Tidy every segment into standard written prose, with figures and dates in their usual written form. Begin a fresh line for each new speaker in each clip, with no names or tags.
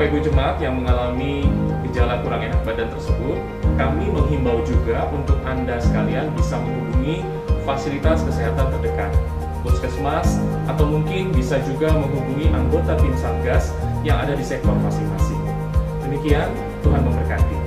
Bapak Ibu Jemaat yang mengalami gejala kurang enak badan tersebut, kami menghimbau juga untuk Anda sekalian bisa menghubungi fasilitas kesehatan terdekat, puskesmas, atau mungkin bisa juga menghubungi anggota tim Satgas yang ada di sektor masing-masing. Demikian, Tuhan memberkati.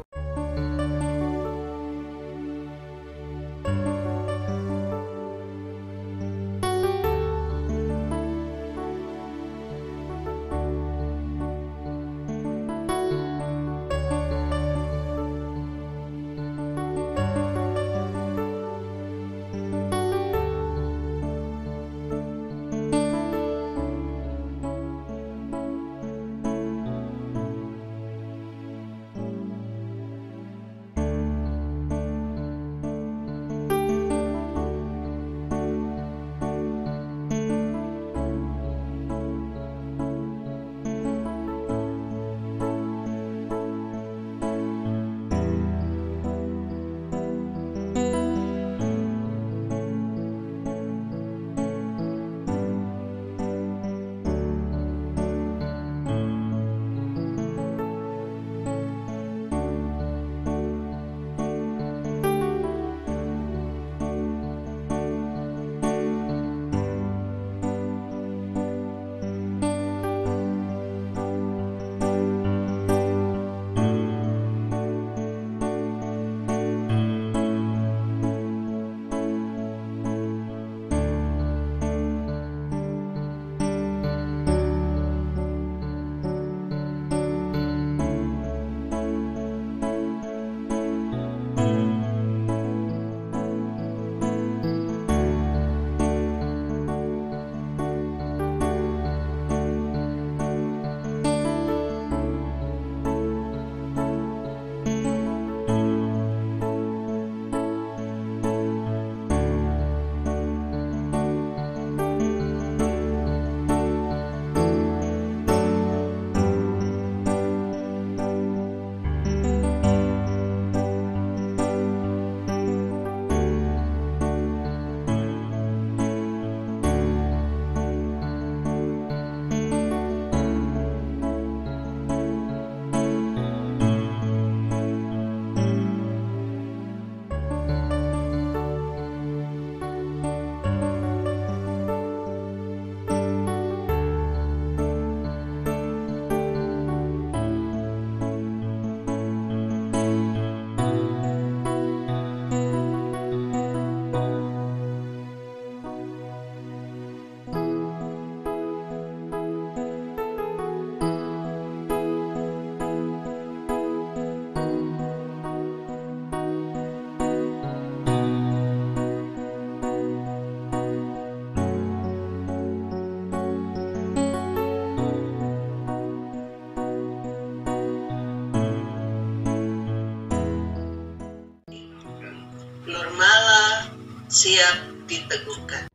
Nurmala siap diteguhkan.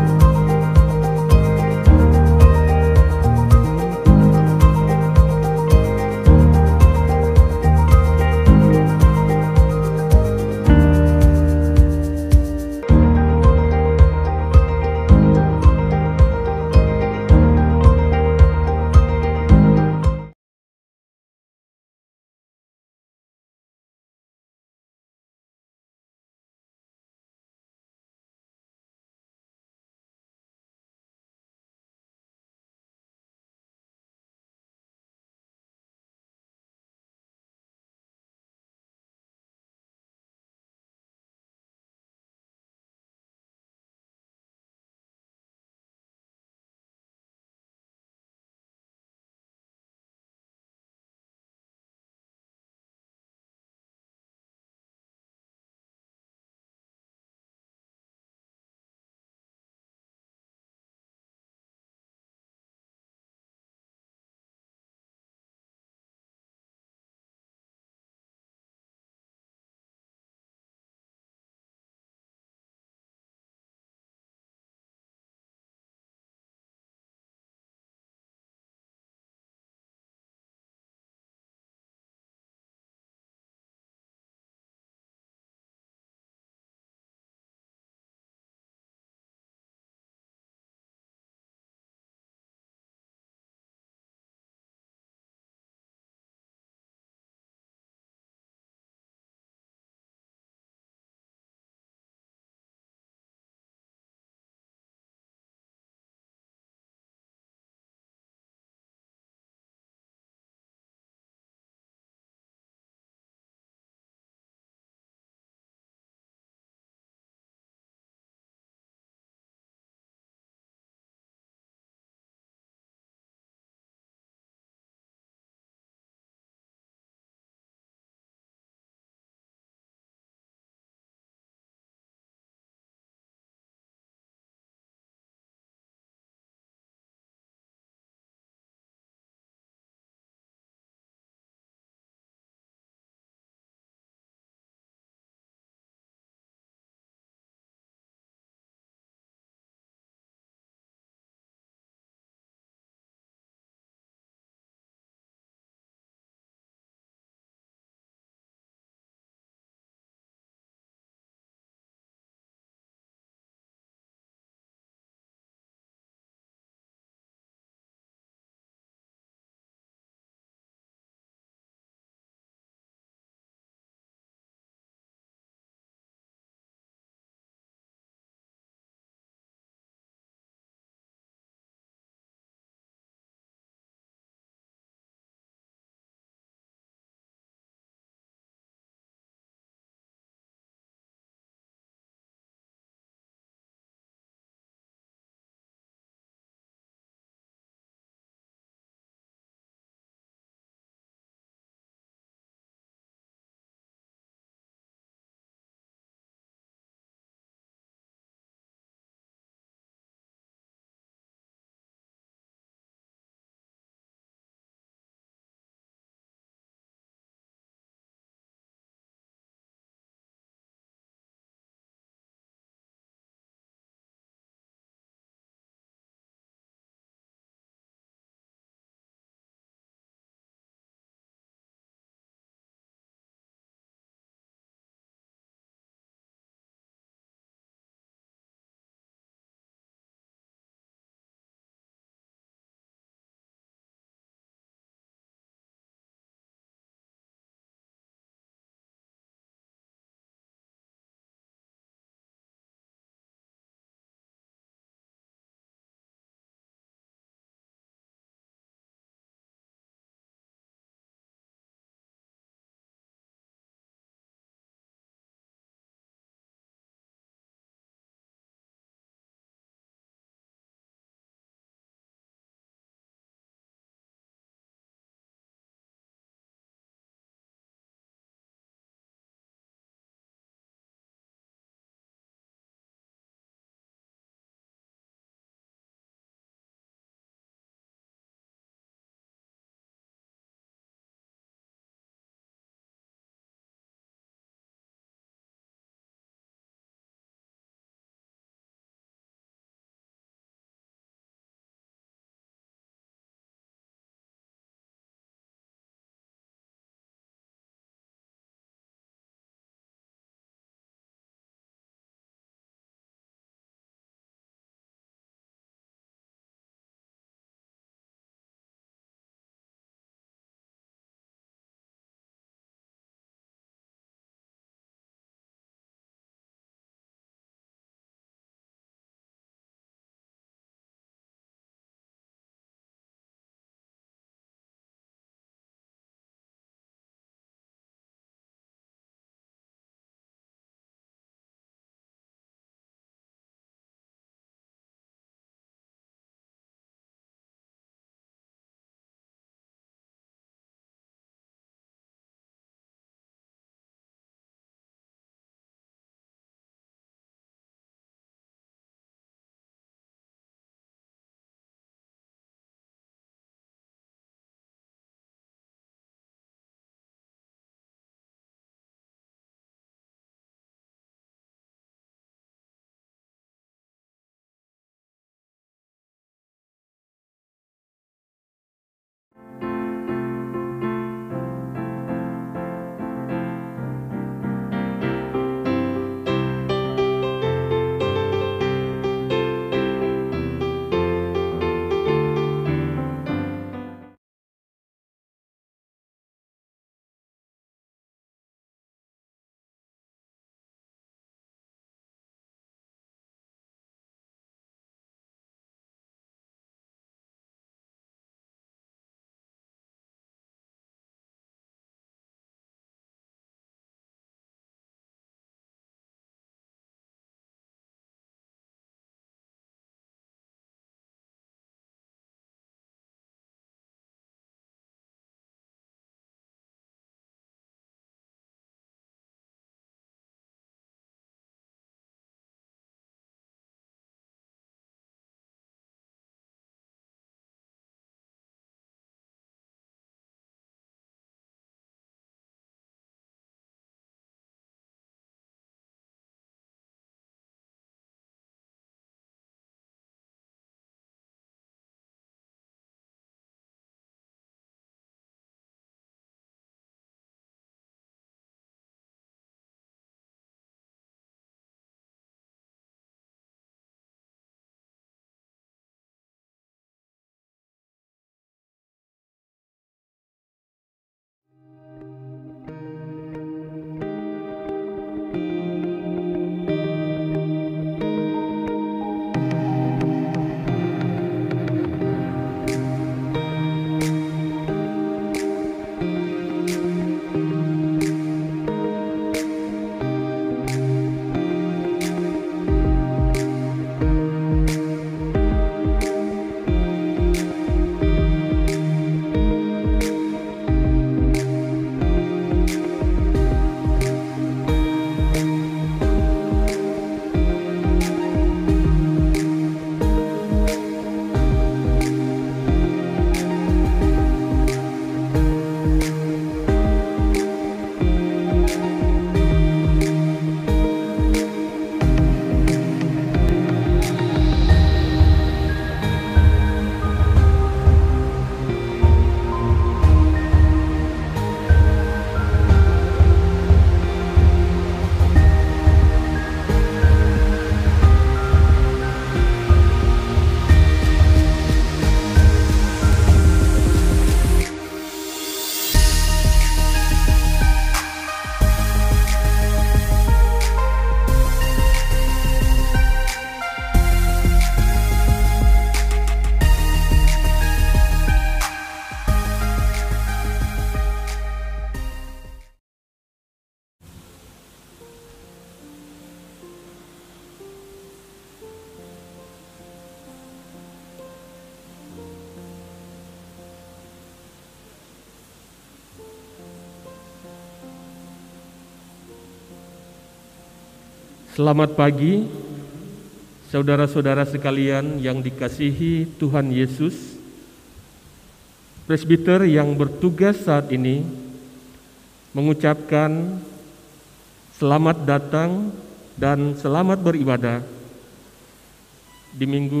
Selamat pagi, saudara-saudara sekalian yang dikasihi Tuhan Yesus. Presbiter yang bertugas saat ini mengucapkan selamat datang dan selamat beribadah di minggu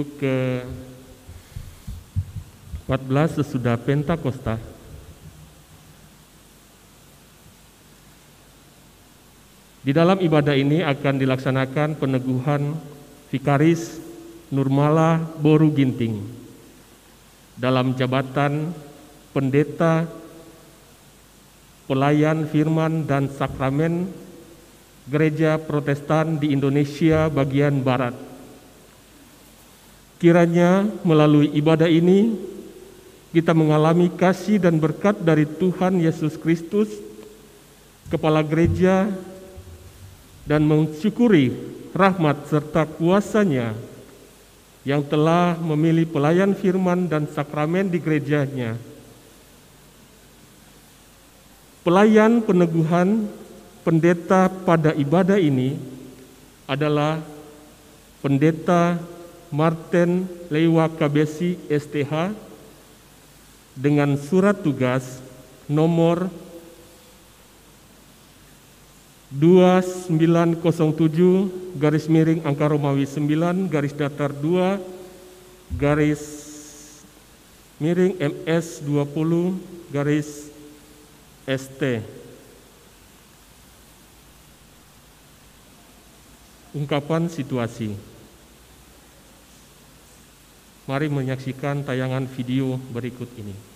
ke-14 sesudah Pentakosta. Di dalam ibadah ini akan dilaksanakan peneguhan Vikaris Nurmala Boru Ginting dalam jabatan Pendeta Pelayan Firman dan Sakramen Gereja Protestan di Indonesia bagian Barat. Kiranya melalui ibadah ini kita mengalami kasih dan berkat dari Tuhan Yesus Kristus, Kepala Gereja, dan mensyukuri rahmat serta kuasa-Nya yang telah memilih pelayan firman dan sakramen di gerejanya. Pelayan peneguhan pendeta pada ibadah ini adalah Pendeta Martin Leiwa Kabesi STH dengan surat tugas nomor 2907 angka Romawi 9 2 MS 20 ST. Ungkapan situasi. Mari menyaksikan tayangan video berikut ini.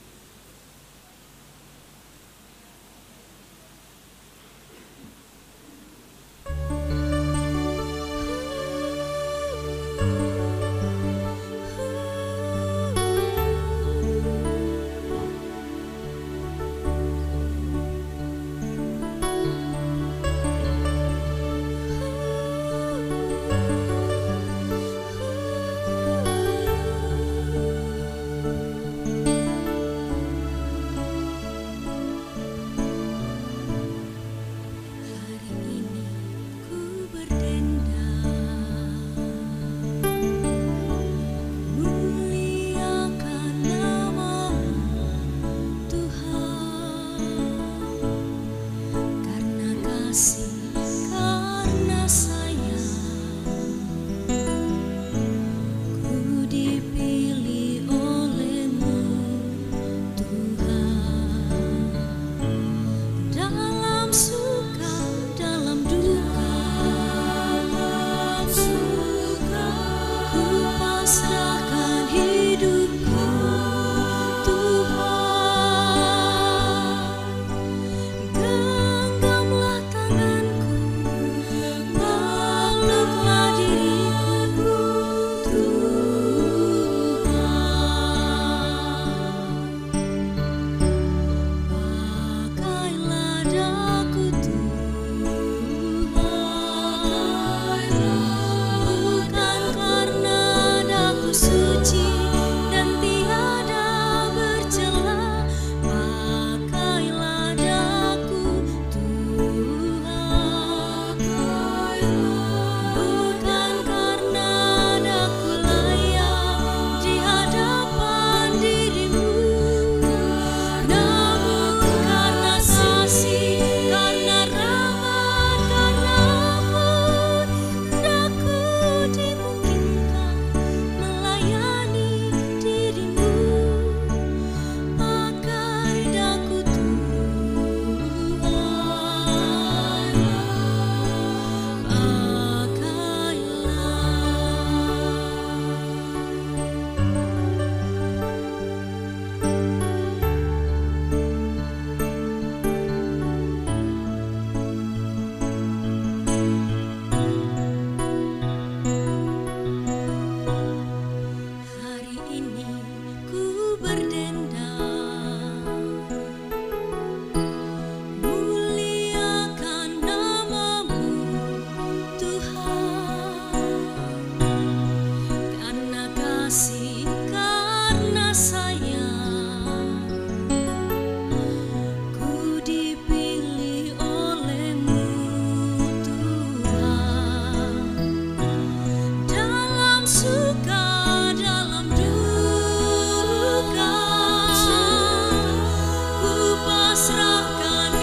Genggamlah tangan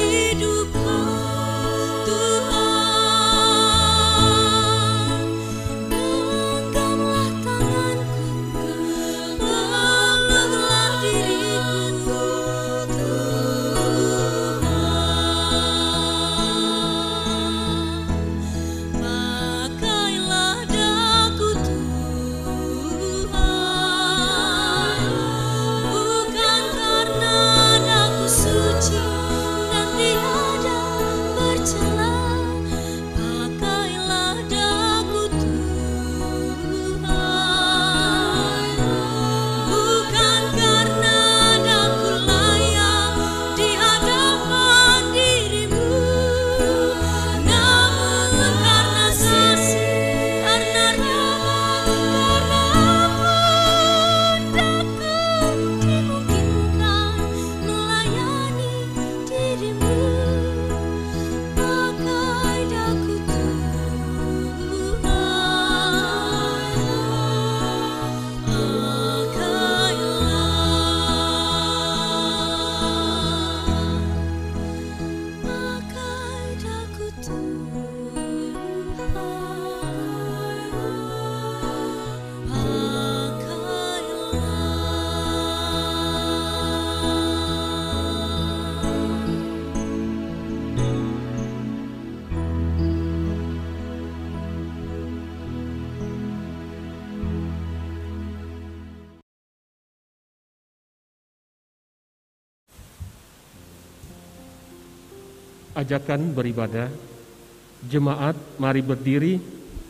Ajakan beribadah. Jemaat, mari berdiri.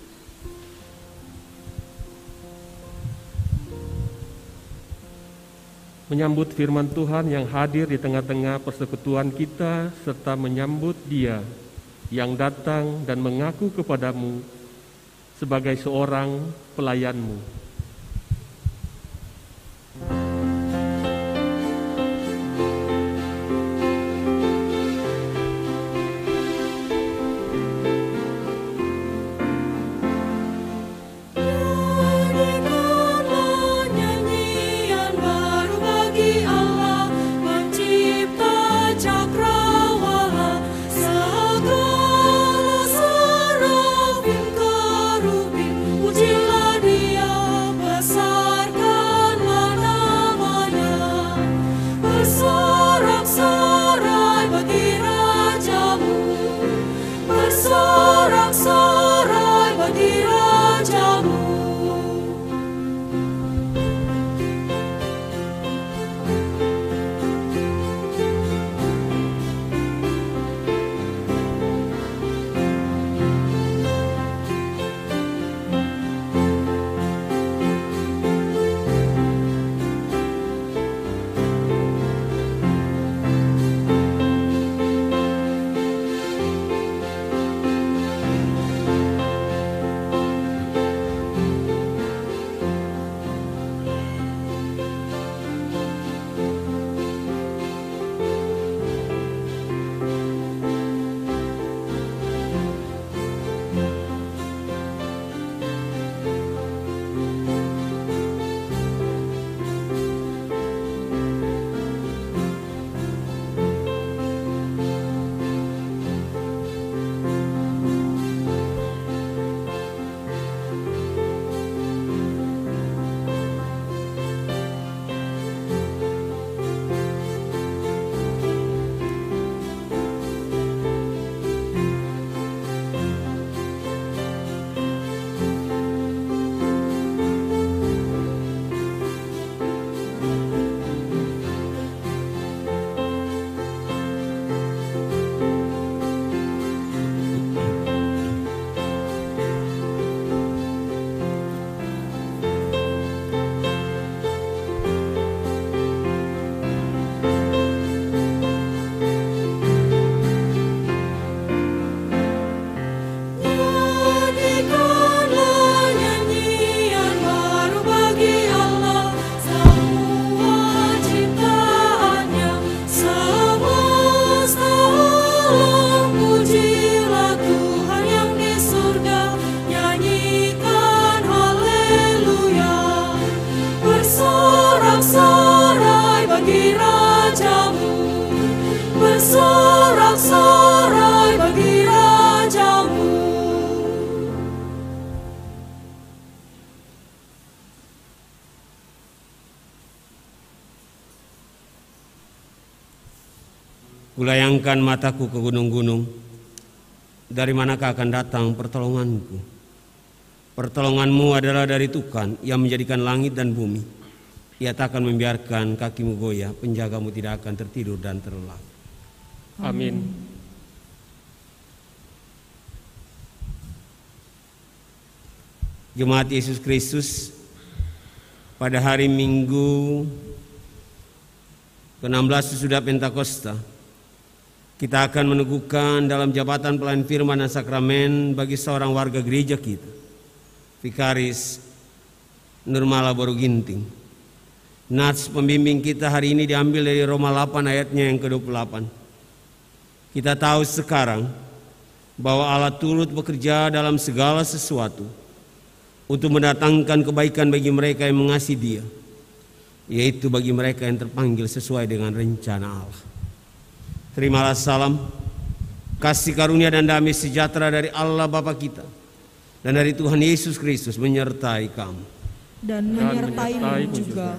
Menyambut firman Tuhan yang hadir di tengah-tengah persekutuan kita, serta menyambut Dia yang datang dan mengaku kepadamu sebagai seorang pelayanmu.
Pujilah Dia. Kulayangkan mataku ke gunung-gunung. Dari manakah akan datang pertolonganku? Pertolonganmu adalah dari Tuhan yang menjadikan langit dan bumi. Ia tak akan membiarkan kakimu goyah, penjagamu tidak akan tertidur dan terlelap.
Amin.
Jemaat Yesus Kristus, pada hari Minggu ke-16 sesudah Pentakosta, kita akan meneguhkan dalam jabatan pelayan firman dan sakramen bagi seorang warga gereja kita, Vikaris Nurmala Boru Ginting. Nats pembimbing kita hari ini diambil dari Roma 8 ayatnya yang ke-28. Kita tahu sekarang bahwa Allah turut bekerja dalam segala sesuatu untuk mendatangkan kebaikan bagi mereka yang mengasihi Dia, yaitu bagi mereka yang terpanggil sesuai dengan rencana Allah. Terimalah salam, kasih karunia dan damai sejahtera dari Allah Bapa kita dan dari Tuhan Yesus Kristus menyertai kamu.
Dan menyertai juga.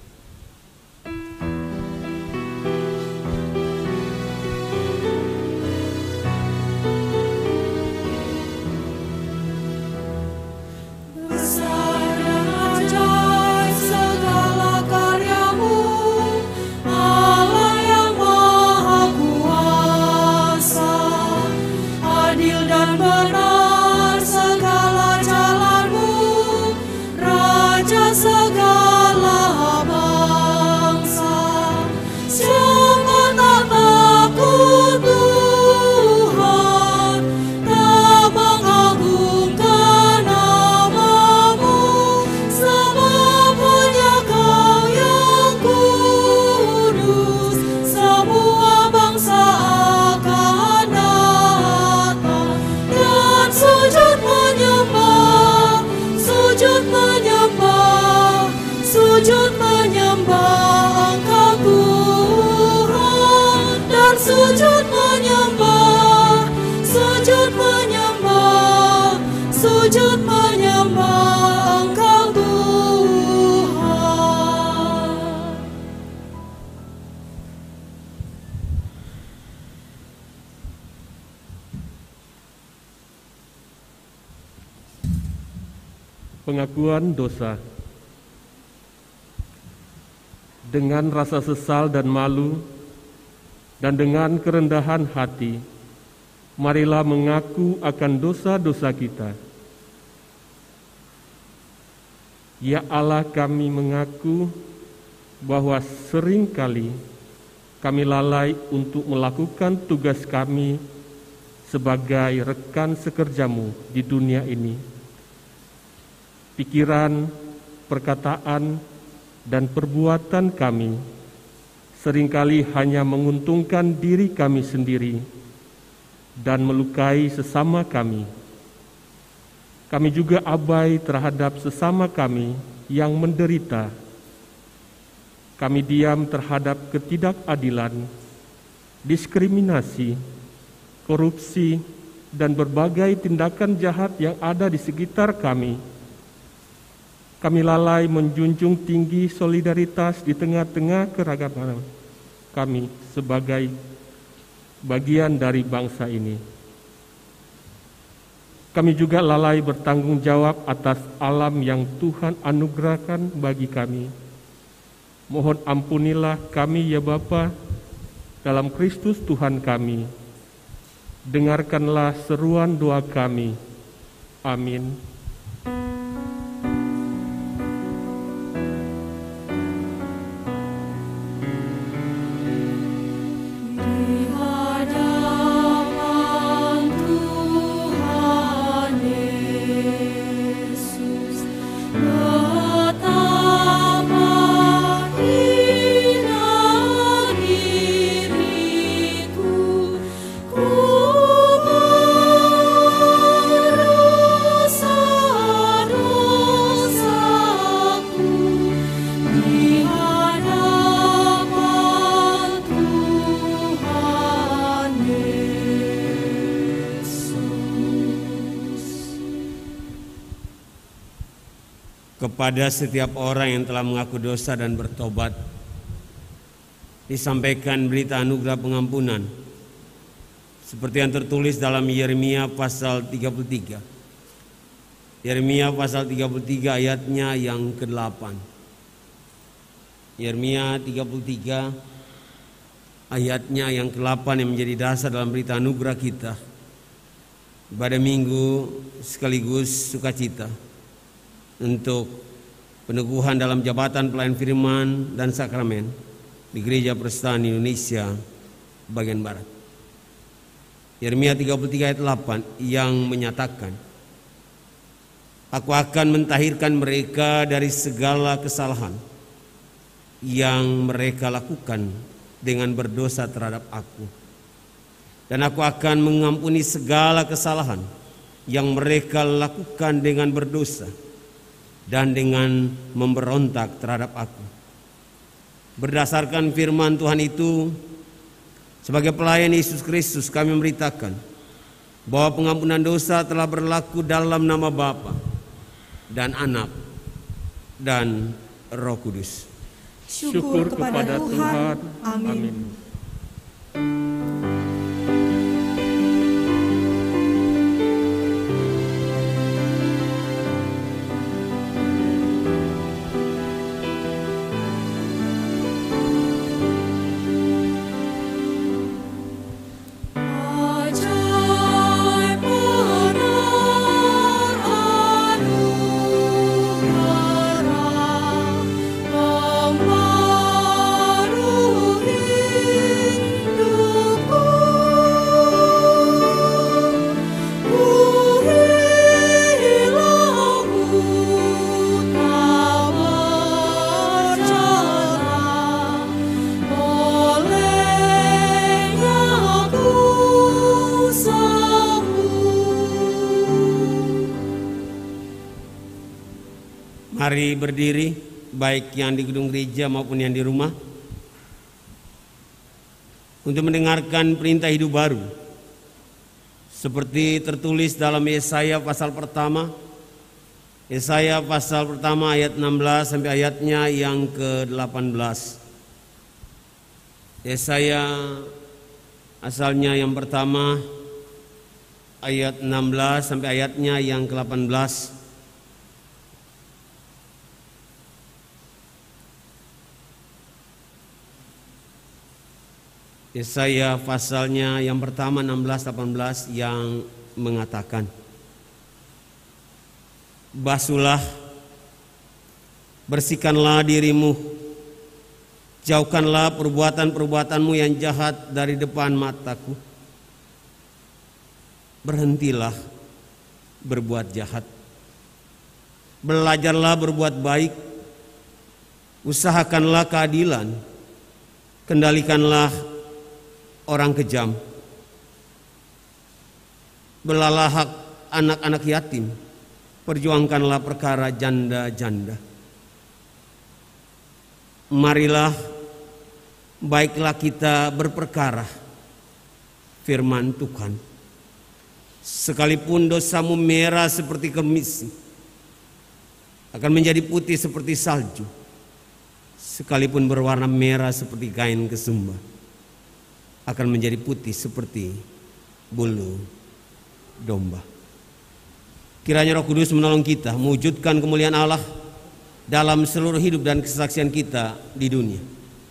Sujud menyembah Engkau Tuhan.
Pengakuan dosa. Dengan rasa sesal dan malu dan dengan kerendahan hati, marilah mengaku akan dosa-dosa kita. Ya Allah, kami mengaku bahwa seringkali kami lalai untuk melakukan tugas kami sebagai rekan sekerjamu di dunia ini. Pikiran, perkataan, dan perbuatan kami seringkali hanya menguntungkan diri kami sendiri dan melukai sesama kami. Kami juga abai terhadap sesama kami yang menderita. Kami diam terhadap ketidakadilan, diskriminasi, korupsi, dan berbagai tindakan jahat yang ada di sekitar kami. Kami lalai menjunjung tinggi solidaritas di tengah-tengah keragaman kami sebagai bagian dari bangsa ini. Kami juga lalai bertanggung jawab atas alam yang Tuhan anugerahkan bagi kami. Mohon ampunilah kami ya Bapa, dalam Kristus Tuhan kami. Dengarkanlah seruan doa kami. Amin.
Kepada setiap orang yang telah mengaku dosa dan bertobat, disampaikan berita anugerah pengampunan seperti yang tertulis dalam Yeremia pasal 33. Yeremia pasal 33 ayatnya yang ke-8. Yeremia 33 ayatnya yang ke-8 yang menjadi dasar dalam berita anugerah kita pada minggu sekaligus sukacita untuk peneguhan dalam jabatan pelayan firman dan sakramen di Gereja Protestan Indonesia bagian Barat. Yeremia 33 ayat 8 yang menyatakan, aku akan mentahirkan mereka dari segala kesalahan yang mereka lakukan dengan berdosa terhadap aku. Dan aku akan mengampuni segala kesalahan yang mereka lakukan dengan berdosa dan dengan memberontak terhadap aku. Berdasarkan firman Tuhan itu, sebagai pelayan Yesus Kristus kami memberitakan bahwa pengampunan dosa telah berlaku dalam nama Bapa dan Anak dan Roh Kudus.
Syukur kepada Tuhan. Amin.
Mari berdiri, baik yang di gedung gereja maupun yang di rumah, untuk mendengarkan perintah hidup baru seperti tertulis dalam Yesaya pasal pertama. Yesaya pasal pertama ayat 16 sampai ayatnya yang ke-18. Yesaya asalnya yang pertama ayat 16 sampai ayatnya yang ke-18. Yesaya pasalnya yang pertama 16-18 yang mengatakan, basuhlah, bersihkanlah dirimu, jauhkanlah perbuatan-perbuatanmu yang jahat dari depan mataku. Berhentilah berbuat jahat, belajarlah berbuat baik, usahakanlah keadilan, kendalikanlah orang kejam, belalah hak anak-anak yatim, perjuangkanlah perkara janda-janda. Marilah, baiklah kita berperkara firman Tuhan. Sekalipun dosamu merah seperti kemisi, akan menjadi putih seperti salju. Sekalipun berwarna merah seperti kain kesumba, akan menjadi putih seperti bulu domba. Kiranya Roh Kudus menolong kita mewujudkan kemuliaan Allah dalam seluruh hidup dan kesaksian kita di dunia.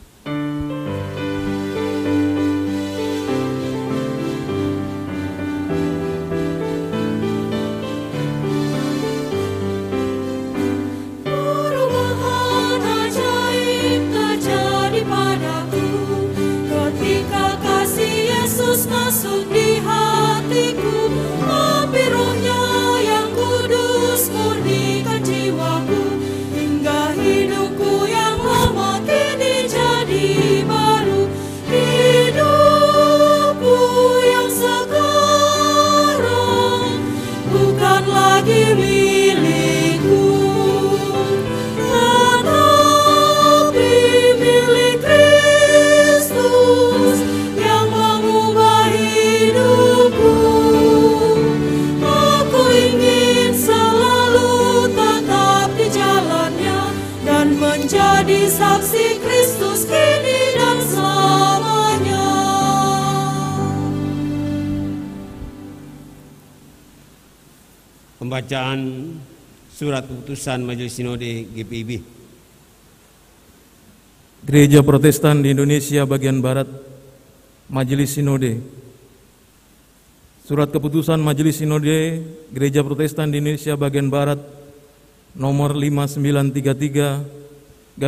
Masuk di hatiku, api Roh-Nya yang kudus murnikan jiwaku, hingga hidupku yang lama kini jadi baru. Hidupku yang sekarang bukan lagi milikku, tetapi milik Kristus yang mengubah hidupku.
Pembacaan surat keputusan Majelis Sinode GPIB.
Gereja Protestan di Indonesia bagian Barat, Majelis Sinode. Surat keputusan Majelis Sinode Gereja Protestan di Indonesia bagian Barat nomor 5933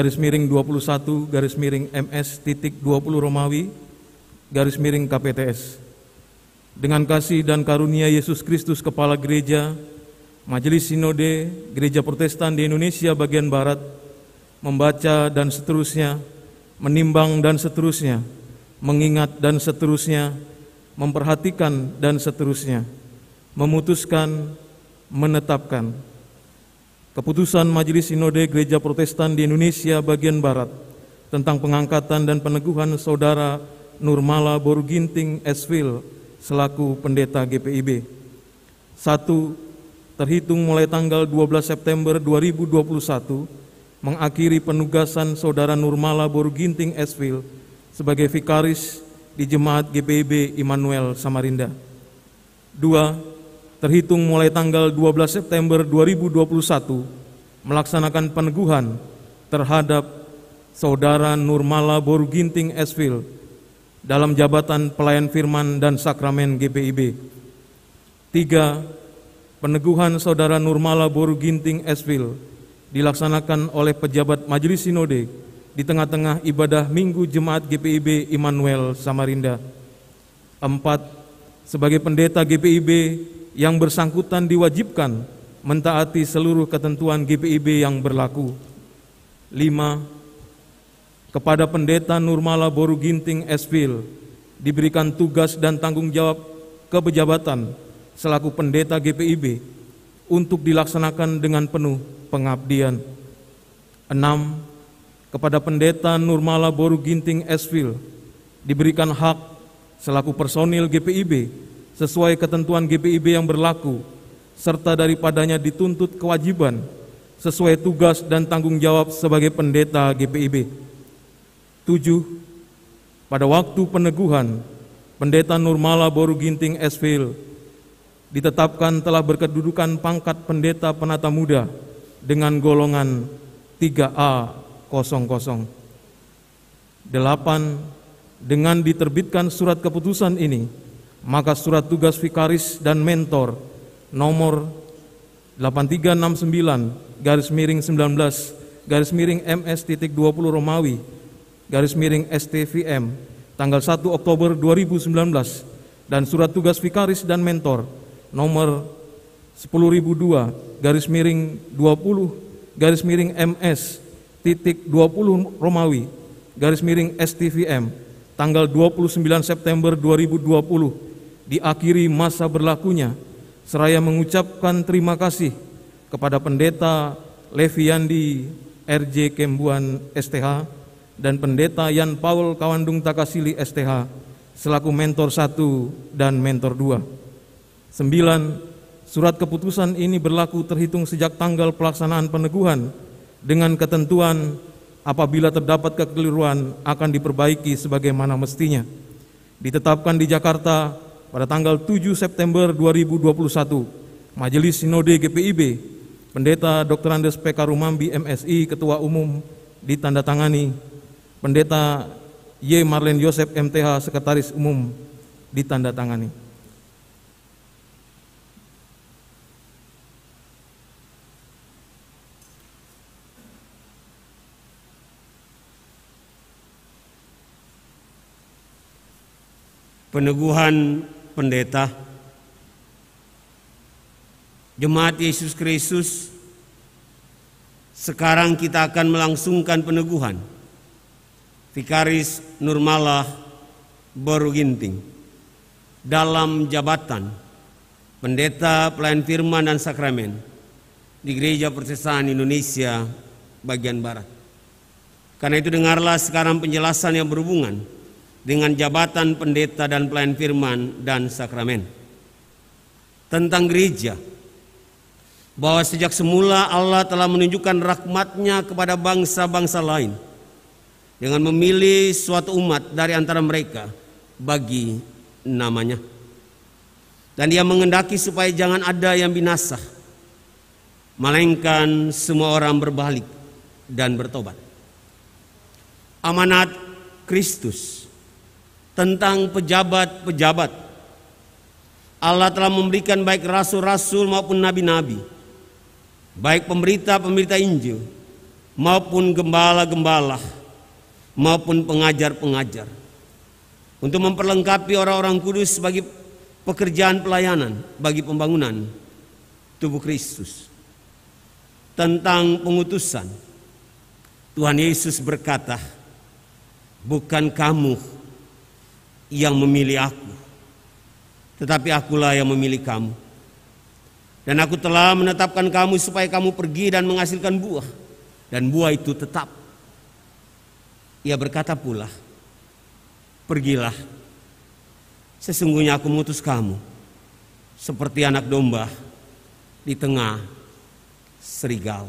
/21/MS.20 Romawi /KPTS. Dengan kasih dan karunia Yesus Kristus Kepala Gereja, Majelis Sinode Gereja Protestan di Indonesia bagian Barat membaca dan seterusnya, menimbang dan seterusnya, mengingat dan seterusnya, memperhatikan dan seterusnya, memutuskan, menetapkan keputusan Majelis Sinode Gereja Protestan di Indonesia bagian Barat tentang pengangkatan dan peneguhan Saudara Nurmala Boruginting Esvil selaku Pendeta GPIB. 1. Terhitung mulai tanggal 12 September 2021, mengakhiri penugasan Saudara Nurmala Boruginting Esvil sebagai vikaris di Jemaat GPIB Immanuel Samarinda. 2. Terhitung mulai tanggal 12 September 2021, melaksanakan peneguhan terhadap Saudara Nurmala Boruginting Esvil dalam jabatan pelayan firman dan sakramen GPIB. 3. Peneguhan Saudara Nurmala Boruginting Esvil dilaksanakan oleh pejabat Majelis Sinode di tengah-tengah ibadah Minggu Jemaat GPIB Immanuel Samarinda. 4. Sebagai pendeta GPIB yang bersangkutan diwajibkan mentaati seluruh ketentuan GPIB yang berlaku. 5. Kepada Pendeta Nurmala Boruginting Esvil diberikan tugas dan tanggung jawab kepejabatan selaku pendeta GPIB untuk dilaksanakan dengan penuh pengabdian. 6. Kepada Pendeta Nurmala Boruginting Esvil diberikan hak selaku personil GPIB sesuai ketentuan GPIB yang berlaku, serta daripadanya dituntut kewajiban sesuai tugas dan tanggung jawab sebagai pendeta GPIB. 7. Pada waktu peneguhan, Pendeta Nurmala Boruginting Esvil ditetapkan telah berkedudukan pangkat pendeta penata muda dengan golongan 3A00. 8. Dengan diterbitkan surat keputusan ini, maka surat tugas vikaris dan mentor nomor 8369/19/MS.20 Romawi /STVM tanggal 1 Oktober 2019 dan surat tugas vikaris dan mentor nomor 10.002/20/MS.20 Romawi /STVM tanggal 29 September 2020 diakhiri masa berlakunya, seraya mengucapkan terima kasih kepada Pendeta Leviandi RJ Kembuan STH dan Pendeta Yan Paul Kawandung Takasili STH selaku mentor 1 dan mentor 2. 9. Surat keputusan ini berlaku terhitung sejak tanggal pelaksanaan peneguhan dengan ketentuan apabila terdapat kekeliruan akan diperbaiki sebagaimana mestinya. Ditetapkan di Jakarta pada tanggal 7 September 2021, Majelis Sinode GPIB, Pendeta Dr. Andes PK Rumambi MSI Ketua Umum ditandatangani, Pendeta Y. Marlen Yosef MTH Sekretaris Umum ditandatangani.
Peneguhan pendeta Jemaat Yesus Kristus. Sekarang kita akan melangsungkan peneguhan Vikaris Nurmala Boruginting dalam jabatan Pendeta Pelayan Firman dan Sakramen di Gereja Protestan Indonesia bagian Barat. Karena itu dengarlah sekarang penjelasan yang berhubungan dengan jabatan pendeta dan pelayan firman dan sakramen. Tentang gereja, bahwa sejak semula Allah telah menunjukkan rahmat-Nya kepada bangsa-bangsa lain dengan memilih suatu umat dari antara mereka bagi namanya. Dan Dia mengendaki supaya jangan ada yang binasa, melainkan semua orang berbalik dan bertobat. Amanat Kristus tentang pejabat-pejabat, Allah telah memberikan baik rasul-rasul maupun nabi-nabi, baik pemberita-pemberita Injil maupun gembala-gembala maupun pengajar-pengajar, untuk memperlengkapi orang-orang kudus bagi pekerjaan pelayanan, bagi pembangunan tubuh Kristus. Tentang pengutusan, Tuhan Yesus berkata, bukan kamu yang memilih aku, tetapi akulah yang memilih kamu. Dan aku telah menetapkan kamu supaya kamu pergi dan menghasilkan buah, dan buah itu tetap. Ia berkata pula, pergilah, sesungguhnya aku mengutus kamu seperti anak domba di tengah serigala.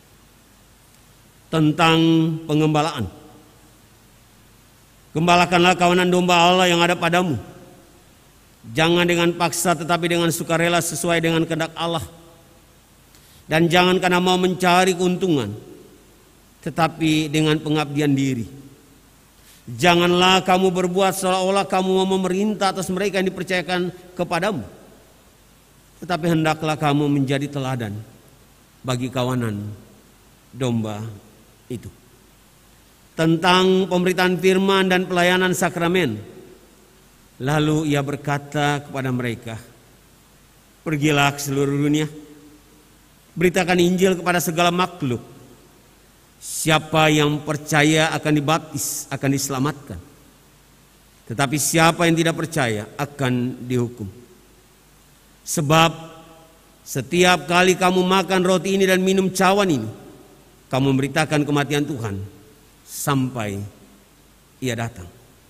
Tentang pengembalaan, gembalakanlah kawanan domba Allah yang ada padamu, jangan dengan paksa tetapi dengan sukarela sesuai dengan kehendak Allah. Dan jangan karena mau mencari keuntungan, tetapi dengan pengabdian diri. Janganlah kamu berbuat seolah-olah kamu mau memerintah atas mereka yang dipercayakan kepadamu, tetapi hendaklah kamu menjadi teladan bagi kawanan domba itu. Tentang pemberitaan firman dan pelayanan sakramen, lalu ia berkata kepada mereka, pergilah ke seluruh dunia, beritakan Injil kepada segala makhluk. Siapa yang percaya akan dibaptis, akan diselamatkan. Tetapi siapa yang tidak percaya akan dihukum. Sebab setiap kali kamu makan roti ini dan minum cawan ini, kamu memberitakan kematian Tuhan sampai Ia datang.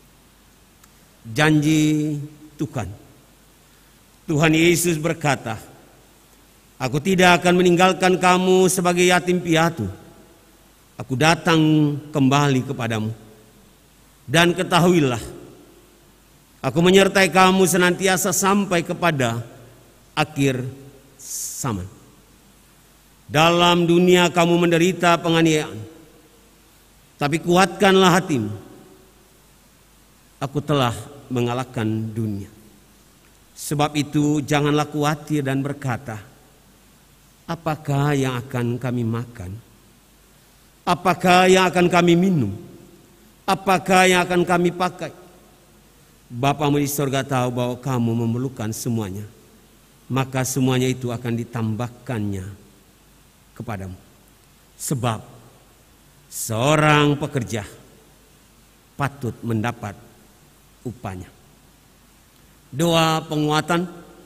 Janji Tuhan. Tuhan Yesus berkata, aku tidak akan meninggalkan kamu sebagai yatim piatu. Aku datang kembali kepadamu. Dan ketahuilah, aku menyertai kamu senantiasa sampai kepada akhir zaman. Dalam dunia kamu menderita penganiayaan, tapi kuatkanlah hatimu. Aku telah mengalahkan dunia. Sebab itu janganlah khawatir dan berkata, apakah yang akan kami makan? Apakah yang akan kami minum? Apakah yang akan kami pakai? Bapamu di sorga tahu bahwa kamu memerlukan semuanya. Maka semuanya itu akan ditambahkannya kepadamu. Sebab seorang pekerja patut mendapat upahnya. Doa penguatan.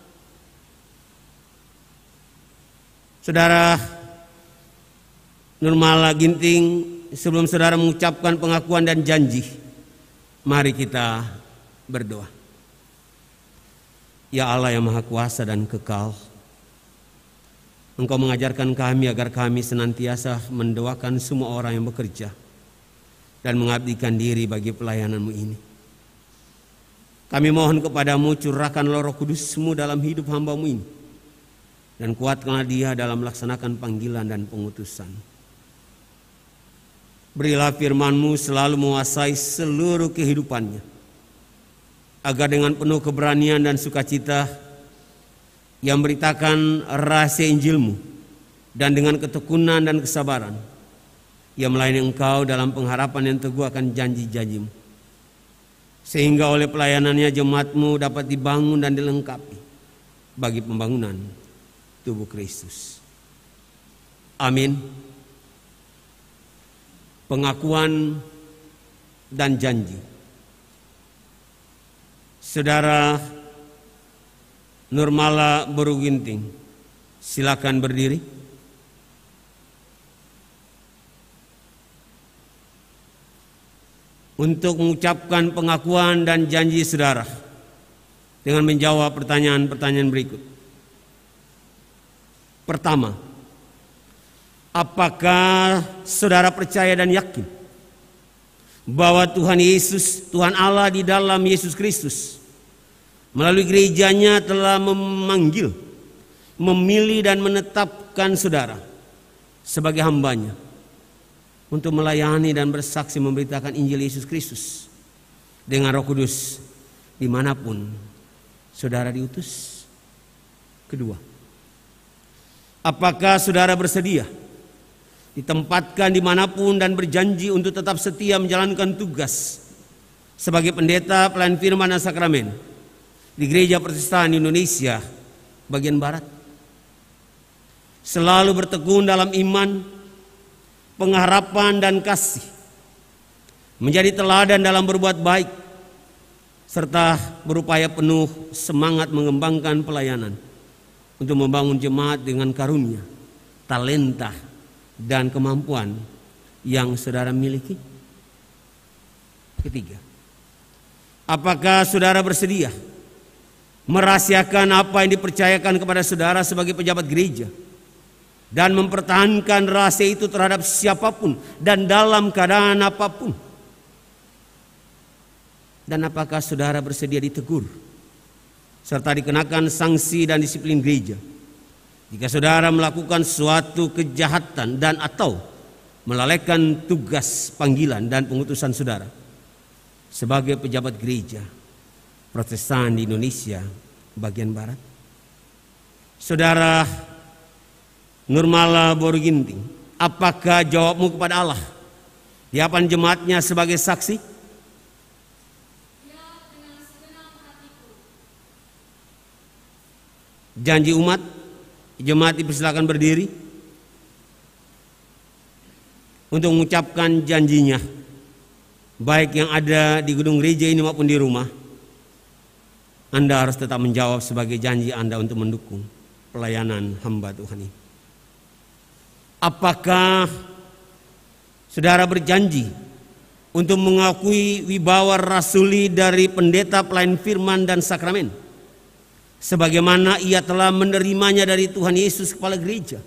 Saudara Nurmala Ginting, sebelum saudara mengucapkan pengakuan dan janji, mari kita berdoa. Ya Allah yang Maha Kuasa dan Kekal, Engkau mengajarkan kami agar kami senantiasa mendoakan semua orang yang bekerja dan mengabdikan diri bagi pelayanan-Mu ini. Kami mohon kepadamu, curahkanlah Roh Kudus-Mu dalam hidup hamba-Mu ini, dan kuatkanlah dia dalam melaksanakan panggilan dan pengutusan. Berilah firman-Mu selalu menguasai seluruh kehidupannya, agar dengan penuh keberanian dan sukacita yang beritakan rahasia Injil-Mu, dan dengan ketekunan dan kesabaran yang melayani Engkau dalam pengharapan yang teguh akan janji-janji-Mu, sehingga oleh pelayanannya jemaat-Mu dapat dibangun dan dilengkapi bagi pembangunan tubuh Kristus. Amin. Pengakuan dan janji. Saudara Nurmala Boruginting, silakan berdiri. Untuk mengucapkan pengakuan dan janji saudara dengan menjawab pertanyaan-pertanyaan berikut. Pertama, apakah saudara percaya dan yakin bahwa Tuhan Yesus, Tuhan Allah di dalam Yesus Kristus, melalui gerejanya telah memanggil memilih dan menetapkan saudara sebagai hambanya untuk melayani dan bersaksi memberitakan Injil Yesus Kristus dengan Roh Kudus dimanapun saudara diutus. Kedua, apakah saudara bersedia ditempatkan dimanapun dan berjanji untuk tetap setia menjalankan tugas sebagai pendeta pelayan firman dan sakramen di Gereja Protestan Indonesia bagian Barat? Selalu bertekun dalam iman, pengharapan dan kasih, menjadi teladan dalam berbuat baik, serta berupaya penuh semangat mengembangkan pelayanan untuk membangun jemaat dengan karunia, talenta, dan kemampuan yang saudara miliki. Ketiga, apakah saudara bersedia merahasiakan apa yang dipercayakan kepada saudara sebagai pejabat gereja dan mempertahankan rahasia itu terhadap siapapun dan dalam keadaan apapun? Dan apakah saudara bersedia ditegur serta dikenakan sanksi dan disiplin gereja jika saudara melakukan suatu kejahatan dan atau melalaikan tugas panggilan dan pengutusan saudara sebagai pejabat gereja Protestan di Indonesia bagian Barat? Saudara Nurmala Boruginting, apakah jawabmu kepada Allah di hadapan jemaatnya sebagai saksi?
Ya, dengan segenap hatiku.
Janji umat, jemaat dipersilakan berdiri untuk mengucapkan janjinya, baik yang ada di gedung gereja ini maupun di rumah. Anda harus tetap menjawab sebagai janji Anda untuk mendukung pelayanan hamba Tuhan ini. Apakah saudara berjanji untuk mengakui wibawa rasuli dari pendeta pelayan firman dan sakramen sebagaimana ia telah menerimanya dari Tuhan Yesus kepala gereja?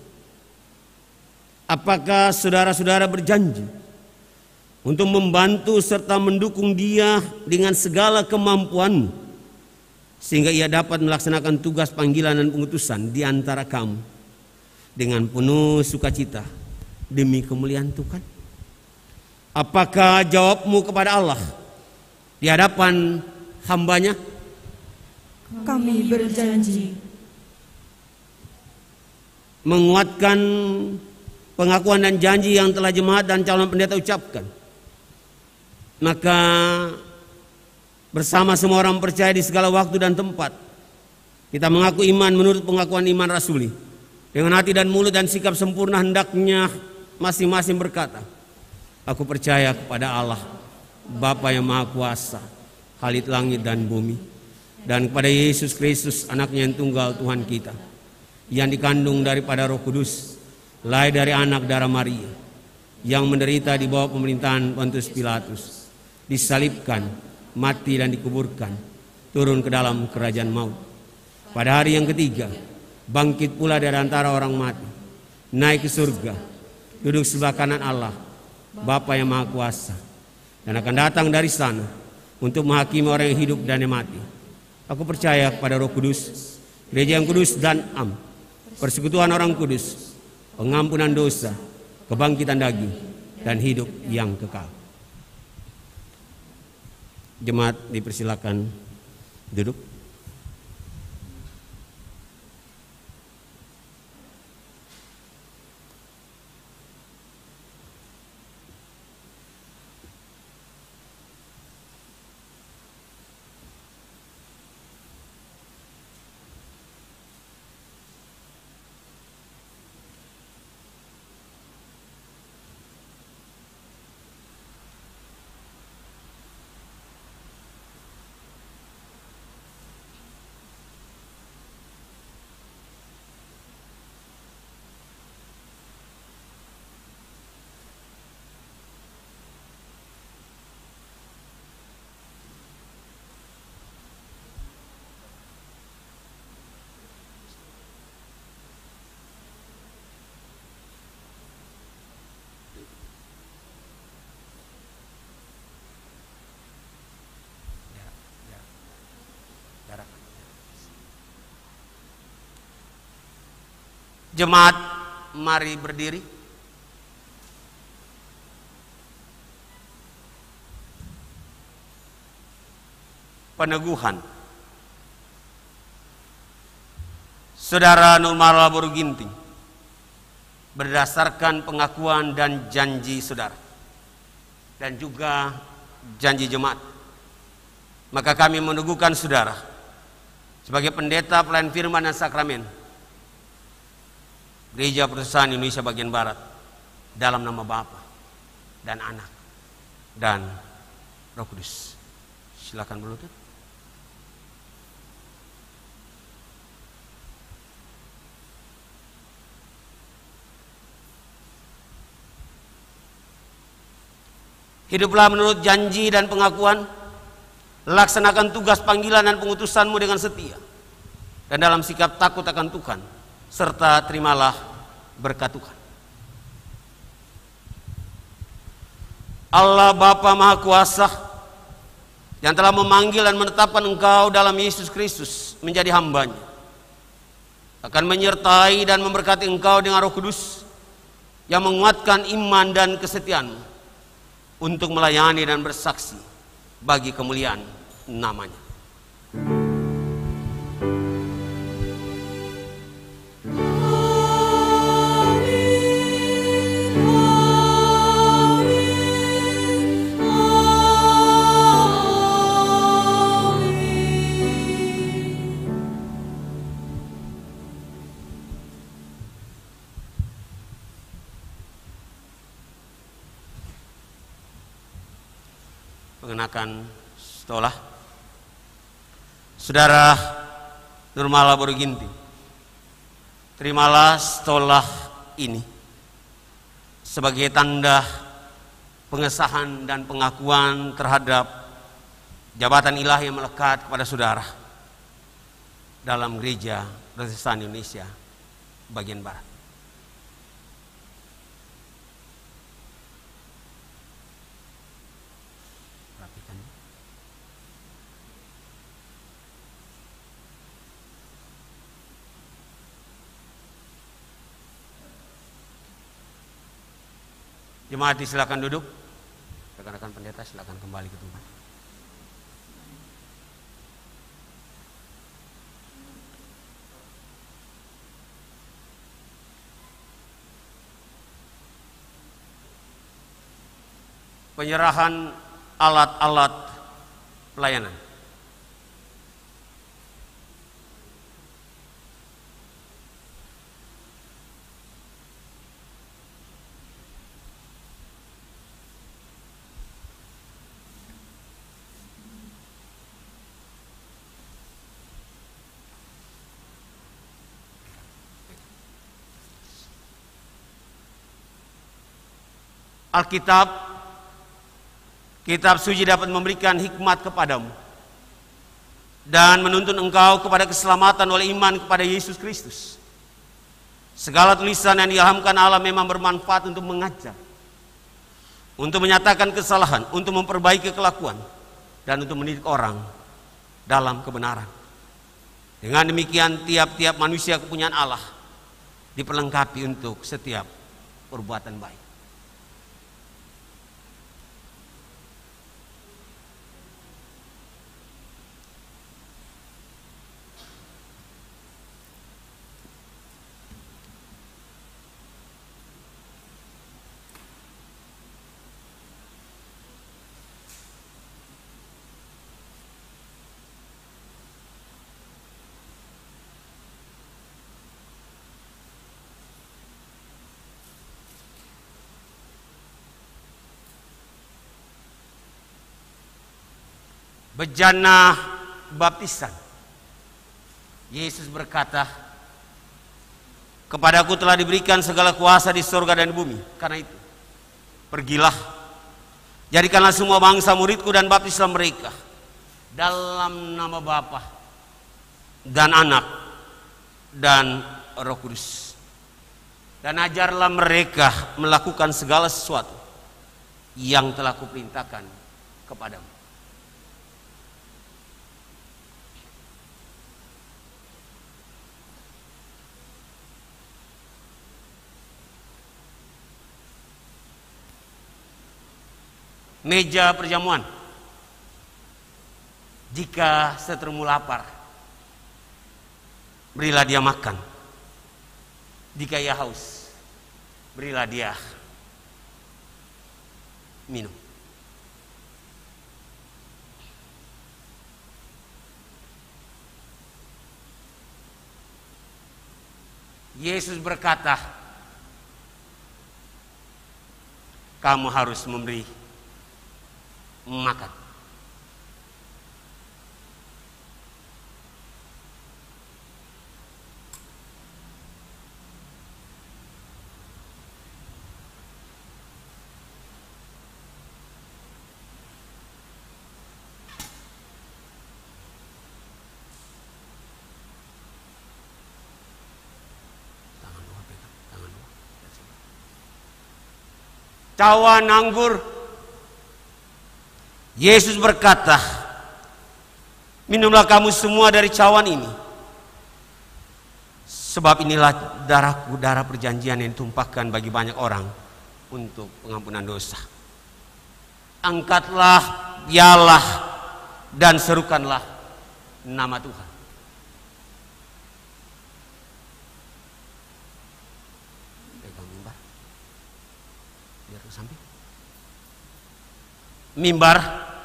Apakah saudara-saudara berjanji untuk membantu serta mendukung dia dengan segala kemampuan sehingga ia dapat melaksanakan tugas panggilan dan pengutusan di antara kamu dengan penuh sukacita demi kemuliaan Tuhan? Apakah jawabmu kepada Allah di hadapan hambanya?
Kami berjanji
menguatkan pengakuan dan janji yang telah jemaat dan calon pendeta ucapkan. Maka bersama semua orang percaya di segala waktu dan tempat, kita mengaku iman menurut pengakuan iman rasuli. Dengan hati dan mulut dan sikap sempurna hendaknya masing-masing berkata, aku percaya kepada Allah, Bapa yang Maha Kuasa, Khalid langit dan bumi, dan kepada Yesus Kristus, anaknya yang tunggal Tuhan kita, yang dikandung daripada Roh Kudus, lahir dari anak darah Maria, yang menderita di bawah pemerintahan Pontius Pilatus, disalibkan, mati dan dikuburkan, turun ke dalam kerajaan maut. Pada hari yang ketiga, bangkit pula dari antara orang mati, naik ke surga, duduk sebelah kanan Allah, Bapa yang Maha Kuasa, dan akan datang dari sana untuk menghakimi orang yang hidup dan yang mati. Aku percaya kepada Roh Kudus, gereja yang kudus dan am, persekutuan orang kudus, pengampunan dosa, kebangkitan daging, dan hidup yang kekal. Jemaat dipersilakan duduk. Jemaat, mari berdiri. Peneguhan Saudara Nurmala Boruginting berdasarkan pengakuan dan janji saudara dan juga janji jemaat, maka kami meneguhkan saudara sebagai pendeta pelayan firman dan sakramen Gereja Protestan Indonesia bagian Barat dalam nama Bapa dan Anak dan Roh Kudus. Silakan berlutut. Hiduplah menurut janji dan pengakuan, laksanakan tugas panggilan dan pengutusanmu dengan setia, dan dalam sikap takut akan Tuhan, serta terimalah berkat Tuhan. Allah Bapa Maha Kuasa, yang telah memanggil dan menetapkan engkau dalam Yesus Kristus menjadi hambanya, akan menyertai dan memberkati engkau dengan Roh Kudus, yang menguatkan iman dan kesetiaanmu, untuk melayani dan bersaksi bagi kemuliaan namanya. Mengenakan stola. Saudara Nurmala Boruginting, terimalah stola ini sebagai tanda pengesahan dan pengakuan terhadap jabatan ilahi yang melekat kepada saudara dalam Gereja Protestan Indonesia bagian Barat. Jemaat silakan duduk. Rekan-rekan pendeta silakan kembali ke tempat. Penyerahan alat-alat pelayanan. Alkitab, kitab suci dapat memberikan hikmat kepadamu dan menuntun engkau kepada keselamatan oleh iman kepada Yesus Kristus. Segala tulisan yang diilhamkan Allah memang bermanfaat untuk mengajar, untuk menyatakan kesalahan, untuk memperbaiki kelakuan, dan untuk mendidik orang dalam kebenaran. Dengan demikian tiap-tiap manusia kepunyaan Allah diperlengkapi untuk setiap perbuatan baik. Bejana baptisan. Yesus berkata, "Kepadaku telah diberikan segala kuasa di surga dan di bumi. Karena itu, pergilah, jadikanlah semua bangsa muridku dan baptislah mereka dalam nama Bapa dan Anak dan Roh Kudus. Dan ajarlah mereka melakukan segala sesuatu yang telah kuperintahkan kepadamu." meja perjamuan. Jika seterumu lapar, berilah dia makan. Jika ia haus, berilah dia minum. Yesus berkata, kamu harus memberi makan. Cawan anggur. Yesus berkata, minumlah kamu semua dari cawan ini, sebab inilah darahku, darah perjanjian yang ditumpahkan bagi banyak orang untuk pengampunan dosa. Angkatlah piala dan serukanlah nama Tuhan. Mimbar,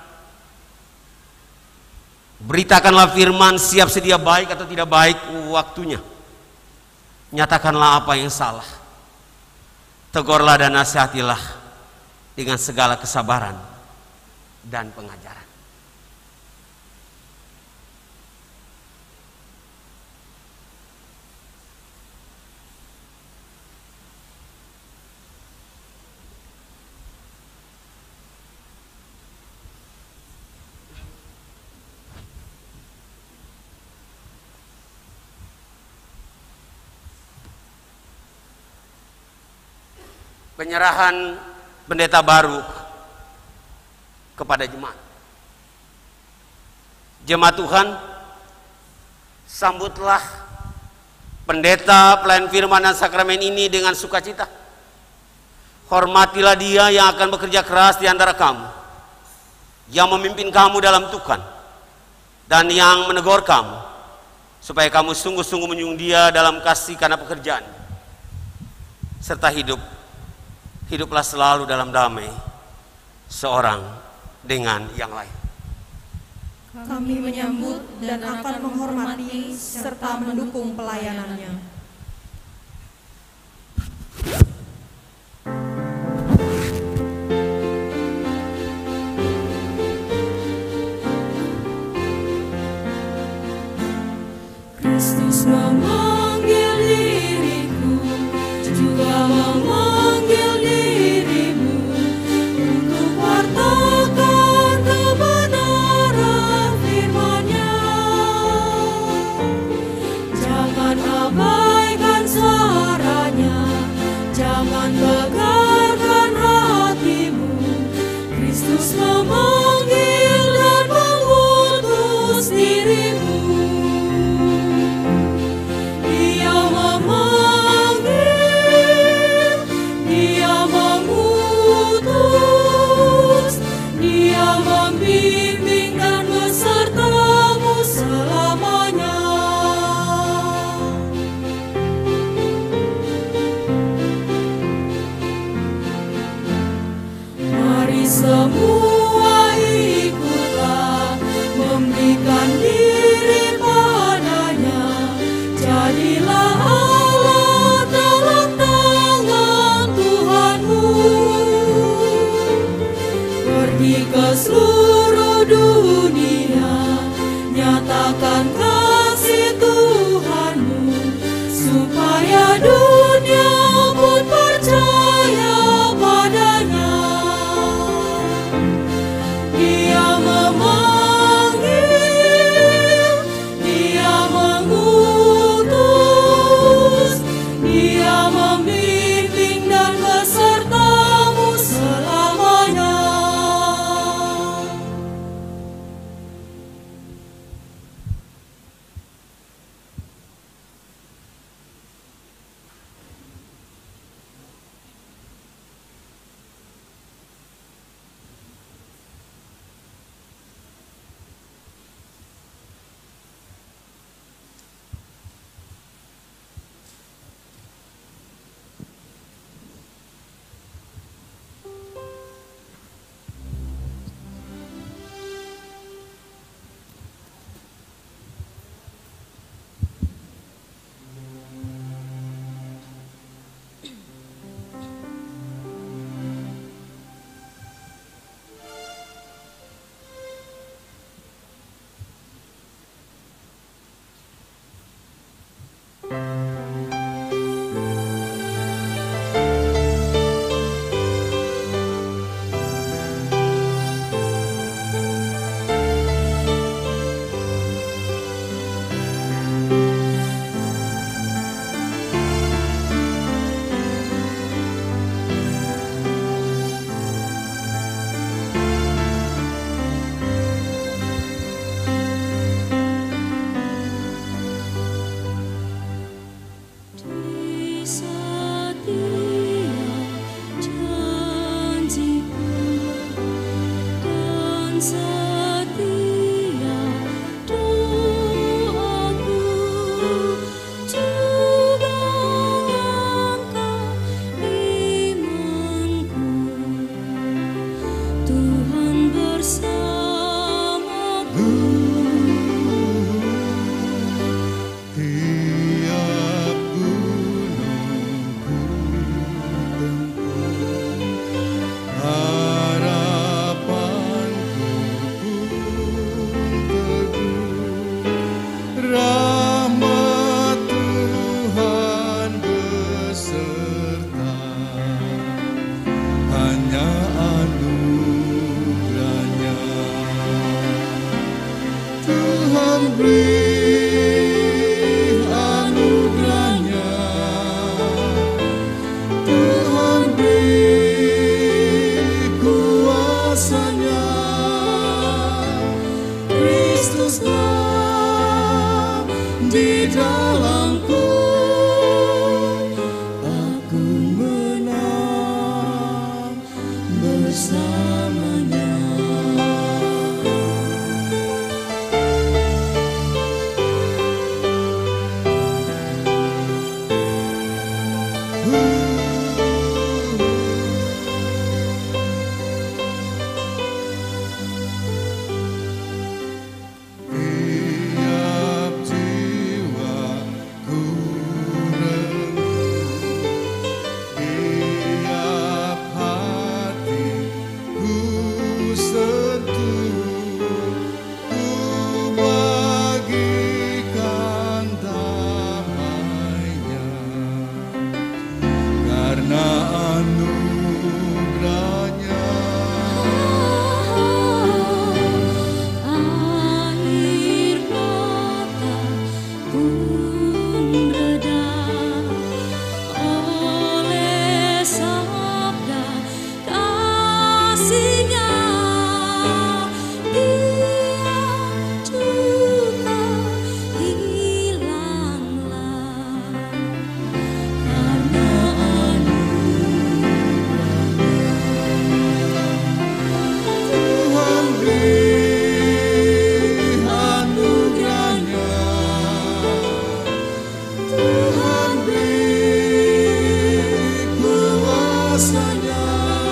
beritakanlah firman, siap sedia baik atau tidak baik waktunya. Nyatakanlah apa yang salah. Tegurlah dan nasihatilah dengan segala kesabaran dan pengajaran. Penyerahan pendeta baru kepada jemaat. Jemaat Tuhan, sambutlah pendeta pelayan firman dan sakramen ini dengan sukacita. Hormatilah dia yang akan bekerja keras di antara kamu, yang memimpin kamu dalam Tuhan, dan yang menegur kamu, supaya kamu sungguh-sungguh menjunjung dia dalam kasih karena pekerjaan, serta hiduplah selalu dalam damai seorang dengan yang lain.
Kami menyambut dan akan menghormati serta mendukung pelayanannya.
Kristus memanggil diriku, juga memanggil dirimu untuk wartakan kebenaran firman-Nya. Jangan abaikan suaranya, jangan begarkan hatimu. Kristus memanggil dan mengutus dirimu. Dia memanggil, Dia mengutus, Dia membimbing dan besertamu selamanya. Mari semua ikutlah memberikan diri padanya. Jadilah Allah dalam tangan Tuhanmu. Pergi ke seluruh dunia, nyatakan kasih Tuhanmu, supaya dunia pun percaya padanya. Dia memanggil, Dia mengutus, Dia membimbing dan besertamu selamanya.
rahmat Tuhan beserta, hanya anugerahnya. Tuhan beri anugerahnya, Tuhan beri kuasanya. Kristuslah di dalamku, aku menang bersamanya. Tiap jiwaku renung, tiap hatiku sentuh, ku bagikan damai-Nya, karena anugerahnya.
Air mata pun reda oleh sabda kasih-Nya. Dia duka hilanglah karena Tuhan beri anugerahnya, Tuhan beri kuasanya.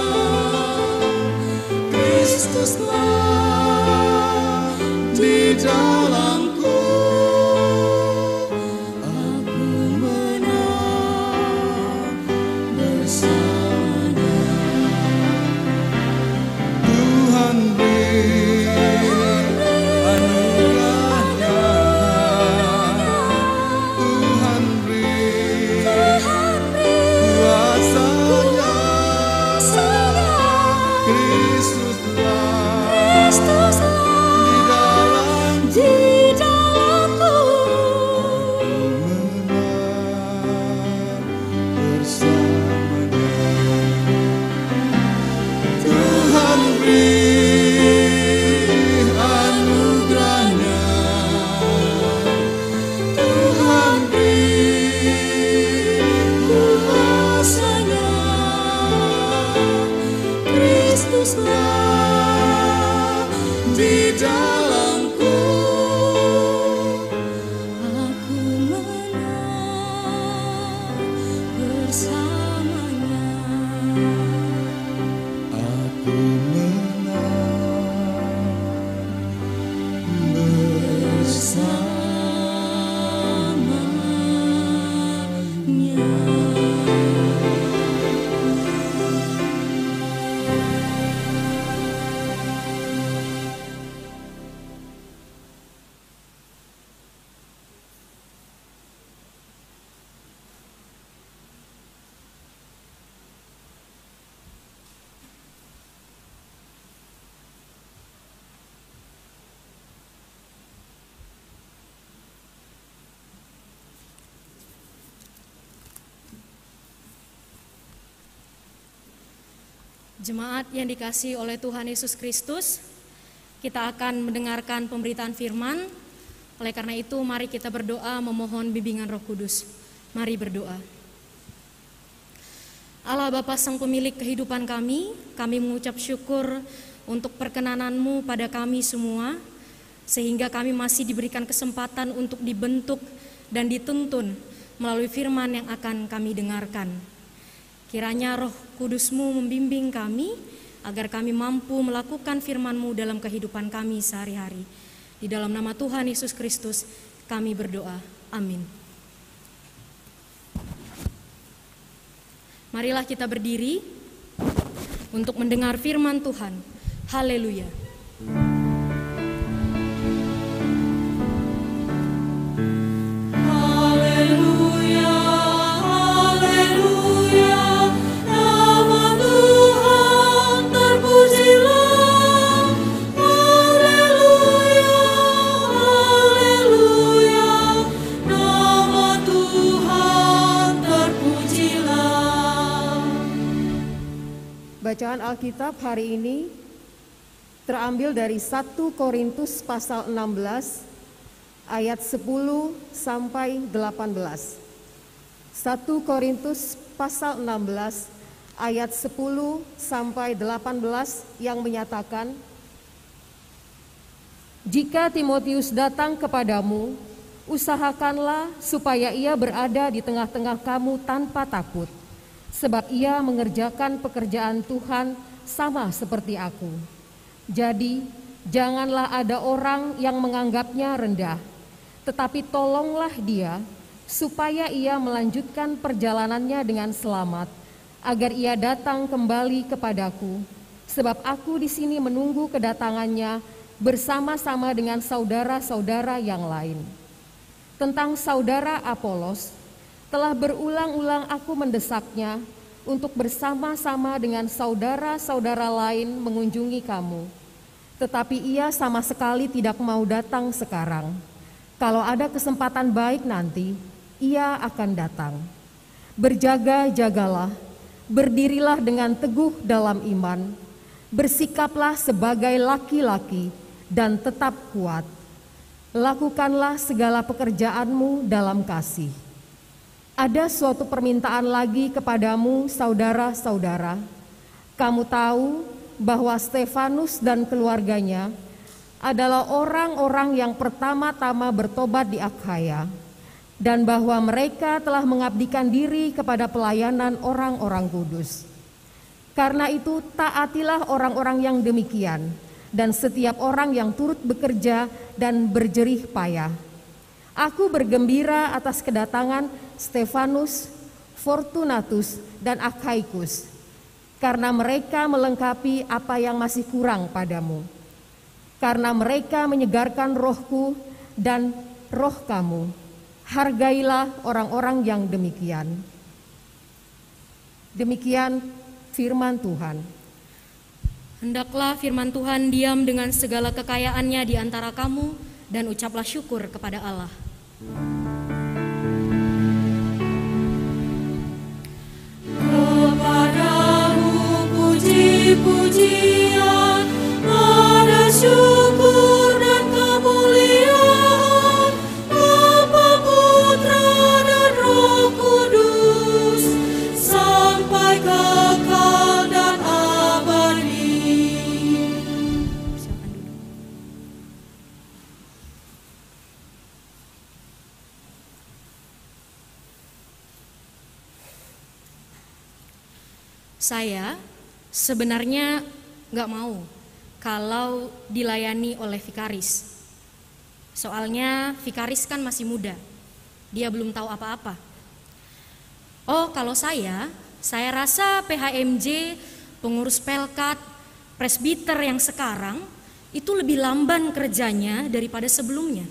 Kristuslah di dalamku, aku menang bersamanya. Tuhan beri anugerahnya, Tuhan beri kuasanya. Kristuslah di dalamku, aku menang bersamanya. Tuhan beri anugerahnya, Tuhan beri kuasanya. Kristuslah di dalamku, aku menang bersamanya. Aku menang bersamanya.
Jemaat yang dikasihi oleh Tuhan Yesus Kristus, kita akan mendengarkan pemberitaan firman. Oleh karena itu, mari kita berdoa memohon bimbingan Roh Kudus. Mari berdoa. Allah Bapa Sang Pemilik kehidupan kami mengucap syukur untuk perkenanan-Mu pada kami semua, sehingga kami masih diberikan kesempatan untuk dibentuk dan dituntun melalui firman yang akan kami dengarkan. Kiranya Roh Kudus-Mu membimbing kami agar kami mampu melakukan firman-Mu dalam kehidupan kami sehari-hari. Di dalam nama Tuhan Yesus Kristus kami berdoa. Amin. Marilah kita berdiri untuk mendengar firman Tuhan. Haleluya.
Bacaan Alkitab hari ini terambil dari 1 Korintus pasal 16 ayat 10 sampai 18. 1 Korintus pasal 16 ayat 10 sampai 18 yang menyatakan, "Jika Timotius datang kepadamu, usahakanlah supaya ia berada di tengah-tengah kamu tanpa takut, sebab ia mengerjakan pekerjaan Tuhan sama seperti aku. Jadi, janganlah ada orang yang menganggapnya rendah, tetapi tolonglah dia supaya ia melanjutkan perjalanannya dengan selamat, agar ia datang kembali kepadaku, sebab aku di sini menunggu kedatangannya bersama-sama dengan saudara-saudara yang lain. Tentang saudara Apolos, telah berulang-ulang aku mendesaknya untuk bersama-sama dengan saudara-saudara lain mengunjungi kamu. Tetapi ia sama sekali tidak mau datang sekarang. Kalau ada kesempatan baik nanti, ia akan datang. Berjaga-jagalah, berdirilah dengan teguh dalam iman, bersikaplah sebagai laki-laki dan tetap kuat. Lakukanlah segala pekerjaanmu dalam kasih. Ada suatu permintaan lagi kepadamu, saudara-saudara. Kamu tahu bahwa Stefanus dan keluarganya adalah orang-orang yang pertama-tama bertobat di Akhaya, dan bahwa mereka telah mengabdikan diri kepada pelayanan orang-orang kudus. Karena itu taatilah orang-orang yang demikian, dan setiap orang yang turut bekerja dan berjerih payah. Aku bergembira atas kedatangan Stefanus, Fortunatus, dan Akhaikus, karena mereka melengkapi apa yang masih kurang padamu. Karena mereka menyegarkan rohku dan roh kamu. Hargailah orang-orang yang demikian." Demikian firman Tuhan.
Hendaklah firman Tuhan diam dengan segala kekayaannya di antara kamu, dan ucaplah syukur kepada Allah.
Kepadamu puji-pujian, ada syukur dan kemuliaan, Bapa, Putra, dan Roh Kudus, sampai kekal dan abadi.
Saya sebenarnya nggak mau kalau dilayani oleh vikaris. Soalnya vikaris kan masih muda, dia belum tahu apa-apa. Oh, kalau saya rasa PHMJ, pengurus Pelkat, presbiter yang sekarang itu lebih lamban kerjanya daripada sebelumnya.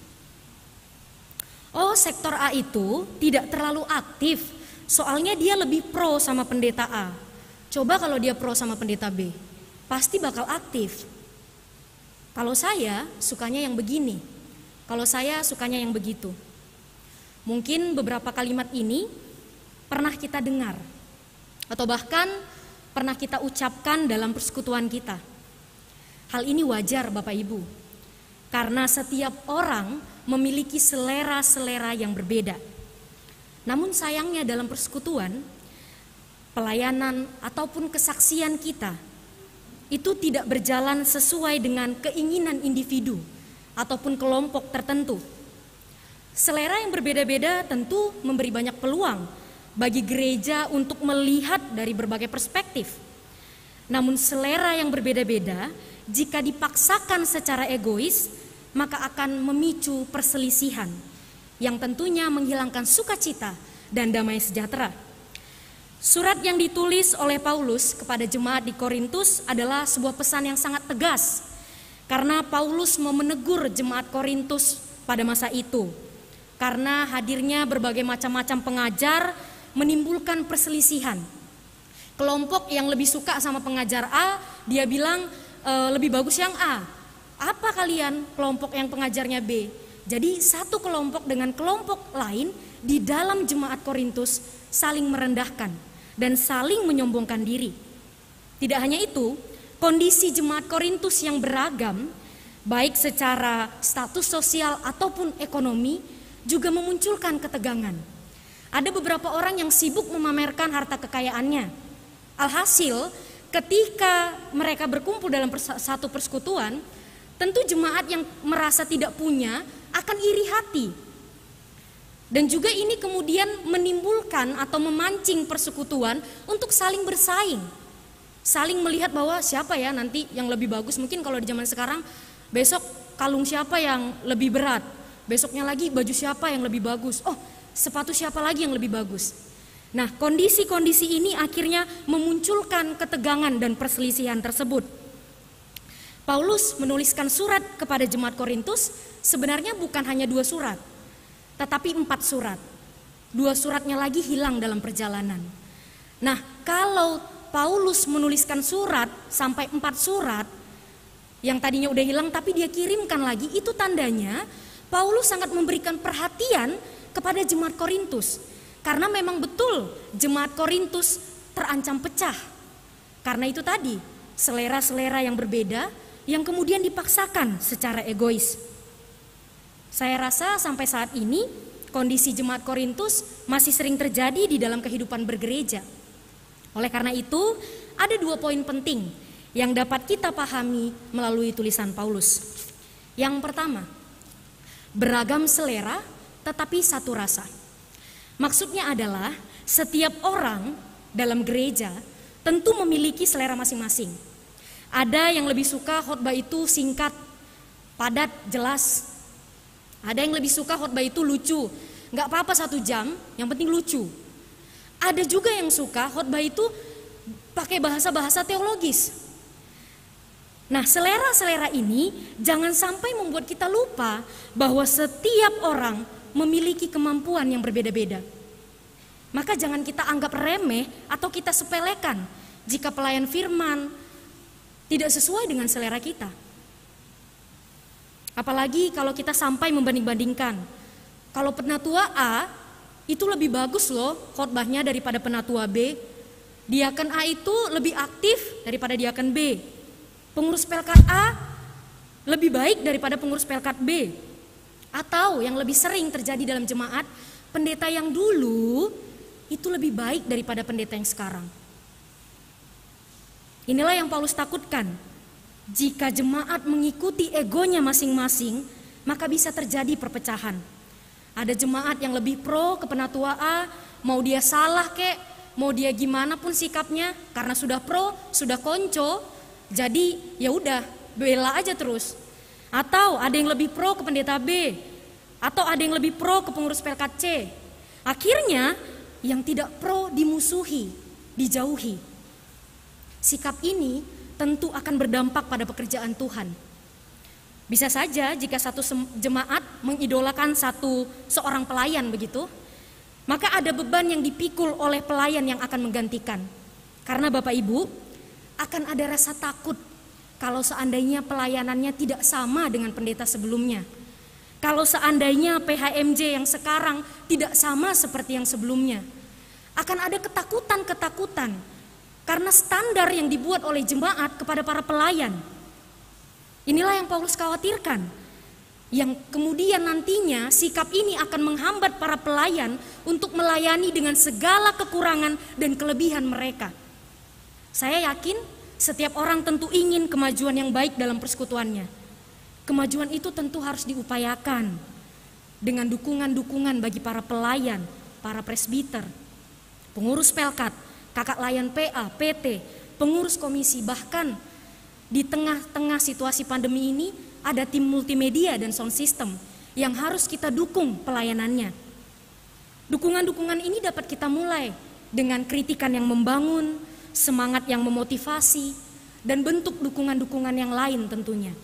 Oh, sektor A itu tidak terlalu aktif, soalnya dia lebih pro sama pendeta A. Coba kalau dia pro sama pendeta B, pasti bakal aktif. Kalau saya sukanya yang begini, kalau saya sukanya yang begitu. Mungkin beberapa kalimat ini pernah kita dengar, atau bahkan pernah kita ucapkan dalam persekutuan kita. Hal ini wajar Bapak Ibu, karena setiap orang memiliki selera-selera yang berbeda. Namun sayangnya dalam persekutuan, pelayanan ataupun kesaksian kita itu tidak berjalan sesuai dengan keinginan individu ataupun kelompok tertentu. Selera yang berbeda-beda tentu memberi banyak peluang bagi gereja untuk melihat dari berbagai perspektif. Namun selera yang berbeda-beda jika dipaksakan secara egois, maka akan memicu perselisihan yang tentunya menghilangkan sukacita dan damai sejahtera. Surat yang ditulis oleh Paulus kepada jemaat di Korintus adalah sebuah pesan yang sangat tegas, karena Paulus mau menegur jemaat Korintus pada masa itu, karena hadirnya berbagai macam-macam pengajar menimbulkan perselisihan. Kelompok yang lebih suka sama pengajar A, dia bilang lebih bagus yang A. Apa kalian kelompok yang pengajarnya B? Jadi satu kelompok dengan kelompok lain di dalam jemaat Korintus saling merendahkan dan saling menyombongkan diri. Tidak hanya itu, kondisi jemaat Korintus yang beragam, baik secara status sosial ataupun ekonomi, juga memunculkan ketegangan. Ada beberapa orang yang sibuk memamerkan harta kekayaannya. Alhasil, ketika mereka berkumpul dalam satu persekutuan, tentu jemaat yang merasa tidak punya akan iri hati. Dan juga ini kemudian menimbulkan atau memancing persekutuan untuk saling bersaing. Saling melihat bahwa siapa ya nanti yang lebih bagus. Mungkin kalau di zaman sekarang, besok kalung siapa yang lebih berat. Besoknya lagi baju siapa yang lebih bagus. Oh, sepatu siapa lagi yang lebih bagus. Nah, kondisi-kondisi ini akhirnya memunculkan ketegangan dan perselisihan tersebut. Paulus menuliskan surat kepada jemaat Korintus sebenarnya bukan hanya 2 surat, tetapi 4 surat. 2 suratnya lagi hilang dalam perjalanan. Nah, kalau Paulus menuliskan surat sampai 4 surat, yang tadinya udah hilang tapi dia kirimkan lagi, itu tandanya Paulus sangat memberikan perhatian kepada jemaat Korintus. Karena memang betul jemaat Korintus terancam pecah. Karena itu tadi, selera-selera yang berbeda yang kemudian dipaksakan secara egois. Saya rasa sampai saat ini kondisi jemaat Korintus masih sering terjadi di dalam kehidupan bergereja. Oleh karena itu, ada 2 poin penting yang dapat kita pahami melalui tulisan Paulus. Yang pertama, beragam selera tetapi satu rasa. Maksudnya adalah setiap orang dalam gereja tentu memiliki selera masing-masing. Ada yang lebih suka khotbah itu singkat, padat, jelas. Ada yang lebih suka khotbah itu lucu, nggak apa-apa 1 jam, yang penting lucu. Ada juga yang suka khotbah itu pakai bahasa-bahasa teologis. Nah, selera-selera ini jangan sampai membuat kita lupa bahwa setiap orang memiliki kemampuan yang berbeda-beda. Maka jangan kita anggap remeh atau kita sepelekan jika pelayan firman tidak sesuai dengan selera kita. Apalagi kalau kita sampai membanding-bandingkan. Kalau penatua A itu lebih bagus loh khotbahnya daripada penatua B. Diaken A itu lebih aktif daripada diaken B. Pengurus pelkat A lebih baik daripada pengurus pelkat B. Atau yang lebih sering terjadi dalam jemaat, pendeta yang dulu itu lebih baik daripada pendeta yang sekarang. Inilah yang Paulus takutkan. Jika jemaat mengikuti egonya masing-masing, maka bisa terjadi perpecahan. Ada jemaat yang lebih pro ke penatua A, mau dia salah kek, mau dia gimana pun sikapnya, karena sudah pro, sudah konco, jadi ya udah bela aja terus. Atau ada yang lebih pro ke pendeta B, atau ada yang lebih pro ke pengurus pelkat C. Akhirnya yang tidak pro dimusuhi, dijauhi. Sikap ini tentu akan berdampak pada pekerjaan Tuhan. Bisa saja jika satu jemaat mengidolakan seorang pelayan begitu, maka ada beban yang dipikul oleh pelayan yang akan menggantikan. Karena Bapak Ibu akan ada rasa takut kalau seandainya pelayanannya tidak sama dengan pendeta sebelumnya. Kalau seandainya PHMJ yang sekarang tidak sama seperti yang sebelumnya. Akan ada ketakutan-ketakutan karena standar yang dibuat oleh jemaat kepada para pelayan. Inilah yang Paulus khawatirkan. Yang kemudian nantinya sikap ini akan menghambat para pelayan untuk melayani dengan segala kekurangan dan kelebihan mereka. Saya yakin setiap orang tentu ingin kemajuan yang baik dalam persekutuannya. Kemajuan itu tentu harus diupayakan dengan dukungan-dukungan bagi para pelayan, para presbiter, pengurus pelkat, kakak layan PA, PT, pengurus komisi, bahkan di tengah-tengah situasi pandemi ini ada tim multimedia dan sound system yang harus kita dukung pelayanannya. Dukungan-dukungan ini dapat kita mulai dengan kritikan yang membangun, semangat yang memotivasi, dan bentuk dukungan-dukungan yang lain tentunya.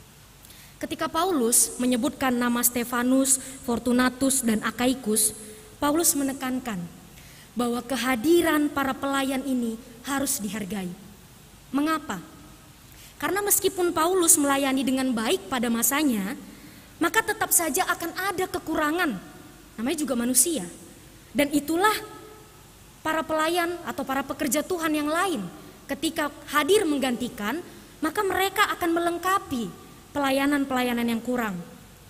Ketika Paulus menyebutkan nama Stefanus, Fortunatus, dan Akaikus, Paulus menekankan bahwa kehadiran para pelayan ini harus dihargai. Mengapa? Karena meskipun Paulus melayani dengan baik pada masanya, maka tetap saja akan ada kekurangan. Namanya juga manusia. Dan itulah para pelayan atau para pekerja Tuhan yang lain ketika hadir menggantikan, maka mereka akan melengkapi pelayanan-pelayanan yang kurang.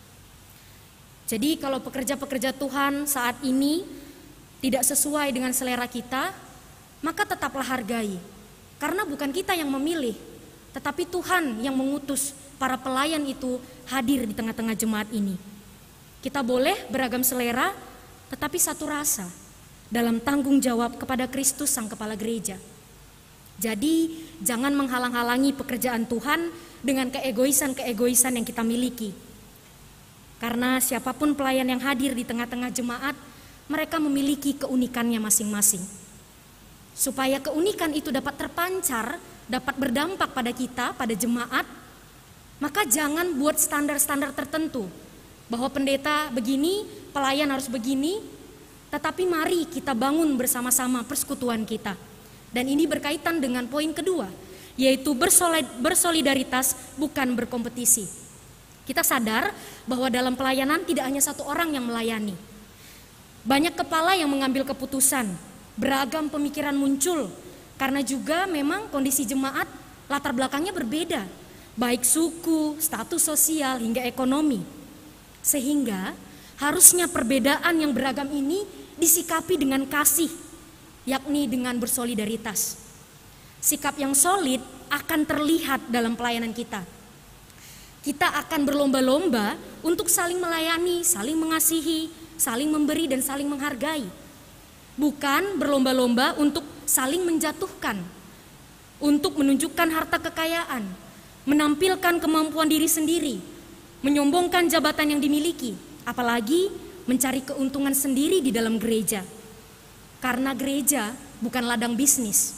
Jadi kalau pekerja-pekerja Tuhan saat ini tidak sesuai dengan selera kita, maka tetaplah hargai. Karena bukan kita yang memilih, tetapi Tuhan yang mengutus para pelayan itu hadir di tengah-tengah jemaat ini. Kita boleh beragam selera, tetapi satu rasa dalam tanggung jawab kepada Kristus Sang Kepala Gereja. Jadi jangan menghalang-halangi pekerjaan Tuhan dengan keegoisan-keegoisan yang kita miliki. Karena siapapun pelayan yang hadir di tengah-tengah jemaat, mereka memiliki keunikannya masing-masing. Supaya keunikan itu dapat terpancar, dapat berdampak pada kita, pada jemaat, maka jangan buat standar-standar tertentu. Bahwa pendeta begini, pelayan harus begini, tetapi mari kita bangun bersama-sama persekutuan kita. Dan ini berkaitan dengan poin kedua, yaitu bersolidaritas bukan berkompetisi. Kita sadar bahwa dalam pelayanan tidak hanya satu orang yang melayani. Banyak kepala yang mengambil keputusan, beragam pemikiran muncul, karena juga memang kondisi jemaat latar belakangnya berbeda, baik suku, status sosial, hingga ekonomi. Sehingga harusnya perbedaan yang beragam ini disikapi dengan kasih, yakni dengan bersolidaritas. Sikap yang solid akan terlihat dalam pelayanan kita. Kita akan berlomba-lomba untuk saling melayani, saling mengasihi, saling memberi dan saling menghargai. Bukan berlomba-lomba untuk saling menjatuhkan, untuk menunjukkan harta kekayaan, menampilkan kemampuan diri sendiri, menyombongkan jabatan yang dimiliki, apalagi mencari keuntungan sendiri di dalam gereja. Karena gereja bukan ladang bisnis.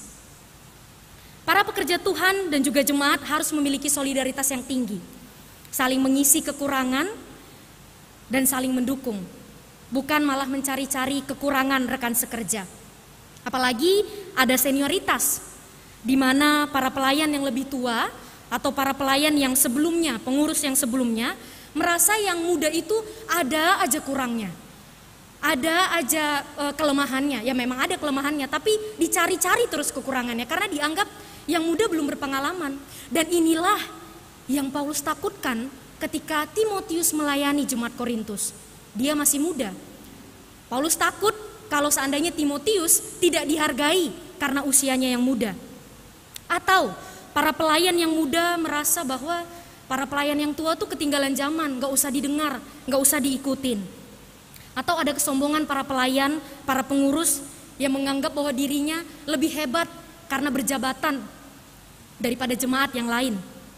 Para pekerja Tuhan dan juga jemaat harus memiliki solidaritas yang tinggi, saling mengisi kekurangan dan saling mendukung, bukan malah mencari-cari kekurangan rekan sekerja. Apalagi ada senioritas, di mana para pelayan yang lebih tua atau para pelayan yang sebelumnya, pengurus yang sebelumnya, merasa yang muda itu ada aja kurangnya. Ada aja kelemahannya, ya memang ada kelemahannya, tapi dicari-cari terus kekurangannya karena dianggap yang muda belum berpengalaman. Dan inilah yang Paulus takutkan ketika Timotius melayani jemaat Korintus. Dia masih muda. Paulus takut kalau seandainya Timotius tidak dihargai karena usianya yang muda. Atau para pelayan yang muda merasa bahwa para pelayan yang tua tuh ketinggalan zaman, gak usah didengar, gak usah diikutin. Atau ada kesombongan para pelayan, para pengurus yang menganggap bahwa dirinya lebih hebat karena berjabatan daripada jemaat yang lain.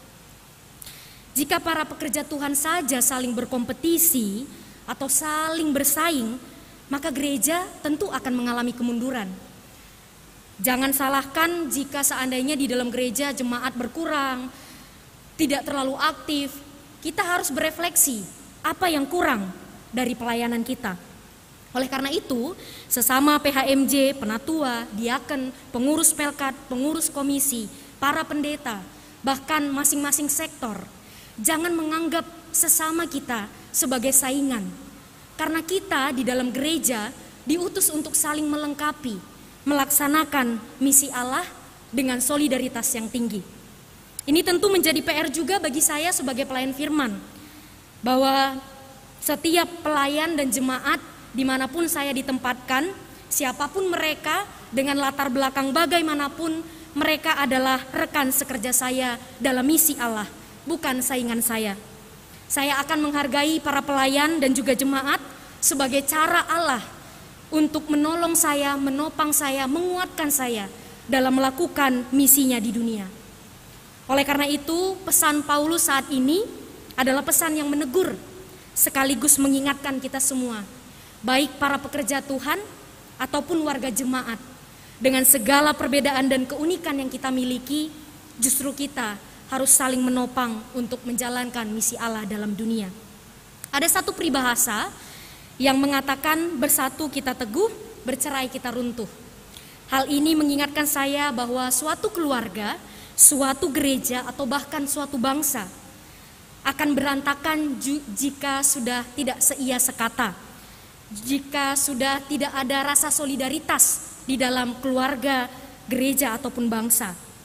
Jika para pekerja Tuhan saja saling berkompetisi atau saling bersaing, maka gereja tentu akan mengalami kemunduran. Jangan salahkan jika seandainya di dalam gereja jemaat berkurang, tidak terlalu aktif. Kita harus berefleksi apa yang kurang dari pelayanan kita. Oleh karena itu, sesama PHMJ, penatua, diaken, pengurus pelkat, pengurus komisi, para pendeta, bahkan masing-masing sektor, jangan menganggap sesama kita sebagai saingan. Karena kita di dalam gereja diutus untuk saling melengkapi, melaksanakan misi Allah dengan solidaritas yang tinggi. Ini tentu menjadi PR juga bagi saya sebagai pelayan firman, bahwa setiap pelayan dan jemaat dimanapun saya ditempatkan, siapapun mereka, dengan latar belakang bagaimanapun, mereka adalah rekan sekerja saya dalam misi Allah, bukan saingan saya. Saya akan menghargai para pelayan dan juga jemaat sebagai cara Allah untuk menolong saya, menopang saya, menguatkan saya dalam melakukan misinya di dunia. Oleh karena itu, pesan Paulus saat ini adalah pesan yang menegur, sekaligus mengingatkan kita semua, baik para pekerja Tuhan ataupun warga jemaat, dengan segala perbedaan dan keunikan yang kita miliki, justru kita harus saling menopang untuk menjalankan misi Allah dalam dunia. Ada satu peribahasa yang mengatakan bersatu kita teguh, bercerai kita runtuh. Hal ini mengingatkan saya bahwa suatu keluarga, suatu gereja atau bahkan suatu bangsa akan berantakan jika sudah tidak seia sekata, jika sudah tidak ada rasa solidaritas di dalam keluarga, gereja ataupun bangsa.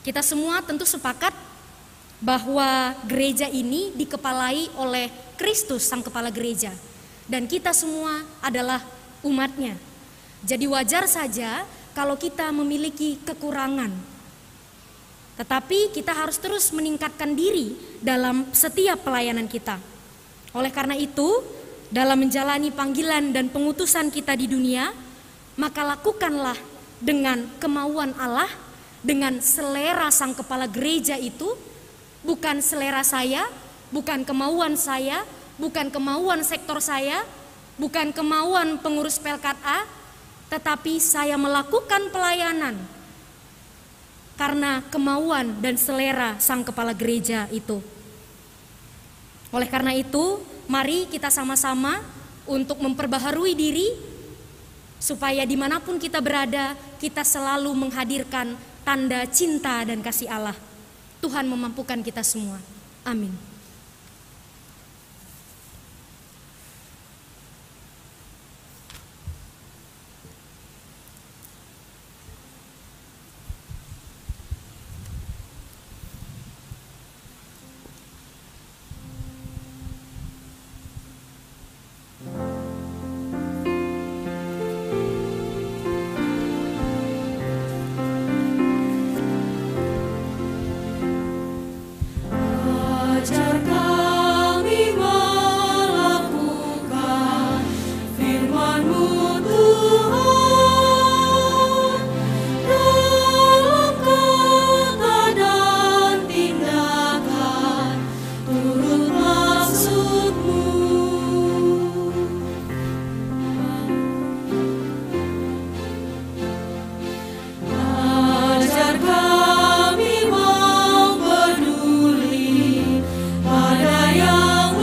Kita semua tentu sepakat bahwa gereja ini dikepalai oleh Kristus sang kepala gereja, dan kita semua adalah umatnya. Jadi wajar saja kalau kita memiliki kekurangan. Tetapi kita harus terus meningkatkan diri dalam setiap pelayanan kita. Oleh karena itu, dalam menjalani panggilan dan pengutusan kita di dunia, maka lakukanlah dengan kemauan Allah, dengan selera sang kepala gereja itu, bukan selera saya, bukan kemauan saya, bukan kemauan sektor saya, bukan kemauan pengurus Pelkat A, tetapi saya melakukan pelayanan karena kemauan dan selera sang kepala gereja itu. Oleh karena itu, mari kita sama-sama untuk memperbaharui diri, supaya dimanapun kita berada, kita selalu menghadirkan tanda cinta dan kasih Allah. Tuhan memampukan kita semua. Amin.
Ajar kami melakukan firman-Mu Tuhan, dalam kata dan tindakan turut maksud-Mu. Ajar kami mau peduli pada yang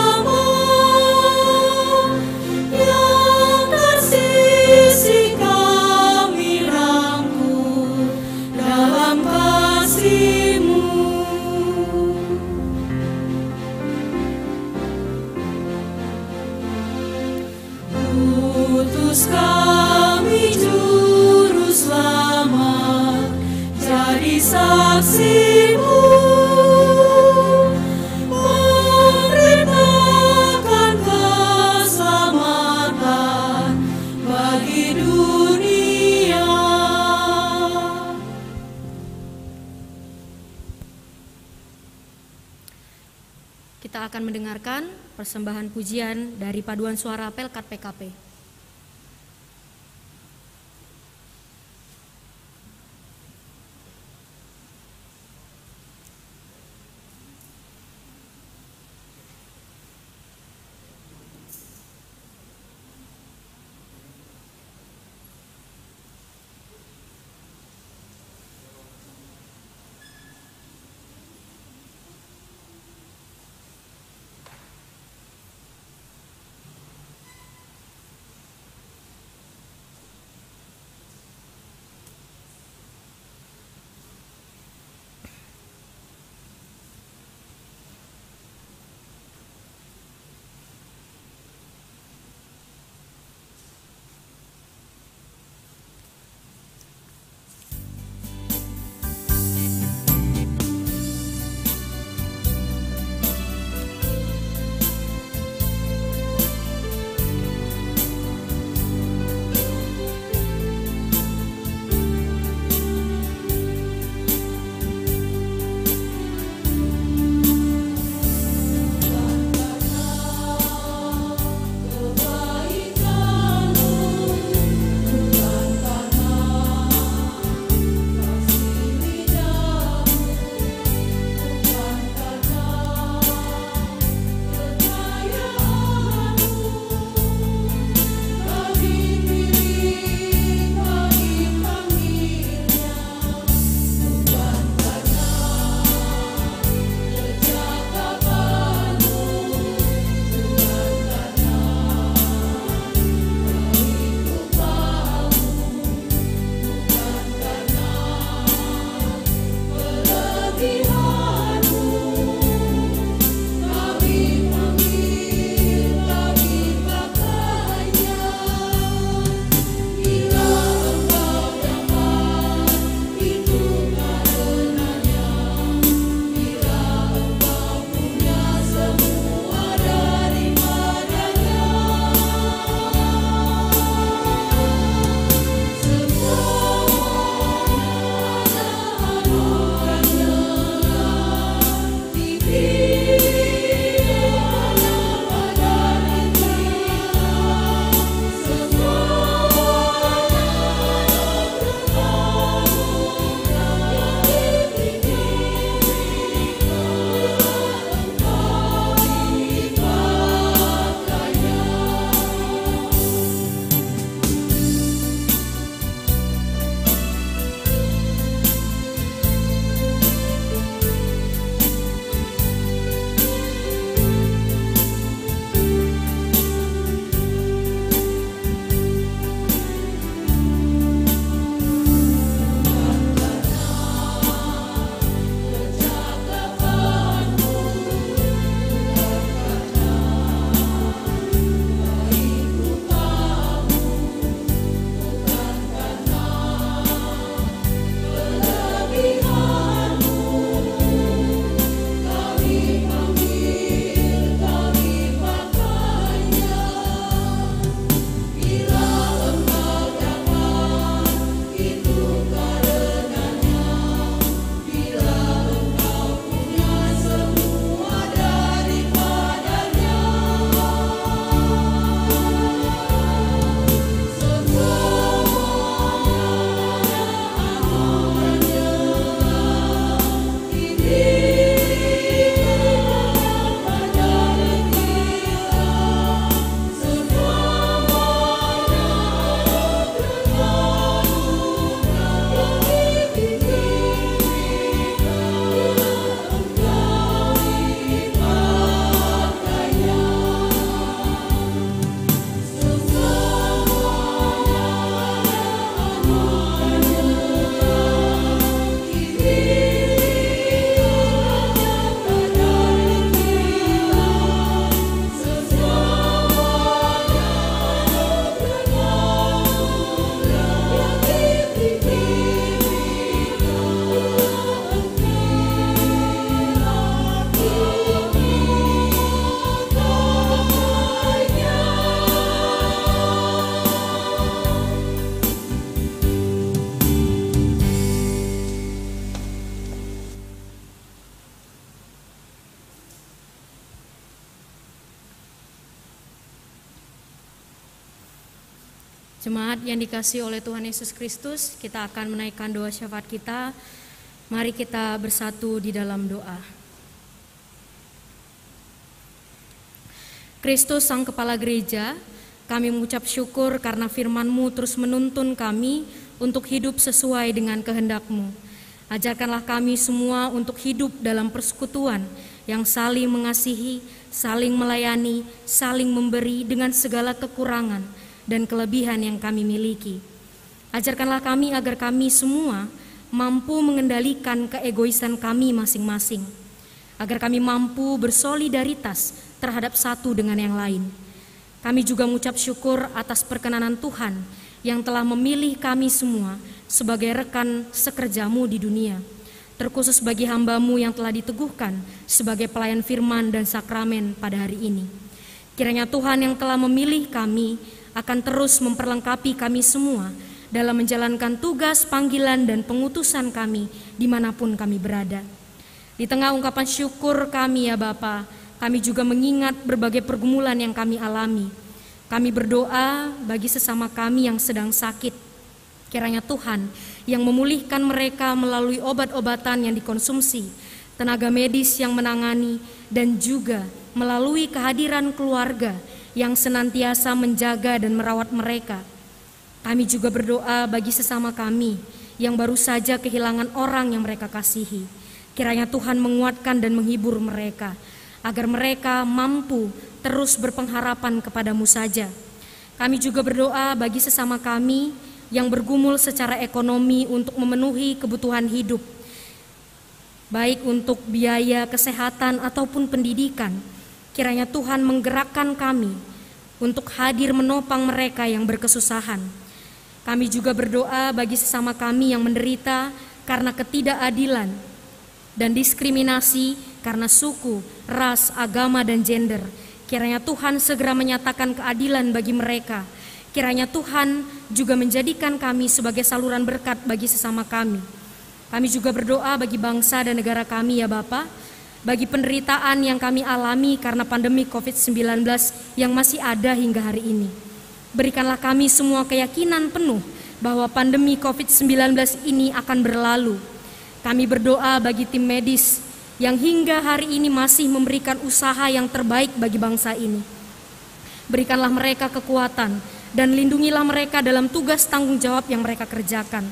lemah, yang tersisih kami rangkul dalam kasih-Mu. Utus kami juru selamat, jadi saksi-Mu, memberitakan keselamatan bagi dunia.
Kita akan mendengarkan persembahan pujian dari paduan suara Pelkat PKP. Jemaat yang dikasihi oleh Tuhan Yesus Kristus, kita akan menaikkan doa syafaat kita. Mari kita bersatu di dalam doa. Kristus Sang Kepala Gereja, kami mengucap syukur karena firman-Mu terus menuntun kami untuk hidup sesuai dengan kehendak-Mu. Ajarkanlah kami semua untuk hidup dalam persekutuan yang saling mengasihi, saling melayani, saling memberi dengan segala kekurangan dan kelebihan yang kami miliki. Ajarkanlah kami agar kami semua mampu mengendalikan keegoisan kami masing-masing, agar kami mampu bersolidaritas terhadap satu dengan yang lain. Kami juga mengucap syukur atas perkenanan Tuhan yang telah memilih kami semua sebagai rekan sekerja-Mu di dunia, terkhusus bagi hamba-Mu yang telah diteguhkan sebagai pelayan firman dan sakramen pada hari ini. Kiranya Tuhan yang telah memilih kami akan terus memperlengkapi kami semua dalam menjalankan tugas, panggilan, dan pengutusan kami dimanapun kami berada. Di tengah ungkapan syukur kami ya Bapa, kami juga mengingat berbagai pergumulan yang kami alami. Kami berdoa bagi sesama kami yang sedang sakit. Kiranya Tuhan yang memulihkan mereka melalui obat-obatan yang dikonsumsi, tenaga medis yang menangani, dan juga melalui kehadiran keluarga yang senantiasa menjaga dan merawat mereka. Kami juga berdoa bagi sesama kami yang baru saja kehilangan orang yang mereka kasihi. Kiranya Tuhan menguatkan dan menghibur mereka, agar mereka mampu terus berpengharapan kepada-Mu saja. Kami juga berdoa bagi sesama kami yang bergumul secara ekonomi untuk memenuhi kebutuhan hidup, baik untuk biaya kesehatan ataupun pendidikan. Kiranya Tuhan menggerakkan kami untuk hadir menopang mereka yang berkesusahan. Kami juga berdoa bagi sesama kami yang menderita karena ketidakadilan dan diskriminasi karena suku, ras, agama, dan gender. Kiranya Tuhan segera menyatakan keadilan bagi mereka. Kiranya Tuhan juga menjadikan kami sebagai saluran berkat bagi sesama kami. Kami juga berdoa bagi bangsa dan negara kami ya Bapa, bagi penderitaan yang kami alami karena pandemi COVID-19 yang masih ada hingga hari ini. Berikanlah kami semua keyakinan penuh bahwa pandemi COVID-19 ini akan berlalu. Kami berdoa bagi tim medis yang hingga hari ini masih memberikan usaha yang terbaik bagi bangsa ini. Berikanlah mereka kekuatan dan lindungilah mereka dalam tugas tanggung jawab yang mereka kerjakan.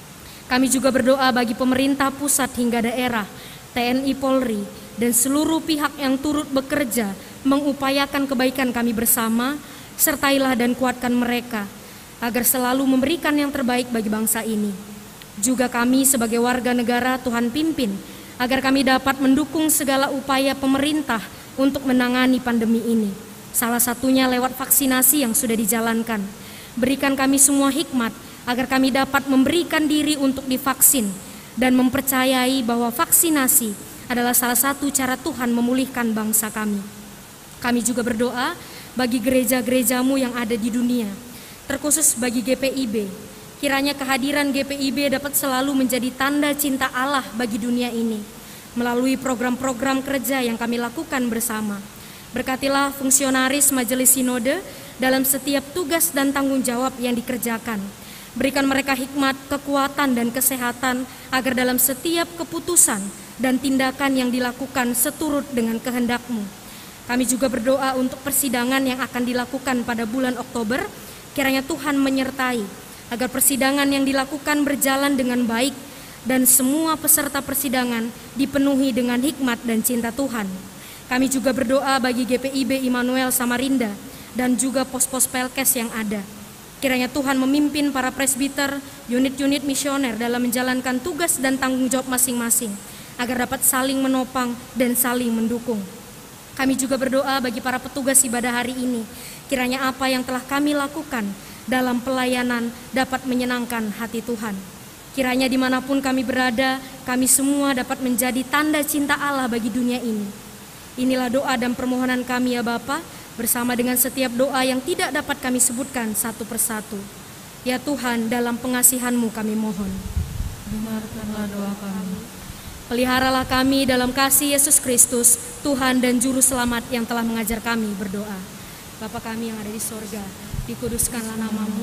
Kami juga berdoa bagi pemerintah pusat hingga daerah, TNI Polri, dan seluruh pihak yang turut bekerja mengupayakan kebaikan kami bersama. Sertailah dan kuatkan mereka agar selalu memberikan yang terbaik bagi bangsa ini. Juga kami sebagai warga negara Tuhan pimpin agar kami dapat mendukung segala upaya pemerintah untuk menangani pandemi ini. Salah satunya lewat vaksinasi yang sudah dijalankan. Berikan kami semua hikmat agar kami dapat memberikan diri untuk divaksin dan mempercayai bahwa vaksinasi adalah salah satu cara Tuhan memulihkan bangsa kami. Kami juga berdoa bagi gereja-gereja-Mu yang ada di dunia, terkhusus bagi GPIB. Kiranya kehadiran GPIB dapat selalu menjadi tanda cinta Allah bagi dunia ini, melalui program-program kerja yang kami lakukan bersama. Berkatilah fungsionaris Majelis Sinode dalam setiap tugas dan tanggung jawab yang dikerjakan. Berikan mereka hikmat, kekuatan, dan kesehatan agar dalam setiap keputusan dan tindakan yang dilakukan seturut dengan kehendak-Mu. Kami juga berdoa untuk persidangan yang akan dilakukan pada bulan Oktober. Kiranya Tuhan menyertai agar persidangan yang dilakukan berjalan dengan baik dan semua peserta persidangan dipenuhi dengan hikmat dan cinta Tuhan. Kami juga berdoa bagi GPIB Immanuel Samarinda dan juga pos-pos Pelkes yang ada. Kiranya Tuhan memimpin para presbiter, unit-unit misioner dalam menjalankan tugas dan tanggung jawab masing-masing, agar dapat saling menopang dan saling mendukung. Kami juga berdoa bagi para petugas ibadah hari ini. Kiranya apa yang telah kami lakukan dalam pelayanan dapat menyenangkan hati Tuhan. Kiranya dimanapun kami berada, kami semua dapat menjadi tanda cinta Allah bagi dunia ini. Inilah doa dan permohonan kami ya Bapa, bersama dengan setiap doa yang tidak dapat kami sebutkan satu persatu. Ya Tuhan, dalam pengasihan-Mu kami mohon.
Dengarkanlah doa kami.
Peliharalah kami dalam kasih Yesus Kristus, Tuhan dan Juru Selamat yang telah mengajar kami berdoa. Bapa kami yang ada di sorga, dikuduskanlah nama-Mu,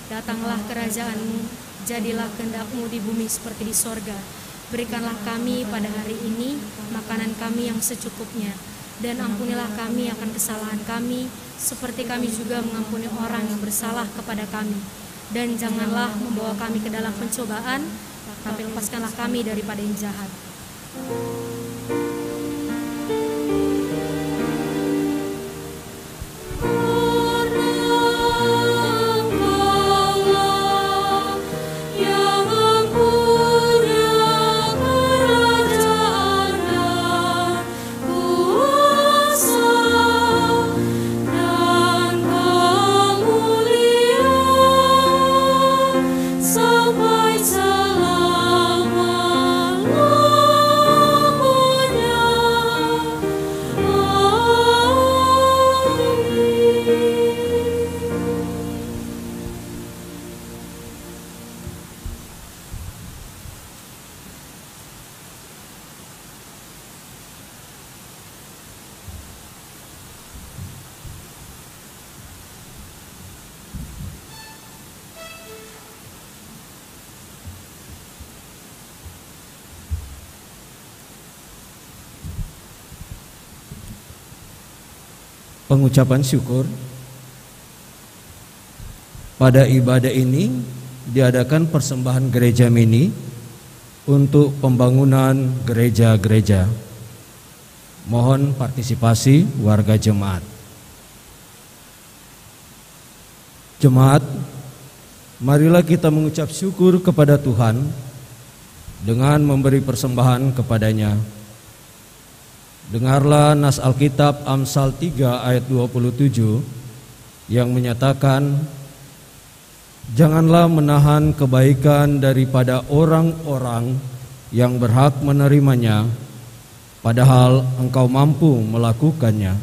Datanglah kerajaan-Mu, jadilah kehendak-Mu di bumi seperti di sorga. Berikanlah kami pada hari ini makanan kami yang secukupnya, dan ampunilah kami akan kesalahan kami, seperti kami juga mengampuni orang yang bersalah kepada kami. Dan janganlah membawa kami ke dalam pencobaan, tapi lepaskanlah kami daripada yang jahat.
Pengucapan syukur. Pada ibadah ini diadakan persembahan gereja mini untuk pembangunan gereja-gereja. Mohon partisipasi warga jemaat. Jemaat, marilah kita mengucap syukur kepada Tuhan dengan memberi persembahan kepadanya. Dengarlah nas Alkitab Amsal 3 ayat 27 yang menyatakan, janganlah menahan kebaikan daripada orang-orang yang berhak menerimanya, padahal engkau mampu melakukannya.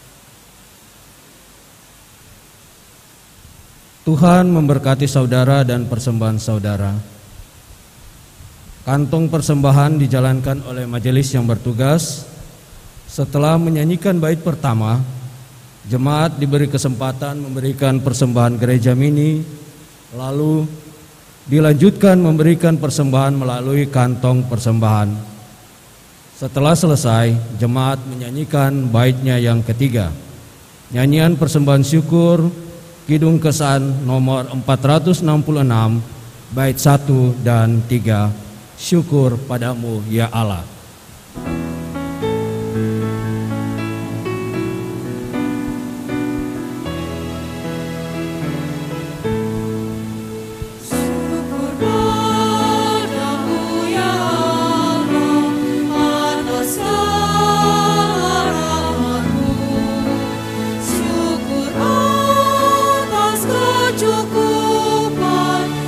Tuhan memberkati saudara dan persembahan saudara. Kantong persembahan dijalankan oleh majelis yang bertugas. Setelah menyanyikan bait pertama, jemaat diberi kesempatan memberikan persembahan gereja mini, lalu dilanjutkan memberikan persembahan melalui kantong persembahan. Setelah selesai, jemaat menyanyikan baitnya yang ketiga. Nyanyian persembahan syukur Kidung Kesan nomor 466, bait 1 dan 3. Syukur padamu ya Allah.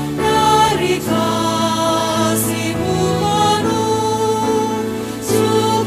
Dari kasih-Mu penuh,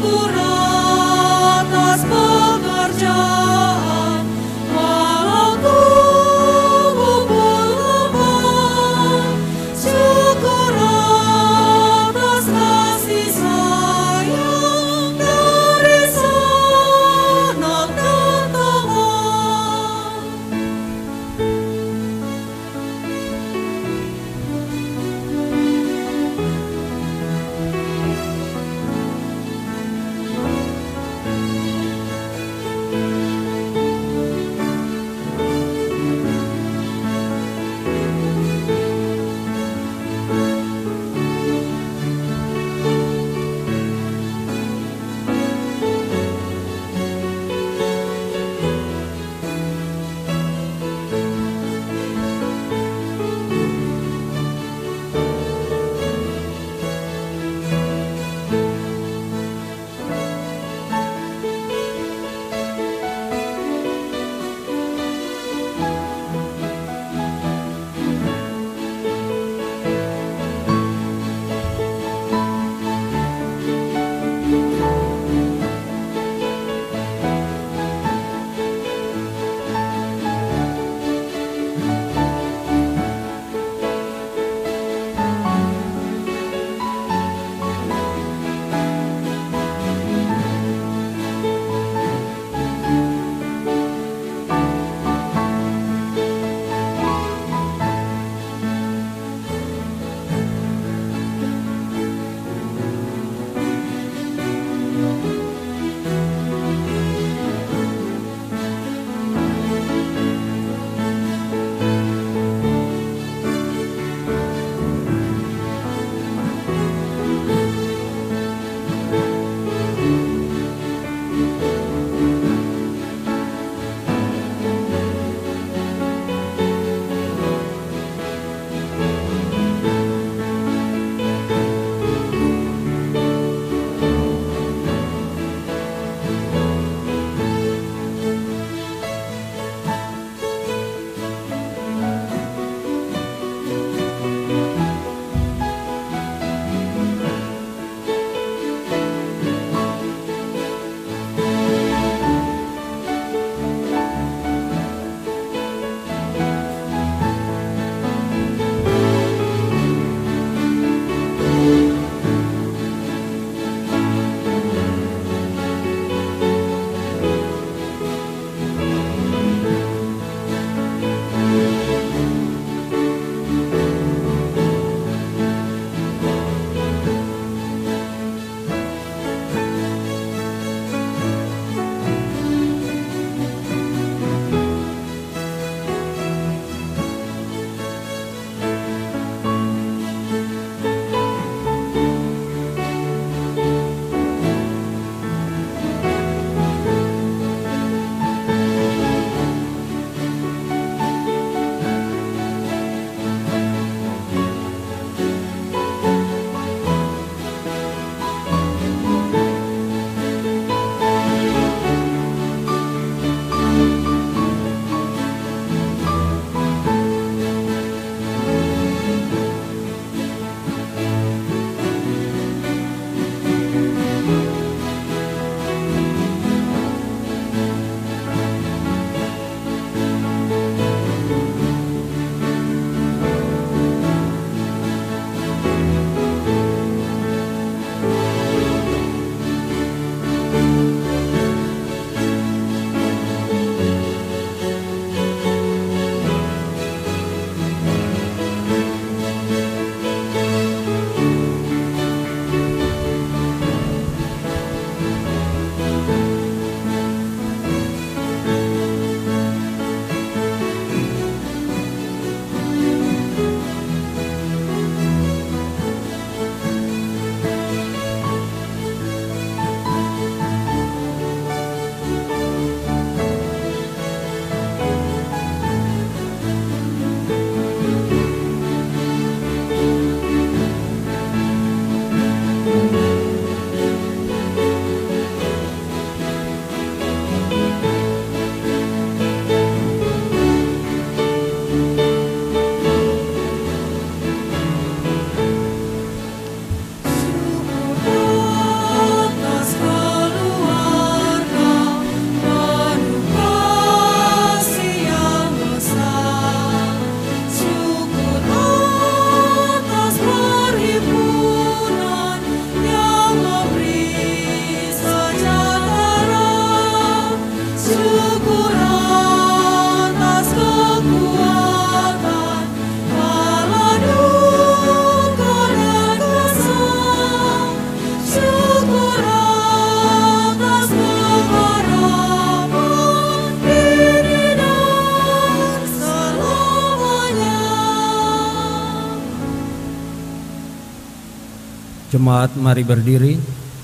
Jemaat, mari berdiri.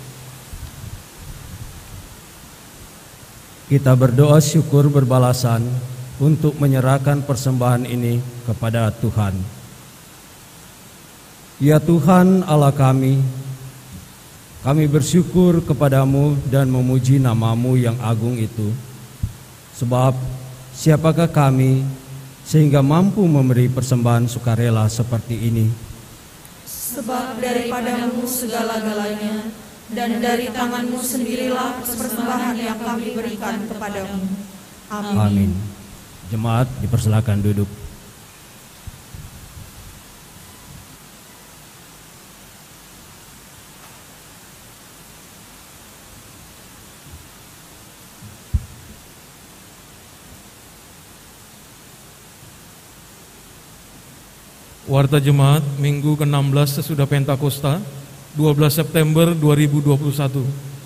Kita berdoa syukur berbalasan untuk menyerahkan persembahan ini kepada Tuhan. Ya Tuhan Allah kami bersyukur kepadamu dan memuji nama-Mu yang agung itu. Sebab siapakah kami sehingga mampu memberi persembahan sukarela seperti ini?
Sebab daripadamu segala-galanya, dan dari tanganmu sendirilah persembahan yang kami berikan kepadamu.
Amin. Jemaat dipersilakan duduk.
Warta Jemaat Minggu ke-16 sesudah Pentakosta, 12 September 2021.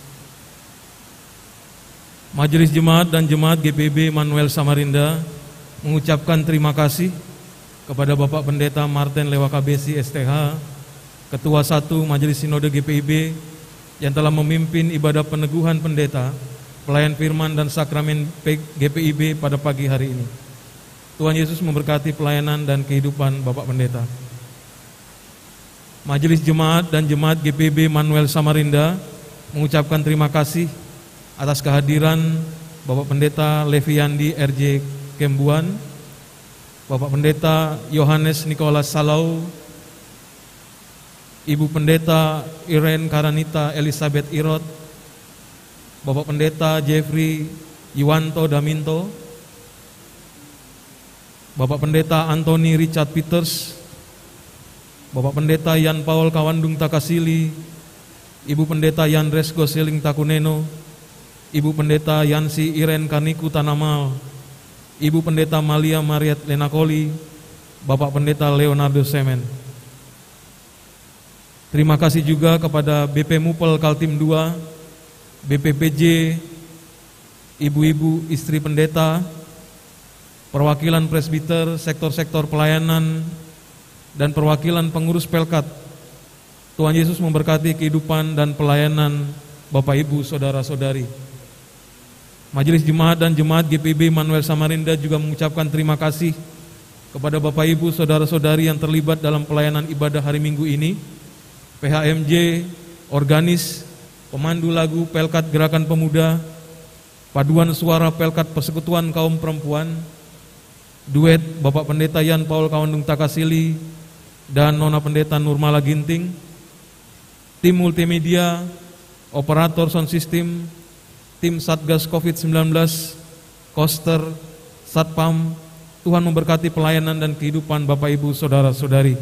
Majelis Jemaat dan Jemaat GPIB Manuel Samarinda mengucapkan terima kasih kepada Bapak Pendeta Martin Lewakabesi STH, Ketua 1 Majelis Sinode GPIB yang telah memimpin ibadah peneguhan pendeta, pelayan firman dan sakramen GPIB pada pagi hari ini. Tuhan Yesus memberkati pelayanan dan kehidupan Bapak Pendeta. Majelis Jemaat dan Jemaat GPIB Manuel Samarinda mengucapkan terima kasih atas kehadiran Bapak Pendeta Leviandi RJ Kembuan, Bapak Pendeta Yohanes Nikolas Salau, Ibu Pendeta Irene Karanita Elizabeth Irot, Bapak Pendeta Jeffrey Yuwanto Daminto, Bapak Pendeta Anthony Richard Peters, Bapak Pendeta Yan Paul Kawandung Takasili, Ibu Pendeta Yandres Goseling Takuneno, Ibu Pendeta Yansi Iren Kaniku Tanamal, Ibu Pendeta Malia Mariet Lenakoli, Bapak Pendeta Leonardo Semen. Terima kasih juga kepada BP Mupel Kaltim 2, BPPJ, Ibu-ibu istri pendeta, perwakilan presbiter, sektor-sektor pelayanan, dan perwakilan pengurus Pelkat. Tuhan Yesus memberkati kehidupan dan pelayanan Bapak Ibu, Saudara-saudari. Majelis Jemaat dan Jemaat GPIB Manuel Samarinda juga mengucapkan terima kasih kepada Bapak Ibu, Saudara-saudari yang terlibat dalam pelayanan ibadah hari Minggu ini, PHMJ, organis, pemandu lagu Pelkat Gerakan Pemuda, paduan suara Pelkat Persekutuan Kaum Perempuan, duet Bapak Pendeta Yan Paul Kawandung Takasili dan Nona Pendeta Nurmala Ginting, tim multimedia, operator sound system, tim Satgas COVID-19, Koster, Satpam. Tuhan memberkati pelayanan dan kehidupan Bapak Ibu Saudara-saudari.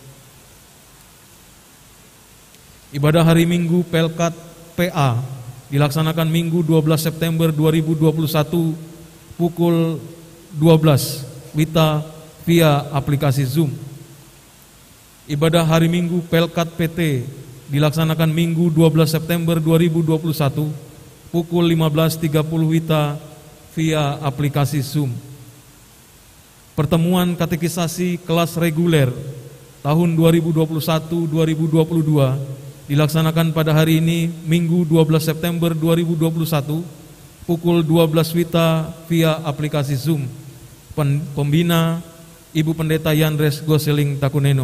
Ibadah hari Minggu Pelkat PA dilaksanakan Minggu 12 September 2021 pukul 12 WITA via aplikasi Zoom. Ibadah hari Minggu Pelkat PT dilaksanakan Minggu 12 September 2021 pukul 15.30 WITA via aplikasi Zoom. Pertemuan katekisasi kelas reguler tahun 2021-2022 dilaksanakan pada hari ini Minggu 12 September 2021 pukul 12 WITA via aplikasi Zoom. Pembina Ibu Pendeta Yandres Goseling Takuneno.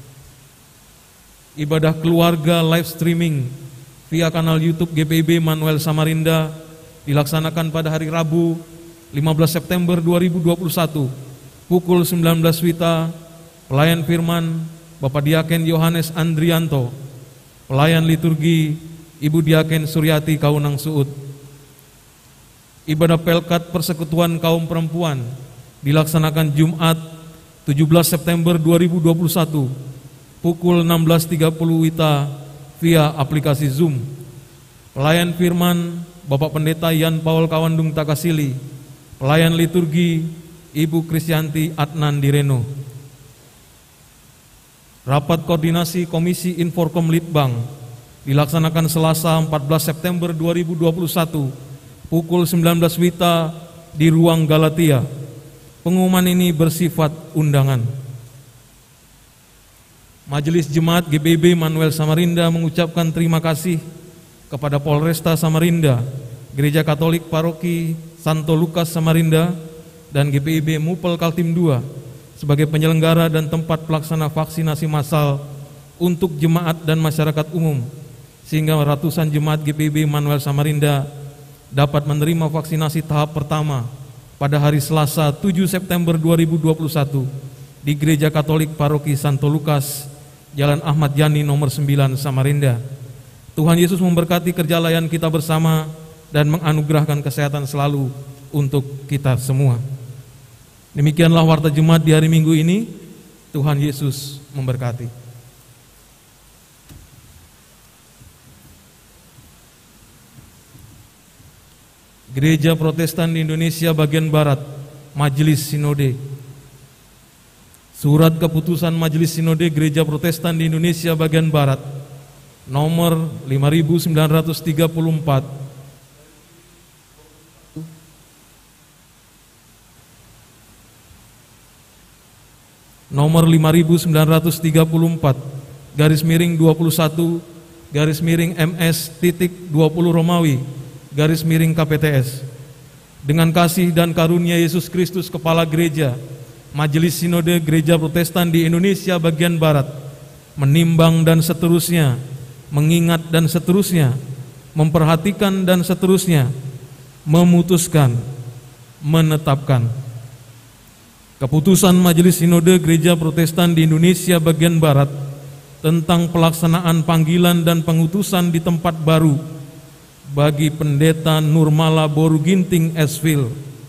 Ibadah keluarga live streaming via kanal YouTube GPIB Manuel Samarinda dilaksanakan pada hari Rabu 15 September 2021 pukul 19 WITA. Pelayan firman Bapak Diaken Yohanes Andrianto, pelayan liturgi Ibu Diaken Suryati Kaunang Suud. Ibadah Pelkat Persekutuan Kaum Perempuan dilaksanakan Jumat 17 September 2021 pukul 16.30 WITA via aplikasi Zoom. Pelayan firman Bapak Pendeta Yan Paul Kawandung Takasili, pelayan liturgi Ibu Krisyanti Adnan Direno. Rapat koordinasi Komisi Inforkom Litbang dilaksanakan Selasa 14 September 2021 pukul 19 WITA di ruang Galatia. Pengumuman ini bersifat undangan. Majelis Jemaat GPIB Immanuel Samarinda mengucapkan terima kasih kepada Polresta Samarinda, Gereja Katolik Paroki Santo Lukas Samarinda, dan GPIB Mupel Kaltim II sebagai penyelenggara dan tempat pelaksana vaksinasi massal untuk jemaat dan masyarakat umum, sehingga ratusan jemaat GPIB Immanuel Samarinda dapat menerima vaksinasi tahap pertama pada hari Selasa 7 September 2021 di Gereja Katolik Paroki Santo Lukas, Jalan Ahmad Yani nomor 9 Samarinda. Tuhan Yesus memberkati kerja layan kita bersama dan menganugerahkan kesehatan selalu untuk kita semua. Demikianlah warta jemaat di hari Minggu ini. Tuhan Yesus memberkati. Gereja Protestan di Indonesia bagian Barat, Majelis Sinode. Surat keputusan Majelis Sinode Gereja Protestan di Indonesia bagian Barat nomor 5934 nomor 5934 garis miring 21 garis miring MS.20 Romawi garis miring KPTS. Dengan kasih dan karunia Yesus Kristus Kepala Gereja, Majelis Sinode Gereja Protestan di Indonesia bagian Barat menimbang dan seterusnya, mengingat dan seterusnya, memperhatikan dan seterusnya, memutuskan, menetapkan. Keputusan Majelis Sinode Gereja Protestan di Indonesia bagian Barat tentang pelaksanaan panggilan dan pengutusan di tempat baru bagi Pendeta Nurmala Boru Ginting Esvil.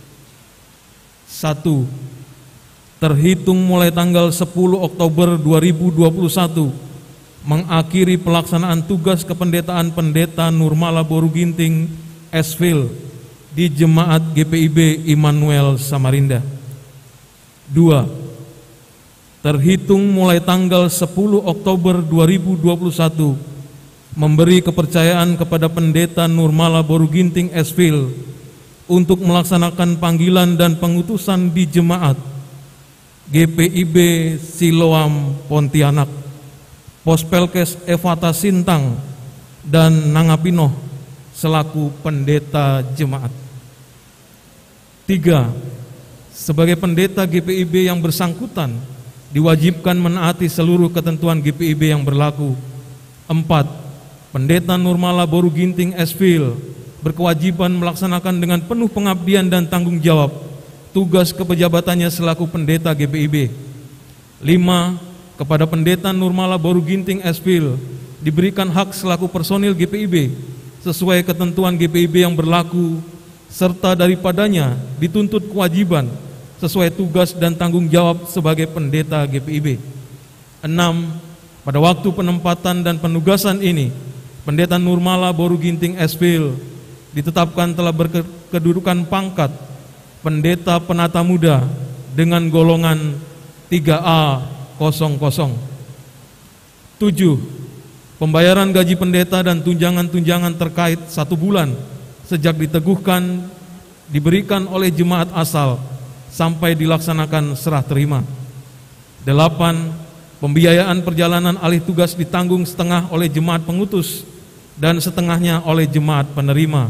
1. Terhitung mulai tanggal 10 Oktober 2021 mengakhiri pelaksanaan tugas kependetaan Pendeta Nurmala Boru Ginting Esvil di Jemaat GPIB Immanuel Samarinda. 2. Terhitung mulai tanggal 10 Oktober 2021 memberi kepercayaan kepada Pendeta Nurmala Boru Ginting Esvil untuk melaksanakan panggilan dan pengutusan di Jemaat GPIB Siloam Pontianak, Pospelkes Evata Sintang, dan Nangapinoh selaku pendeta jemaat. 3. Sebagai pendeta GPIB yang bersangkutan diwajibkan menaati seluruh ketentuan GPIB yang berlaku. 4. Pendeta Nurmala Boru Ginting Esvil berkewajiban melaksanakan dengan penuh pengabdian dan tanggung jawab tugas kepejabatannya selaku pendeta GPIB. 5. Kepada Pendeta Nurmala Boru Ginting Esvil diberikan hak selaku personil GPIB sesuai ketentuan GPIB yang berlaku, serta daripadanya dituntut kewajiban sesuai tugas dan tanggung jawab sebagai pendeta GPIB. 6. Pada waktu penempatan dan penugasan ini, Pendeta Nurmala Boru Ginting Esvil ditetapkan telah berkedudukan pangkat Pendeta Penata Muda dengan golongan 3A00. 7. Pembayaran gaji pendeta dan tunjangan-tunjangan terkait 1 bulan sejak diteguhkan diberikan oleh jemaat asal sampai dilaksanakan serah terima. 8. Pembiayaan perjalanan alih tugas ditanggung setengah oleh jemaat pengutus dan setengahnya oleh jemaat penerima.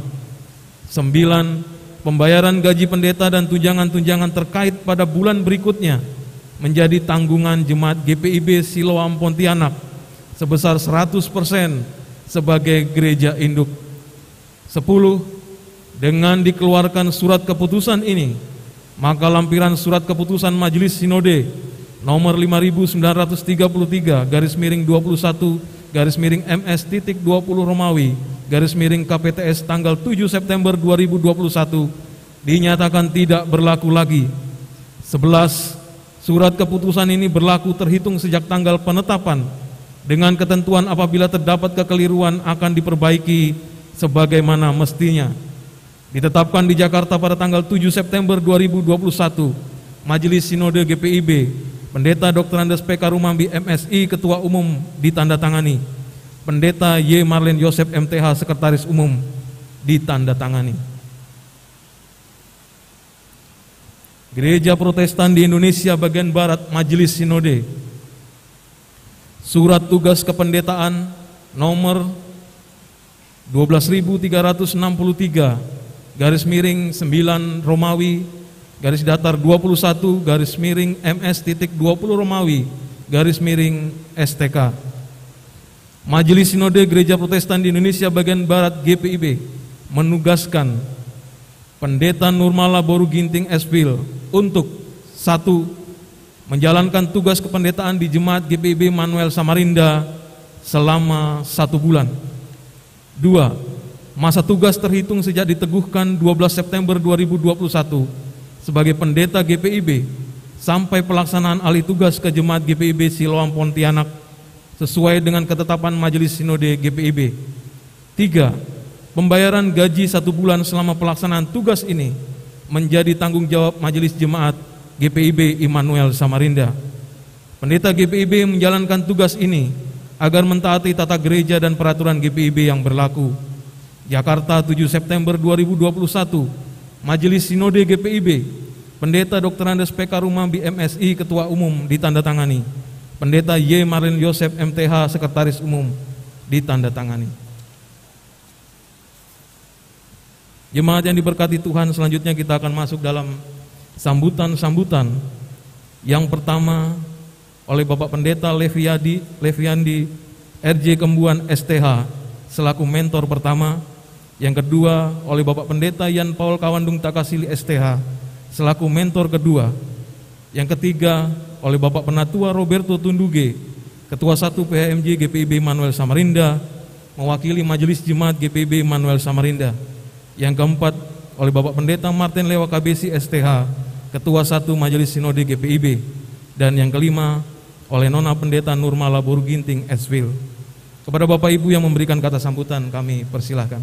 9. Pembayaran gaji pendeta dan tunjangan-tunjangan terkait pada bulan berikutnya menjadi tanggungan jemaat GPIB Siloam Pontianak sebesar 100% sebagai gereja induk. 10. Dengan dikeluarkan surat keputusan ini, maka lampiran surat keputusan Majelis Sinode nomor 5933 garis miring 21 garis miring MS.20 Romawi garis miring KPTS tanggal 7 September 2021 dinyatakan tidak berlaku lagi. 11. Surat keputusan ini berlaku terhitung sejak tanggal penetapan dengan ketentuan apabila terdapat kekeliruan akan diperbaiki sebagaimana mestinya. Ditetapkan di Jakarta pada tanggal 7 September 2021, Majelis Sinode GPIB, Pendeta Dr. Andes PK Rumambi MSI Ketua Umum ditandatangani, Pendeta Y. Marlen Yosef MTH Sekretaris Umum ditandatangani. Gereja Protestan di Indonesia bagian Barat, Majelis Sinode. Surat tugas kependetaan nomor 12.363 garis miring 9 Romawi garis datar 21 garis miring MS.20 Romawi garis miring STK. Majelis Sinode Gereja Protestan di Indonesia bagian Barat GPIB menugaskan Pendeta Nurmala Boru Ginting Espil untuk 1. Menjalankan tugas kependetaan di Jemaat GPIB Manuel Samarinda selama 1 bulan. 2. Masa tugas terhitung sejak diteguhkan 12 September 2021 sebagai pendeta GPIB sampai pelaksanaan alih tugas ke Jemaat GPIB Siloam Pontianak sesuai dengan ketetapan Majelis Sinode GPIB. 3. Pembayaran gaji 1 bulan selama pelaksanaan tugas ini menjadi tanggung jawab Majelis Jemaat GPIB Immanuel Samarinda. Pendeta GPIB menjalankan tugas ini agar mentaati tata gereja dan peraturan GPIB yang berlaku. Jakarta, 7 September 2021, Majelis Sinode GPIB, Pendeta Dr. Andes PK Rumambi MSI Ketua Umum ditandatangani. Pendeta Y. Marlin Yosef MTH Sekretaris Umum ditandatangani. Jemaat yang diberkati Tuhan, selanjutnya kita akan masuk dalam sambutan-sambutan. Yang pertama oleh Bapak Pendeta Leviandi RJ Kembuan STH selaku mentor pertama. Yang kedua oleh Bapak Pendeta Yan Paul Kawandung Takasili STH selaku mentor kedua. Yang ketiga oleh Bapak Penatua Roberto Tunduge, Ketua 1 PHMJ GPIB Manuel Samarinda, mewakili Majelis Jemaat GPIB Manuel Samarinda. Yang keempat oleh Bapak Pendeta Martin Lewa KBC STH, Ketua 1 Majelis Sinode GPIB. Dan yang kelima oleh Nona Pendeta Nurmala Boru Ginting Esvil. Kepada Bapak Ibu yang memberikan kata sambutan kami persilahkan.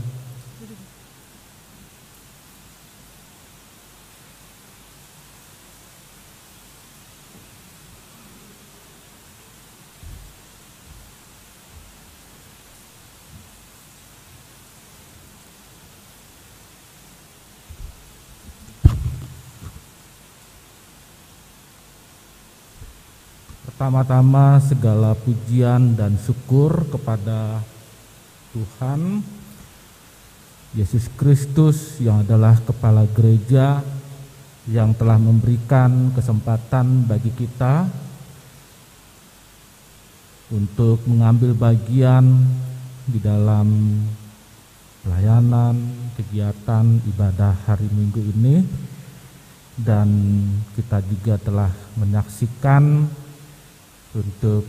Pertama-tama segala pujian dan syukur kepada Tuhan Yesus Kristus yang adalah Kepala Gereja, yang telah memberikan kesempatan bagi kita untuk mengambil bagian di dalam pelayanan kegiatan ibadah hari Minggu ini. Dan kita juga telah menyaksikan untuk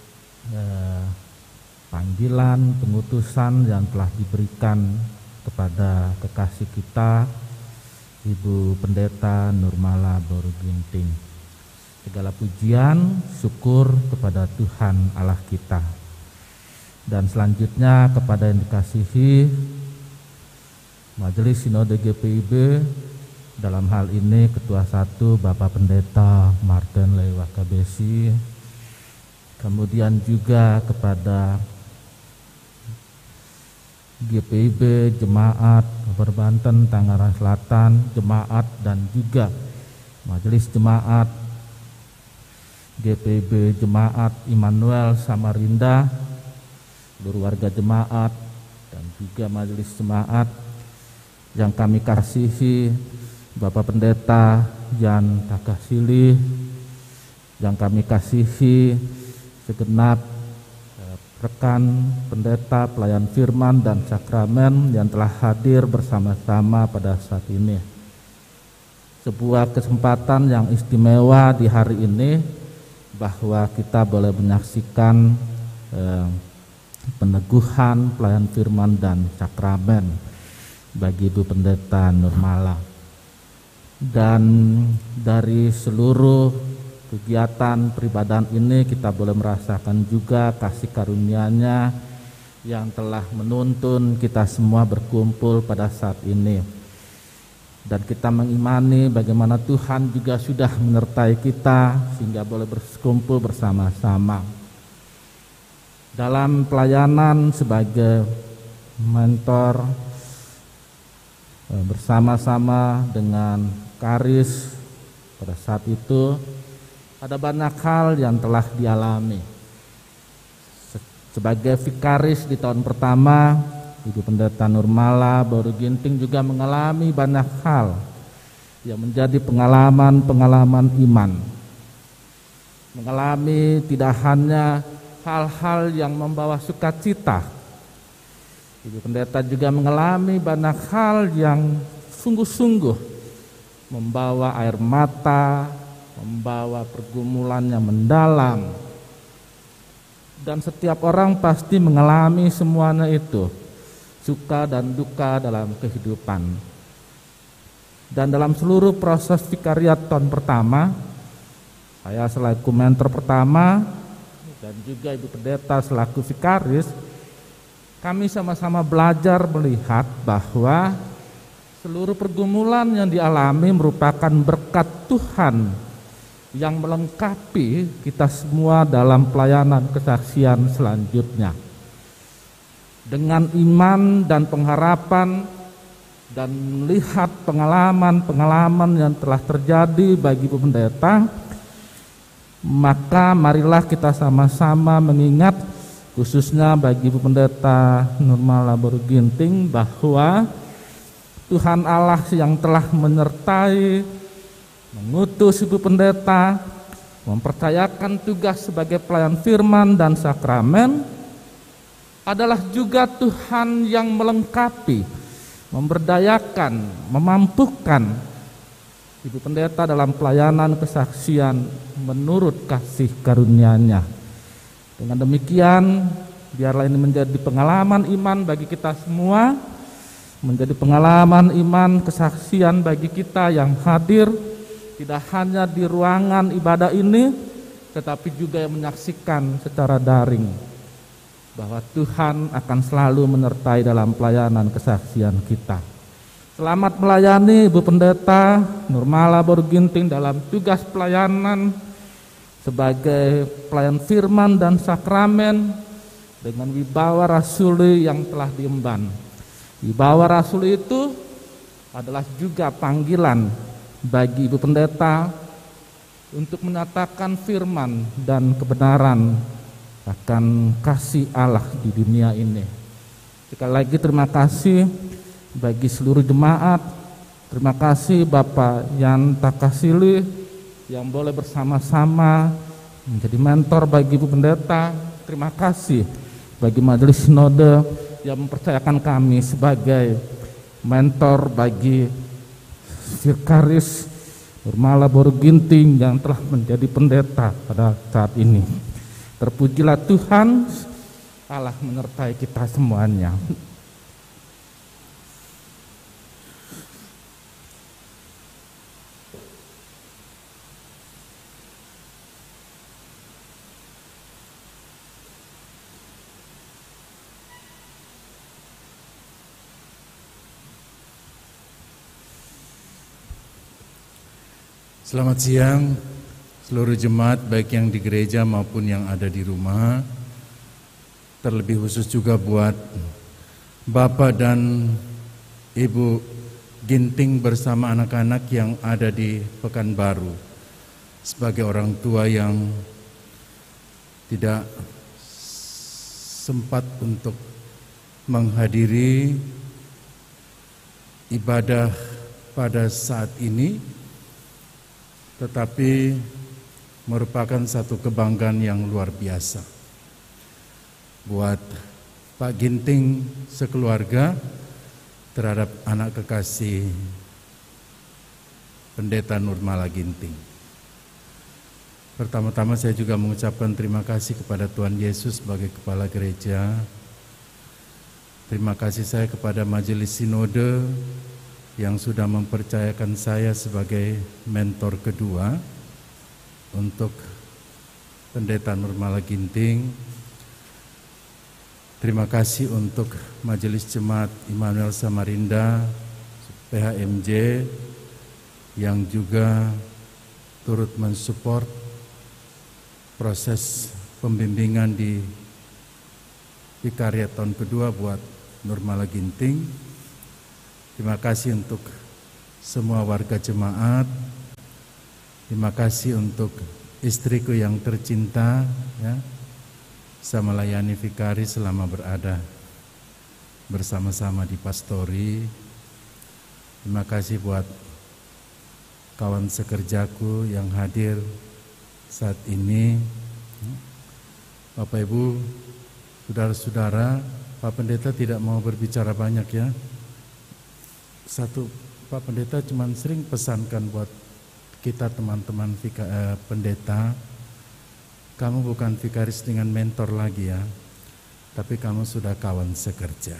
panggilan pengutusan yang telah diberikan kepada kekasih kita Ibu Pendeta Nurmala Boru Ginting. Segala pujian syukur kepada Tuhan Allah kita. Dan selanjutnya kepada yang dikasihi Majelis Sinode GPIB, dalam hal ini Ketua 1 Bapak Pendeta Martin Lewa KBC, kemudian juga kepada GPIB Jemaat Kabupaten Banten Tangerang Selatan, Jemaat dan juga Majelis Jemaat GPIB Jemaat Immanuel Samarinda, seluruh warga jemaat dan juga Majelis Jemaat yang kami kasihi, Bapak Pendeta Yan Takasili, yang kami kasihi segenap rekan pendeta, pelayan firman dan sakramen yang telah hadir bersama-sama pada saat ini. Sebuah kesempatan yang istimewa di hari ini bahwa kita boleh menyaksikan peneguhan pelayan firman dan sakramen bagi Ibu Pendeta Nurmala. Dan dari seluruh kegiatan peribadahan ini kita boleh merasakan juga kasih karunia-Nya yang telah menuntun kita semua berkumpul pada saat ini. Dan kita mengimani bagaimana Tuhan juga sudah menyertai kita sehingga boleh berkumpul bersama-sama. Dalam pelayanan sebagai mentor bersama-sama dengan Karis pada saat itu, ada banyak hal yang telah dialami. Sebagai vikaris di tahun pertama, Ibu Pendeta Nurmala Boru Ginting juga mengalami banyak hal yang menjadi pengalaman-pengalaman iman. Mengalami tidak hanya hal-hal yang membawa sukacita, Ibu Pendeta juga mengalami banyak hal yang sungguh-sungguh membawa air mata, membawa pergumulan yang mendalam. Dan setiap orang pasti mengalami semuanya itu, suka dan duka dalam kehidupan. Dan dalam seluruh proses vikariat tahun pertama, saya selaku mentor pertama dan juga Ibu Pendeta selaku vikaris, kami sama-sama belajar melihat bahwa seluruh pergumulan yang dialami merupakan berkat Tuhan yang melengkapi kita semua dalam pelayanan kesaksian selanjutnya. Dengan iman dan pengharapan dan melihat pengalaman-pengalaman yang telah terjadi bagi Ibu Pendeta, maka marilah kita sama-sama mengingat, khususnya bagi Ibu Pendeta Nurmala Boru Ginting, bahwa Tuhan Allah yang telah menyertai, mengutus Ibu Pendeta, mempercayakan tugas sebagai pelayan firman dan sakramen, adalah juga Tuhan yang melengkapi, memberdayakan, memampukan Ibu Pendeta dalam pelayanan kesaksian menurut kasih karunia-Nya. Dengan demikian, biarlah ini menjadi pengalaman iman bagi kita semua, menjadi pengalaman iman kesaksian bagi kita yang hadir, tidak hanya di ruangan ibadah ini, tetapi juga yang menyaksikan secara daring, bahwa Tuhan akan selalu menyertai dalam pelayanan kesaksian kita. Selamat melayani Ibu Pendeta Nurmala Boru Ginting dalam tugas pelayanan sebagai pelayan firman dan sakramen dengan wibawa rasuli yang telah diemban. Wibawa rasuli itu adalah juga panggilan bagi Ibu Pendeta untuk menyatakan firman dan kebenaran akan kasih Allah di dunia ini. Sekali lagi terima kasih bagi seluruh jemaat. Terima kasih Bapak Yan Takasili yang boleh bersama-sama menjadi mentor bagi Ibu Pendeta. Terima kasih bagi Majelis Sinode yang mempercayakan kami sebagai mentor bagi vikaris Nurmala Boru Ginting yang telah menjadi pendeta pada saat ini. Terpujilah Tuhan, Allah menyertai kita semuanya.
Selamat siang seluruh jemaat, baik yang di gereja maupun yang ada di rumah. Terlebih khusus juga buat Bapak dan Ibu Ginting bersama anak-anak yang ada di Pekanbaru. Sebagai orang tua yang tidak sempat untuk menghadiri ibadah pada saat ini, tetapi merupakan satu kebanggaan yang luar biasa buat Pak Ginting sekeluarga terhadap anak kekasih Pendeta Nurmala Ginting. Pertama-tama saya juga mengucapkan terima kasih kepada Tuhan Yesus sebagai Kepala Gereja. Terima kasih saya kepada Majelis Sinode yang sudah mempercayakan saya sebagai mentor kedua untuk Pendeta Nurmala Ginting. Terima kasih untuk Majelis Jemaat Immanuel Samarinda PHMJ yang juga turut mensupport proses pembimbingan di vikariat tahun kedua buat Nurmala Ginting. Terima kasih untuk semua warga jemaat. Terima kasih untuk istriku yang tercinta, ya, bisa melayani vikaris selama berada bersama-sama di pastori. Terima kasih buat kawan sekerjaku yang hadir saat ini. Bapak Ibu, saudara-saudara, Pak Pendeta tidak mau berbicara banyak ya. Pak Pendeta cuma sering pesankan buat kita teman-teman pendeta, kamu bukan vikaris dengan mentor lagi ya, tapi kamu sudah kawan sekerja.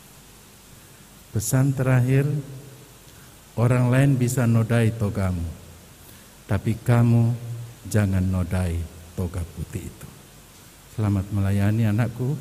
Pesan terakhir, orang lain bisa nodai togamu, tapi kamu jangan nodai toga putih itu. Selamat melayani anakku.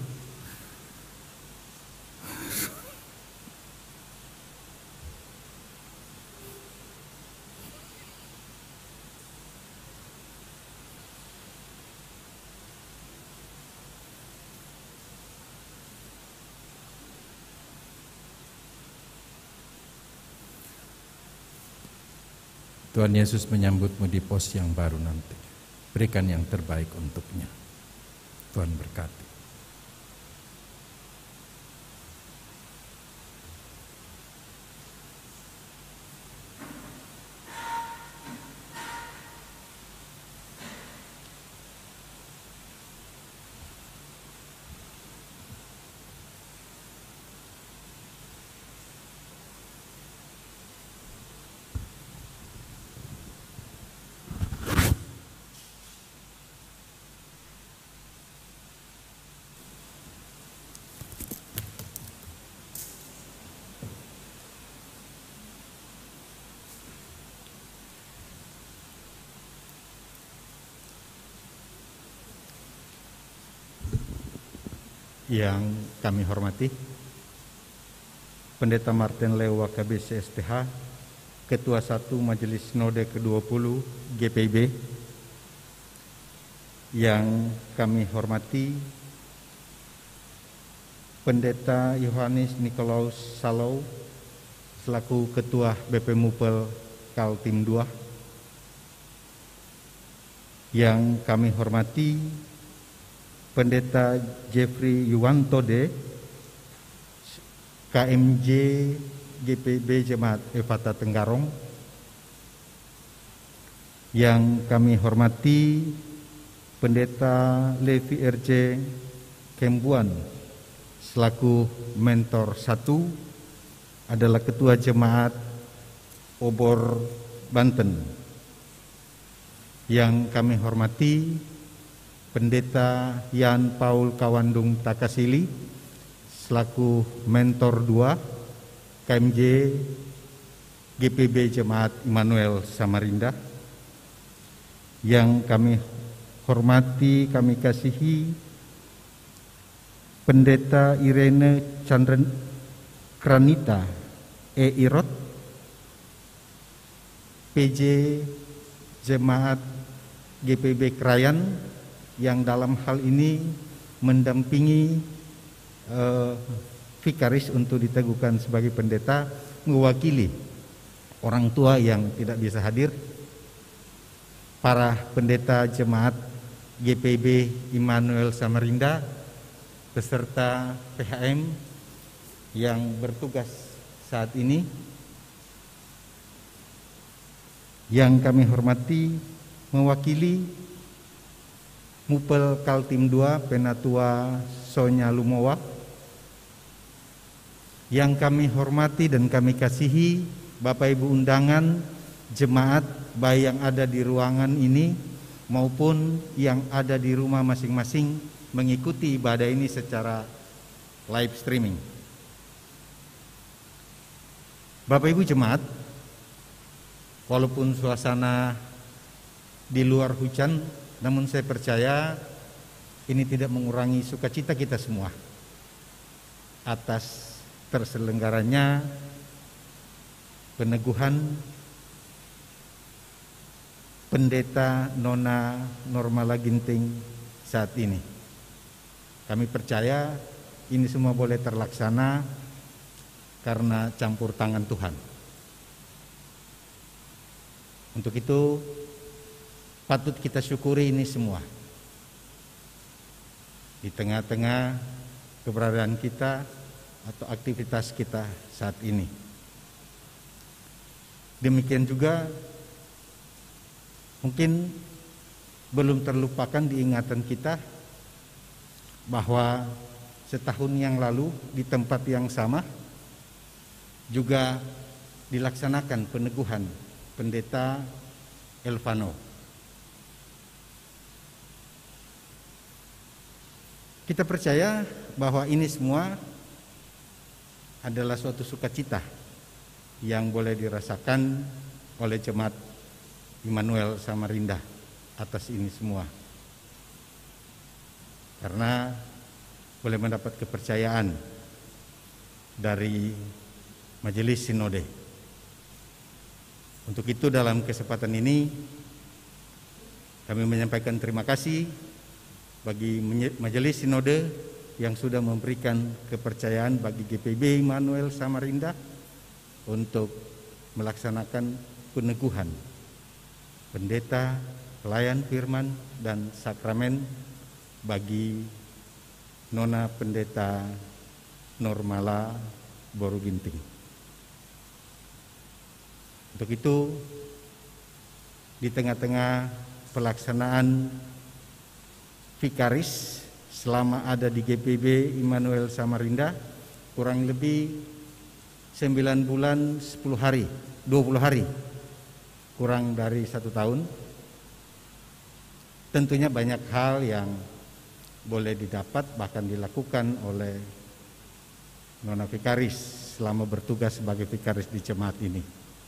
Tuhan Yesus menyambutmu di pos yang baru nanti. Berikan yang terbaik untuknya. Tuhan berkati.
Yang kami hormati Pendeta Martin Leo KBC STH, Ketua 1 Majelis Sinode ke-20 GPIB. Yang kami hormati Pendeta Yohanes Nikolaus Salau selaku Ketua BP Mupel Kaltim 2. Yang kami hormati Pendeta Jeffrey Yuwantode, KMJ GPB Jemaat Efata Tenggarong. Yang kami hormati Pendeta Levi RJ Kembuan selaku Mentor 1, adalah Ketua Jemaat Obor Banten. Yang kami hormati Pendeta Yan Paul Kawandung Takasili selaku Mentor 2 KMJ GPB Jemaat Immanuel Samarinda. Yang kami hormati, kami kasihi Pendeta Irene Chandran Kranita Irot, PJ Jemaat GPB Krayan, yang dalam hal ini mendampingi vikaris untuk diteguhkan sebagai pendeta, mewakili orang tua yang tidak bisa hadir, para pendeta jemaat GPB Immanuel Samarinda beserta PHM yang bertugas saat ini. Yang kami hormati, mewakili Mupel Kaltim 2 Penatua Sonya Lumowa. Yang kami hormati dan kami kasihi Bapak Ibu undangan jemaat, baik yang ada di ruangan ini maupun yang ada di rumah masing-masing mengikuti ibadah ini secara live streaming. Bapak Ibu jemaat, walaupun suasana di luar hujan, namun saya percaya ini tidak mengurangi sukacita kita semua atas terselenggaranya peneguhan Pendeta Nona Normala Ginting saat ini. Kami percaya ini semua boleh terlaksana karena campur tangan Tuhan. Untuk itu patut kita syukuri ini semua. di tengah-tengah keberadaan kita atau aktivitas kita saat ini. Demikian juga mungkin belum terlupakan di ingatan kita bahwa setahun yang lalu di tempat yang sama juga dilaksanakan peneguhan Pendeta Elvano. Kita percaya bahwa ini semua adalah suatu sukacita yang boleh dirasakan oleh jemaat Immanuel Samarinda atas ini semua, karena boleh mendapat kepercayaan dari Majelis Sinode. Untuk itu dalam kesempatan ini kami menyampaikan terima kasih bagi Majelis Sinode yang sudah memberikan kepercayaan bagi GPB Immanuel Samarinda untuk melaksanakan peneguhan pendeta, pelayan firman dan sakramen bagi Nona Pendeta Normala Boru Ginting. Untuk itu, di tengah-tengah pelaksanaan vikaris selama ada di GPB Immanuel Samarinda, kurang lebih 9 bulan 10 hari, 20 hari, kurang dari 1 tahun. Tentunya banyak hal yang boleh didapat bahkan dilakukan oleh Nona Vikaris selama bertugas sebagai vikaris di jemaat ini.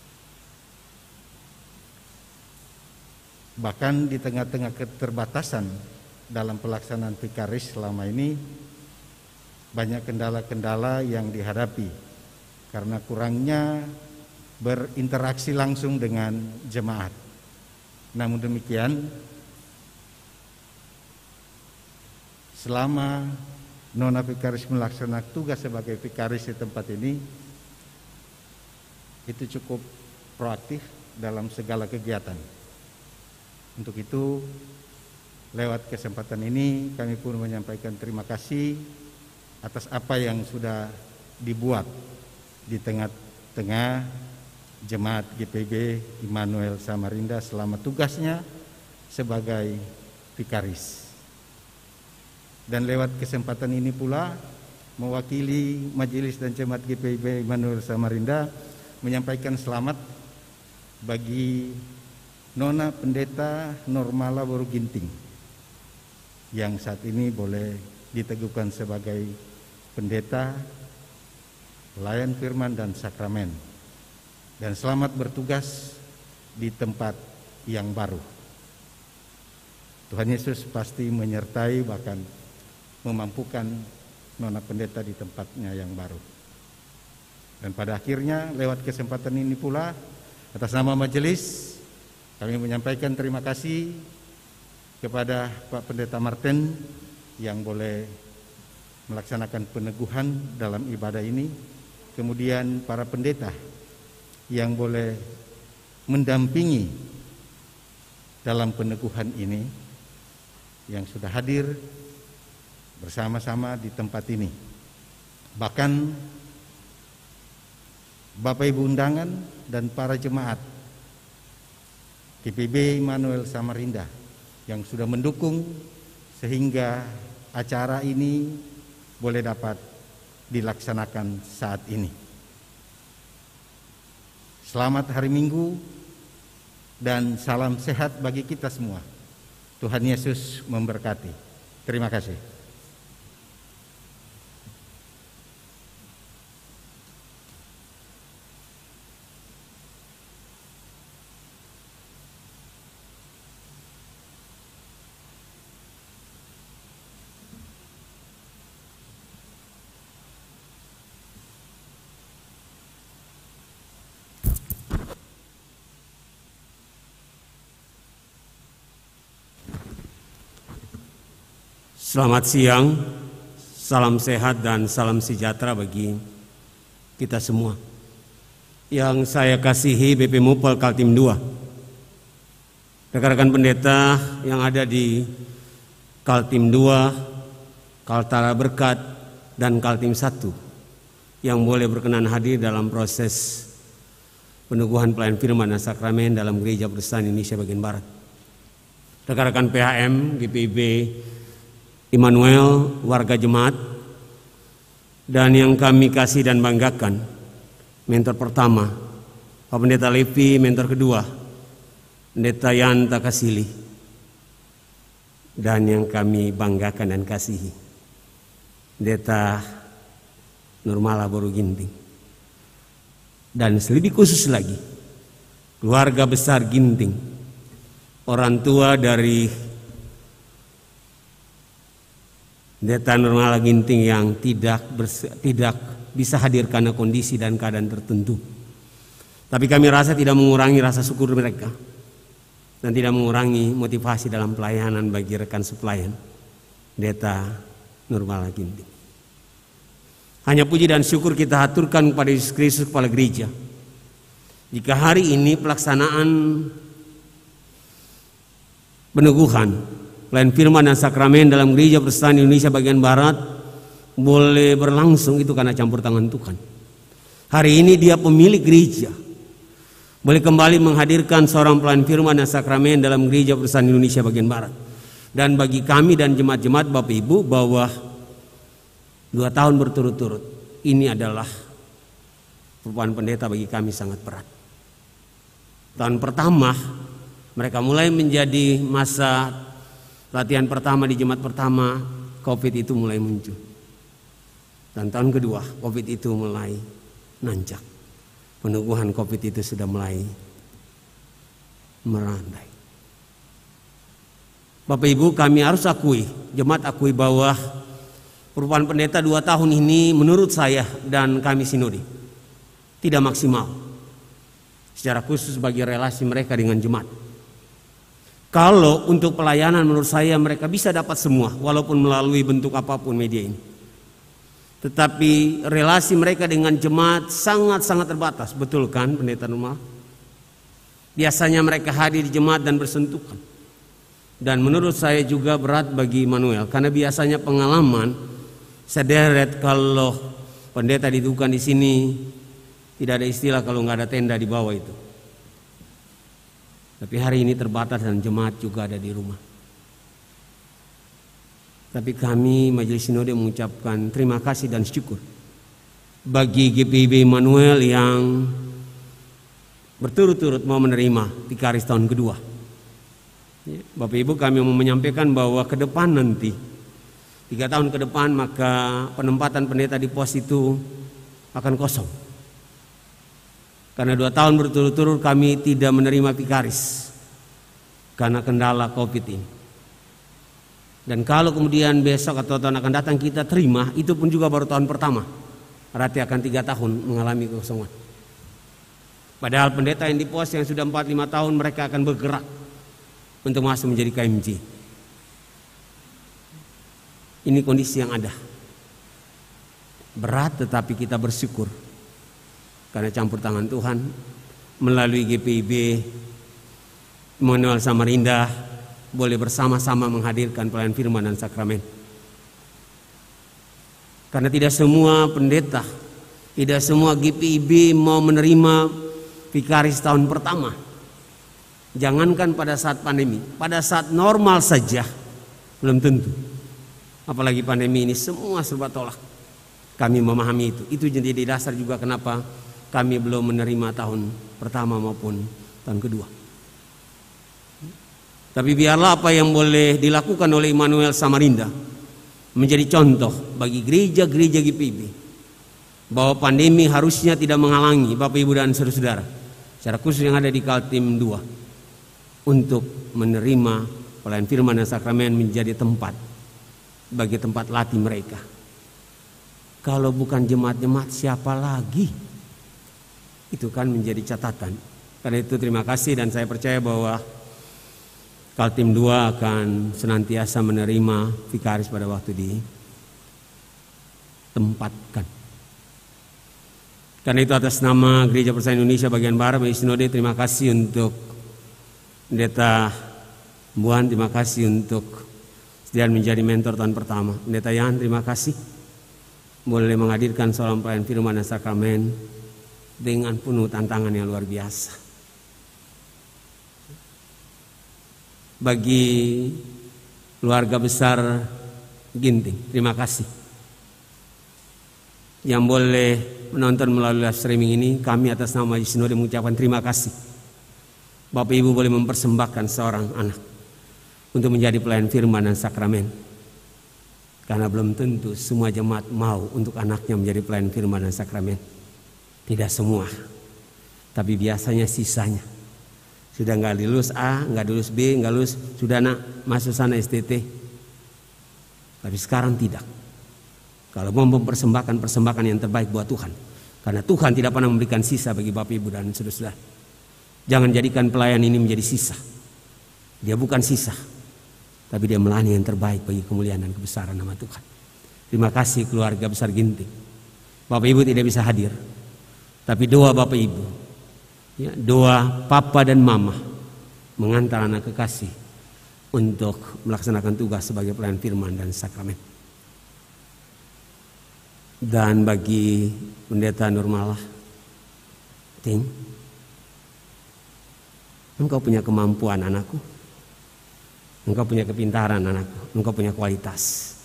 Bahkan di tengah-tengah keterbatasan dalam pelaksanaan vikaris selama ini, banyak kendala-kendala yang dihadapi karena kurangnya berinteraksi langsung dengan jemaat. Namun demikian, selama Nona Vikaris melaksanakan tugas sebagai vikaris di tempat ini, itu cukup proaktif dalam segala kegiatan. Untuk itu, lewat kesempatan ini kami pun menyampaikan terima kasih atas apa yang sudah dibuat di tengah-tengah jemaat GPB Immanuel Samarinda selama tugasnya sebagai vikaris. Dan lewat kesempatan ini pula mewakili majelis dan jemaat GPB Immanuel Samarinda menyampaikan selamat bagi Nona Pendeta Normala Boru Ginting yang saat ini boleh diteguhkan sebagai pendeta, pelayan firman dan sakramen, dan selamat bertugas di tempat yang baru. Tuhan Yesus pasti menyertai bahkan memampukan Nona Pendeta di tempatnya yang baru. Dan pada akhirnya lewat kesempatan ini pula atas nama majelis kami menyampaikan terima kasih kepada Pak Pendeta Martin yang boleh melaksanakan peneguhan dalam ibadah ini, kemudian para pendeta yang boleh mendampingi dalam peneguhan ini yang sudah hadir bersama-sama di tempat ini. Bahkan Bapak Ibu undangan dan para jemaat GPB Immanuel Samarinda yang sudah mendukung sehingga acara ini boleh dapat dilaksanakan saat ini. Selamat hari Minggu dan salam sehat bagi kita semua. Tuhan Yesus memberkati. Terima kasih.
Selamat siang, salam sehat dan salam sejahtera bagi kita semua. Yang saya kasihi BP Mupol Kaltim 2, rekan-rekan pendeta yang ada di Kaltim 2, Kaltara Berkat, dan Kaltim 1 yang boleh berkenan hadir dalam proses peneguhan pelayanan firman dan sakramen dalam Gereja Protestan Indonesia bagian Barat. Rekan-rekan PHM, GPIB Immanuel, warga jemaat, dan yang kami kasih dan banggakan, mentor pertama Pak Pendeta Levi, mentor kedua Pendeta Yanta Kasili, dan yang kami banggakan dan kasihi, Pendeta Nurmala Boru Ginting. Dan lebih khusus lagi, keluarga besar Ginting, orang tua dari Pendeta Nurmala Ginting yang tidak bisa hadir karena kondisi dan keadaan tertentu. Tapi kami rasa tidak mengurangi rasa syukur mereka dan tidak mengurangi motivasi dalam pelayanan bagi rekan sepelayan Pendeta Nurmala Ginting. Hanya puji dan syukur kita aturkan kepada Yesus Kristus Kepala Gereja. Jika hari ini pelaksanaan peneguhan pelayanan firman dan sakramen dalam Gereja Protestan Indonesia bagian Barat boleh berlangsung, itu karena campur tangan Tuhan. Hari ini Dia pemilik gereja, boleh kembali menghadirkan seorang pelayan firman dan sakramen dalam Gereja Protestan Indonesia bagian Barat. Dan bagi kami dan jemaat-jemaat Bapak Ibu, bahwa 2 tahun berturut-turut ini adalah perubahan pendeta bagi kami sangat berat. Tahun pertama mereka mulai menjadi masa latihan pertama di jemaat pertama, COVID itu mulai muncul. Dan tahun kedua COVID itu mulai nancap. Peneguhan COVID itu sudah mulai merandai. Bapak Ibu, kami harus akui, jemaat akui bahwa perubahan pendeta 2 tahun ini menurut saya dan kami sinode tidak maksimal, secara khusus bagi relasi mereka dengan jemaat. Kalau untuk pelayanan menurut saya mereka bisa dapat semua walaupun melalui bentuk apapun media ini. Tetapi relasi mereka dengan jemaat sangat-sangat terbatas, betul kan Pendeta Nurmala? Biasanya mereka hadir di jemaat dan bersentuhan. Dan menurut saya juga berat bagi Immanuel, karena biasanya pengalaman sederet kalau pendeta diteguhkan di sini, tidak ada istilah kalau nggak ada tenda di bawah itu. Tapi hari ini terbatas dan jemaat juga ada di rumah. Tapi kami Majelis Sinode mengucapkan terima kasih dan syukur bagi GPIB Immanuel yang berturut-turut mau menerima Vikaris tahun kedua. Bapak Ibu, kami mau menyampaikan bahwa ke depan nanti 3 tahun ke depan maka penempatan pendeta di pos itu akan kosong. Karena 2 tahun berturut-turut kami tidak menerima vikaris karena kendala COVID ini. Dan kalau kemudian besok atau tahun akan datang kita terima, itu pun juga baru tahun pertama. Berarti akan 3 tahun mengalami kekosongan. Padahal pendeta yang di pos yang sudah 4-5 tahun mereka akan bergerak untuk masuk menjadi KMJ. Ini kondisi yang ada. Berat, tetapi kita bersyukur karena campur tangan Tuhan melalui GPIB Immanuel Samarinda boleh bersama-sama menghadirkan pelayanan firman dan sakramen. Karena tidak semua pendeta, tidak semua GPIB mau menerima vikaris tahun pertama. Jangankan pada saat pandemi, pada saat normal saja belum tentu. Apalagi pandemi ini semua serba tolak. Kami memahami itu. Itu jadi dasar juga kenapa kami belum menerima tahun pertama maupun tahun kedua. Tapi biarlah apa yang boleh dilakukan oleh Immanuel Samarinda menjadi contoh bagi gereja-gereja GPIB bahwa pandemi harusnya tidak menghalangi Bapak Ibu dan saudara-saudara, secara khusus yang ada di Kaltim 2, untuk menerima pelayanan firman dan sakramen menjadi tempat bagi tempat latih mereka. Kalau bukan jemaat-jemaat siapa lagi? Itu kan menjadi catatan. Karena itu terima kasih dan saya percaya bahwa Kaltim 2 akan senantiasa menerima vikaris pada waktu ditempatkan. Karena itu atas nama Gereja Protestan Indonesia bagian Barat Majelis Sinode, terima kasih untuk Pendeta Buan, terima kasih untuk dan menjadi mentor tahun pertama. Pendeta Yan, terima kasih boleh menghadirkan seorang pelayan firman dan sakramen dengan penuh tantangan yang luar biasa. Bagi keluarga besar Ginting, terima kasih yang boleh menonton melalui live streaming ini. Kami atas nama Sinode mengucapkan terima kasih. Bapak Ibu boleh mempersembahkan seorang anak untuk menjadi pelayan firman dan sakramen, karena belum tentu semua jemaat mau untuk anaknya menjadi pelayan firman dan sakramen. Tidak semua, tapi biasanya sisanya sudah nggak lulus A, nggak lulus B, nggak lulus, sudah nak masuk sana STT. Tapi sekarang tidak. Kalau mau mempersembahkan persembahan yang terbaik buat Tuhan, karena Tuhan tidak pernah memberikan sisa bagi Bapak Ibu dan saudara-saudara. Jangan jadikan pelayan ini menjadi sisa. Dia bukan sisa, tapi dia melayani yang terbaik bagi kemuliaan dan kebesaran nama Tuhan. Terima kasih keluarga besar Ginting. Bapak Ibu tidak bisa hadir, tapi doa Bapak Ibu, ya, doa Papa dan Mama mengantar anak kekasih untuk melaksanakan tugas sebagai pelayan firman dan sakramen. Dan bagi Pendeta Nurmalah, Ting, engkau punya kemampuan anakku, engkau punya kepintaran anakku, engkau punya kualitas.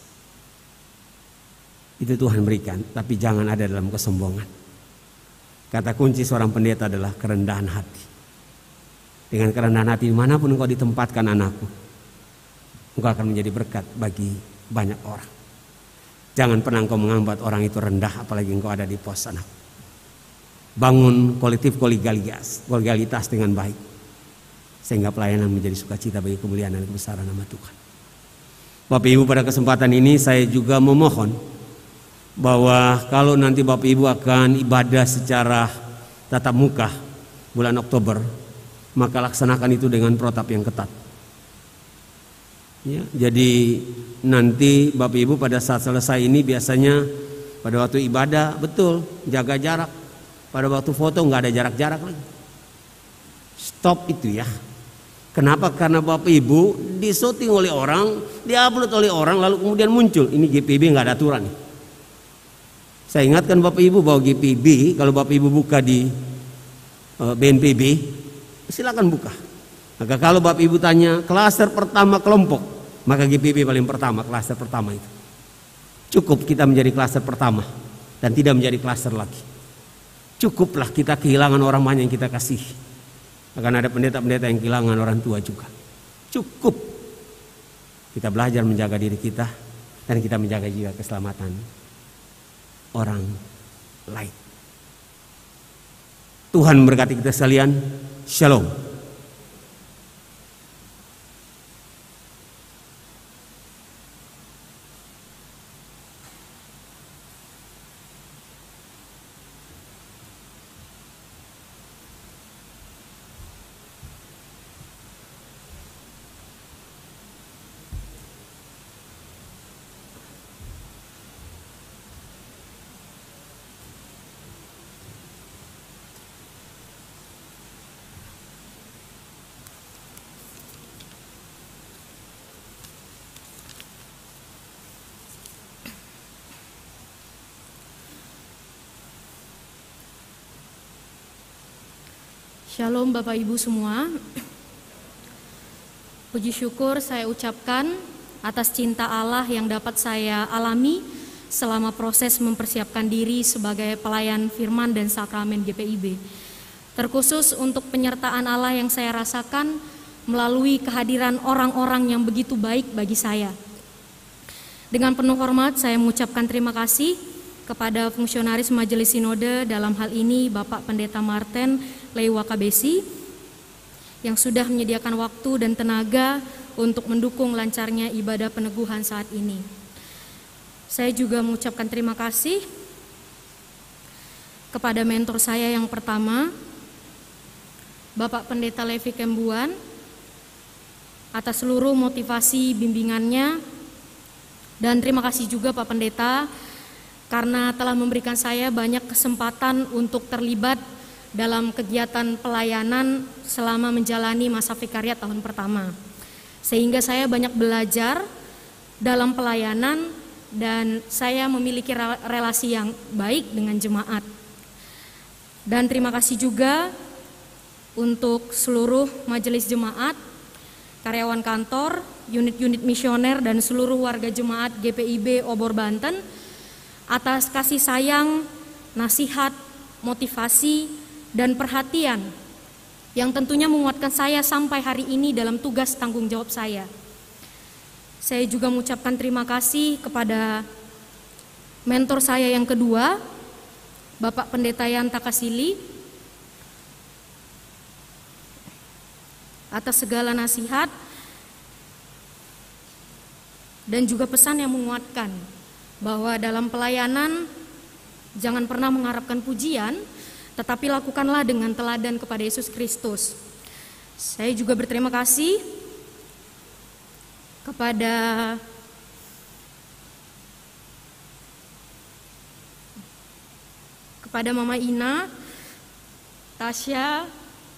Itu Tuhan berikan, tapi jangan ada dalam kesombongan. Kata kunci seorang pendeta adalah kerendahan hati. Dengan kerendahan hati dimanapun engkau ditempatkan anakku, engkau akan menjadi berkat bagi banyak orang. Jangan pernah engkau menganggap orang itu rendah, apalagi engkau ada di pos anak. Bangun kolektif kolegalitas dengan baik, sehingga pelayanan menjadi sukacita bagi kemuliaan dan kebesaran nama Tuhan. Bapak Ibu, pada kesempatan ini saya juga memohon bahwa kalau nanti Bapak Ibu akan ibadah secara tatap muka bulan Oktober, maka laksanakan itu dengan protap yang ketat. Ya, jadi nanti Bapak Ibu pada saat selesai ini biasanya pada waktu ibadah betul jaga jarak, pada waktu foto nggak ada jarak-jarak lagi. Stop itu ya. Kenapa? Karena Bapak Ibu disyuting oleh orang, diupload oleh orang, lalu kemudian muncul ini GPIB nggak ada aturan nih. Saya ingatkan Bapak Ibu bahwa GPIB kalau Bapak Ibu buka di BNPB silakan buka. Maka kalau Bapak Ibu tanya klaster pertama kelompok, maka GPIB paling pertama, klaster pertama itu. Cukup kita menjadi klaster pertama dan tidak menjadi klaster lagi. Cukuplah kita kehilangan orang banyak yang kita kasih. Akan ada pendeta-pendeta yang kehilangan orang tua juga. Cukup kita belajar menjaga diri kita dan kita menjaga juga keselamatan orang lain. Tuhan memberkati kita sekalian. Shalom.
Shalom Bapak Ibu semua. Puji syukur saya ucapkan atas cinta Allah yang dapat saya alami selama proses mempersiapkan diri sebagai pelayan firman dan sakramen GPIB. Terkhusus untuk penyertaan Allah yang saya rasakan melalui kehadiran orang-orang yang begitu baik bagi saya. Dengan penuh hormat saya mengucapkan terima kasih kepada fungsionaris Majelis Sinode, dalam hal ini Bapak Pendeta Marten Leiwa Kabesi, yang sudah menyediakan waktu dan tenaga untuk mendukung lancarnya ibadah peneguhan saat ini. Saya juga mengucapkan terima kasih kepada mentor saya yang pertama, Bapak Pendeta Levi Kembuan, atas seluruh motivasi bimbingannya, dan terima kasih juga Pak Pendeta karena telah memberikan saya banyak kesempatan untuk terlibat dalam kegiatan pelayanan selama menjalani masa vikariat tahun pertama. Sehingga saya banyak belajar dalam pelayanan, dan saya memiliki relasi yang baik dengan jemaat. Dan terima kasih juga untuk seluruh majelis jemaat, karyawan kantor, unit-unit misioner, dan seluruh warga jemaat GPIB Obor Banten atas kasih sayang, nasihat, motivasi, dan perhatian yang tentunya menguatkan saya sampai hari ini dalam tugas tanggung jawab saya. Saya juga mengucapkan terima kasih kepada mentor saya yang kedua, Bapak Pendeta Yanta Kasili, atas segala nasihat dan juga pesan yang menguatkan bahwa dalam pelayanan jangan pernah mengharapkan pujian, tetapi lakukanlah dengan teladan kepada Yesus Kristus. Saya juga berterima kasih kepada Mama Ina, Tasya,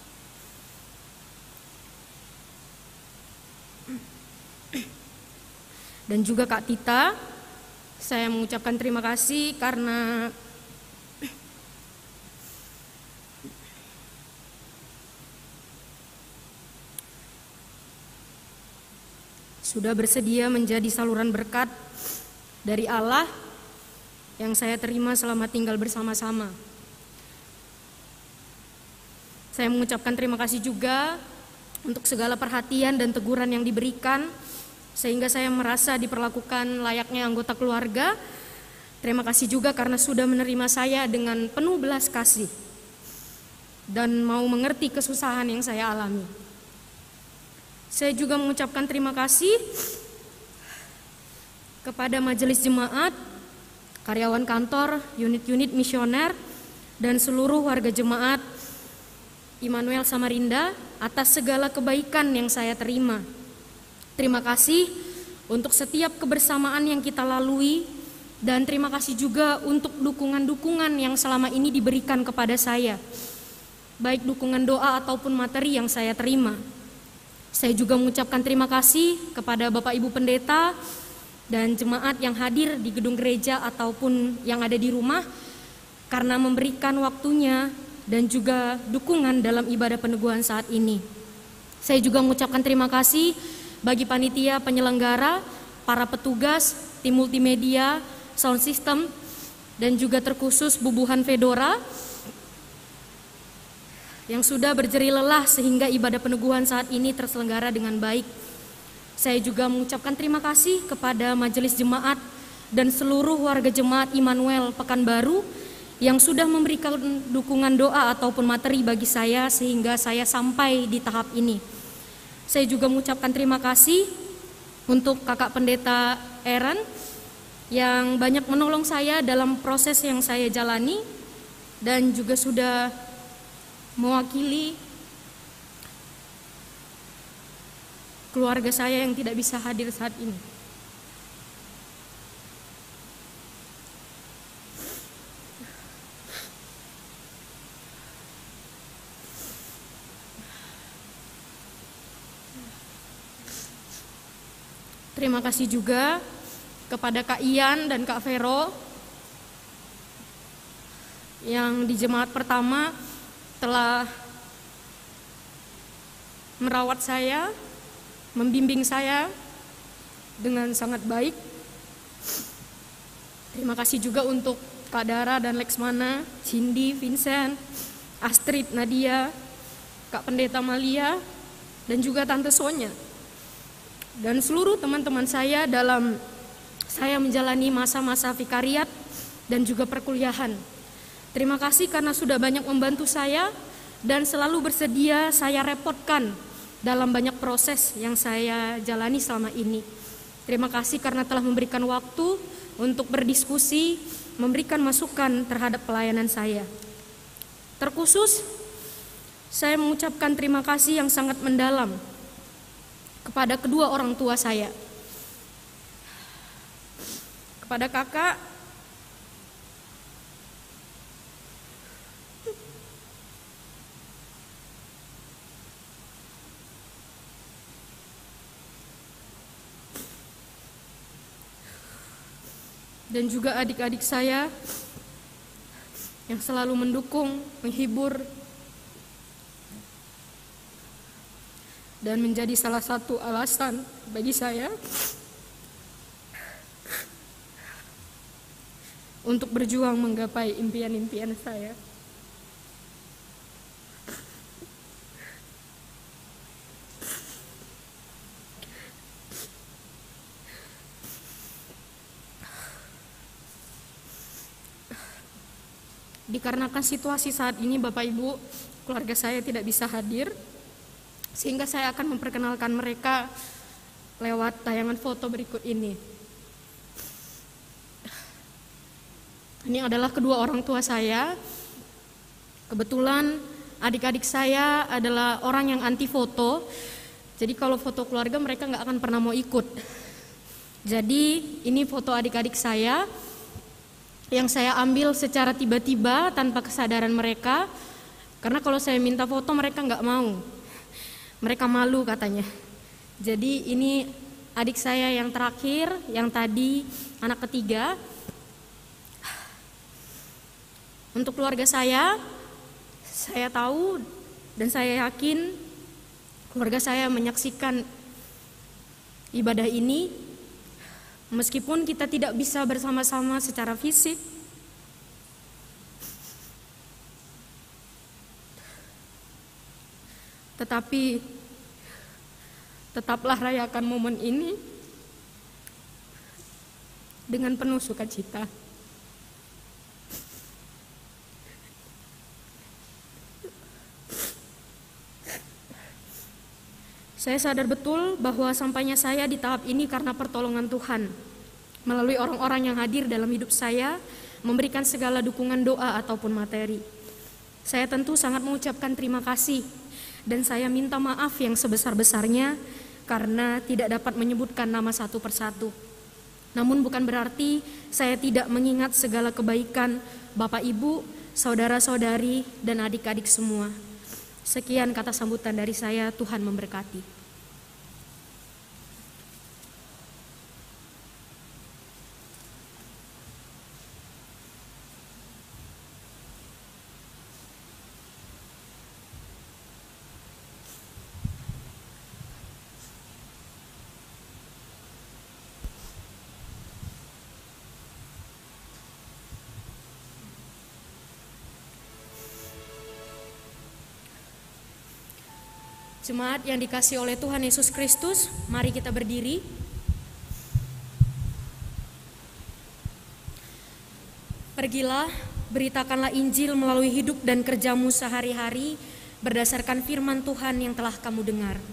dan juga Kak Tita. Saya mengucapkan terima kasih karena sudah bersedia menjadi saluran berkat dari Allah yang saya terima selama tinggal bersama-sama. Saya mengucapkan terima kasih juga untuk segala perhatian dan teguran yang diberikan, sehingga saya merasa diperlakukan layaknya anggota keluarga. Terima kasih juga karena sudah menerima saya dengan penuh belas kasih dan mau mengerti kesusahan yang saya alami. Saya juga mengucapkan terima kasih kepada majelis jemaat, karyawan kantor, unit-unit misioner, dan seluruh warga jemaat Immanuel Samarinda atas segala kebaikan yang saya terima. Terima kasih untuk setiap kebersamaan yang kita lalui, dan terima kasih juga untuk dukungan-dukungan yang selama ini diberikan kepada saya, baik dukungan doa ataupun materi yang saya terima. Saya juga mengucapkan terima kasih kepada Bapak Ibu Pendeta dan jemaat yang hadir di gedung gereja ataupun yang ada di rumah karena memberikan waktunya dan juga dukungan dalam ibadah peneguhan saat ini. Saya juga mengucapkan terima kasih bagi panitia penyelenggara, para petugas, tim multimedia, sound system, dan juga terkhusus Bubuhan Fedora yang sudah berjeri lelah sehingga ibadah peneguhan saat ini terselenggara dengan baik. Saya juga mengucapkan terima kasih kepada majelis jemaat dan seluruh warga jemaat Immanuel Pekanbaru yang sudah memberikan dukungan doa ataupun materi bagi saya sehingga saya sampai di tahap ini. Saya juga mengucapkan terima kasih untuk Kakak Pendeta Aaron yang banyak menolong saya dalam proses yang saya jalani dan juga sudah mewakili keluarga saya yang tidak bisa hadir saat ini. Terima kasih juga kepada Kak Ian dan Kak Vero yang di jemaat pertama telah merawat saya, membimbing saya dengan sangat baik. Terima kasih juga untuk Kak Dara dan Lexmana, Cindy, Vincent, Astrid, Nadia, Kak Pendeta Malia, dan juga Tante Sonya. Dan seluruh teman-teman saya dalam saya menjalani masa-masa vikariat dan juga perkuliahan. Terima kasih karena sudah banyak membantu saya dan selalu bersedia saya repotkan dalam banyak proses yang saya jalani selama ini. Terima kasih karena telah memberikan waktu untuk berdiskusi, memberikan masukan terhadap pelayanan saya. Terkhusus, saya mengucapkan terima kasih yang sangat mendalam kepada kedua orang tua saya. Kepada kakak, dan juga adik-adik saya yang selalu mendukung, menghibur, dan menjadi salah satu alasan bagi saya untuk berjuang menggapai impian-impian saya. Dikarenakan situasi saat ini, Bapak Ibu, keluarga saya tidak bisa hadir, sehingga saya akan memperkenalkan mereka lewat tayangan foto berikut ini. Ini adalah kedua orang tua saya. Kebetulan adik-adik saya adalah orang yang anti foto, jadi kalau foto keluarga mereka nggak akan pernah mau ikut. Jadi ini foto adik-adik saya yang saya ambil secara tiba-tiba tanpa kesadaran mereka, karena kalau saya minta foto mereka nggak mau, mereka malu katanya. Jadi ini adik saya yang terakhir, yang tadi anak ketiga. Untuk keluarga saya tahu dan saya yakin keluarga saya menyaksikan ibadah ini. Meskipun kita tidak bisa bersama-sama secara fisik, tetapi tetaplah rayakan momen ini dengan penuh sukacita. Saya sadar betul bahwa sampainya saya di tahap ini karena pertolongan Tuhan melalui orang-orang yang hadir dalam hidup saya, memberikan segala dukungan doa ataupun materi. Saya tentu sangat mengucapkan terima kasih dan saya minta maaf yang sebesar-besarnya karena tidak dapat menyebutkan nama satu persatu. Namun bukan berarti saya tidak mengingat segala kebaikan Bapak Ibu, saudara-saudari, dan adik-adik semua. Sekian kata sambutan dari saya, Tuhan memberkati. Jemaat yang dikasihi oleh Tuhan Yesus Kristus, mari kita berdiri. Pergilah, beritakanlah Injil melalui hidup dan kerjamu sehari-hari berdasarkan firman Tuhan yang telah kamu dengar.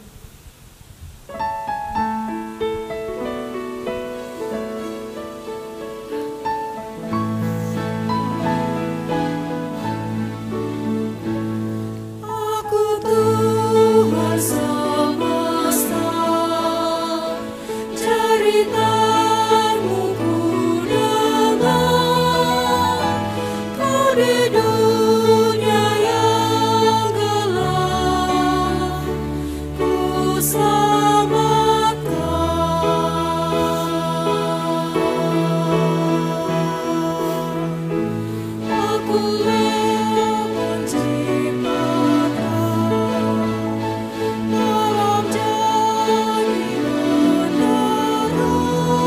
Dalam jadi menara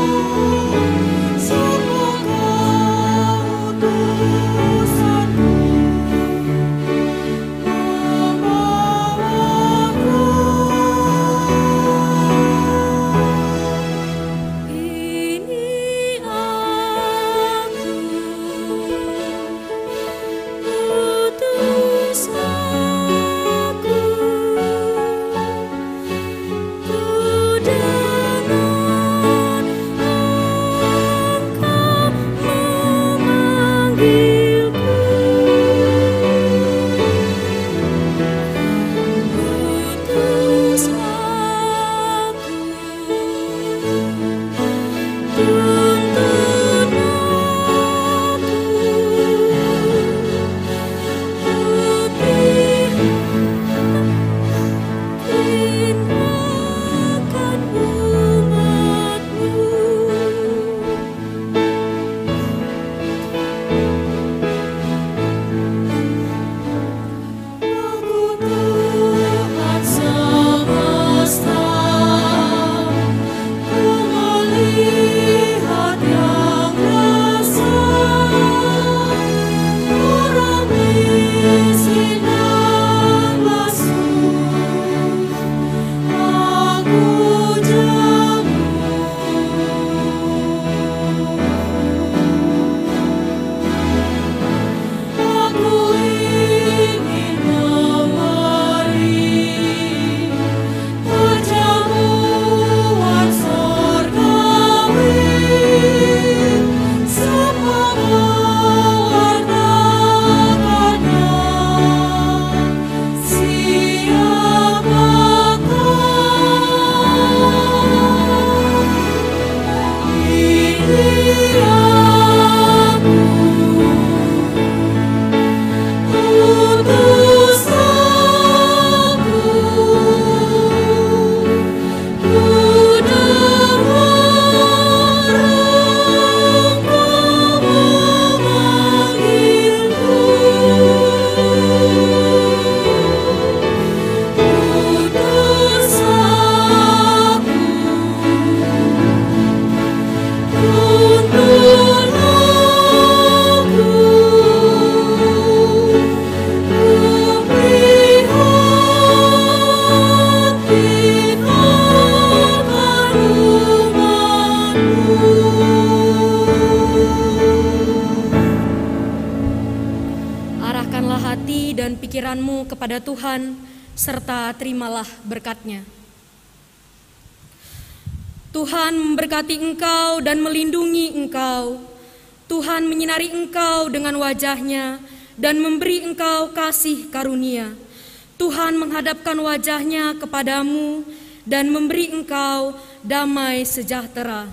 dan pikiranmu kepada Tuhan, serta terimalah berkat-Nya. Tuhan memberkati engkau dan melindungi engkau. Tuhan menyinari engkau dengan wajah-Nya dan memberi engkau kasih karunia. Tuhan menghadapkan wajah-Nya kepadamu dan memberi engkau damai sejahtera.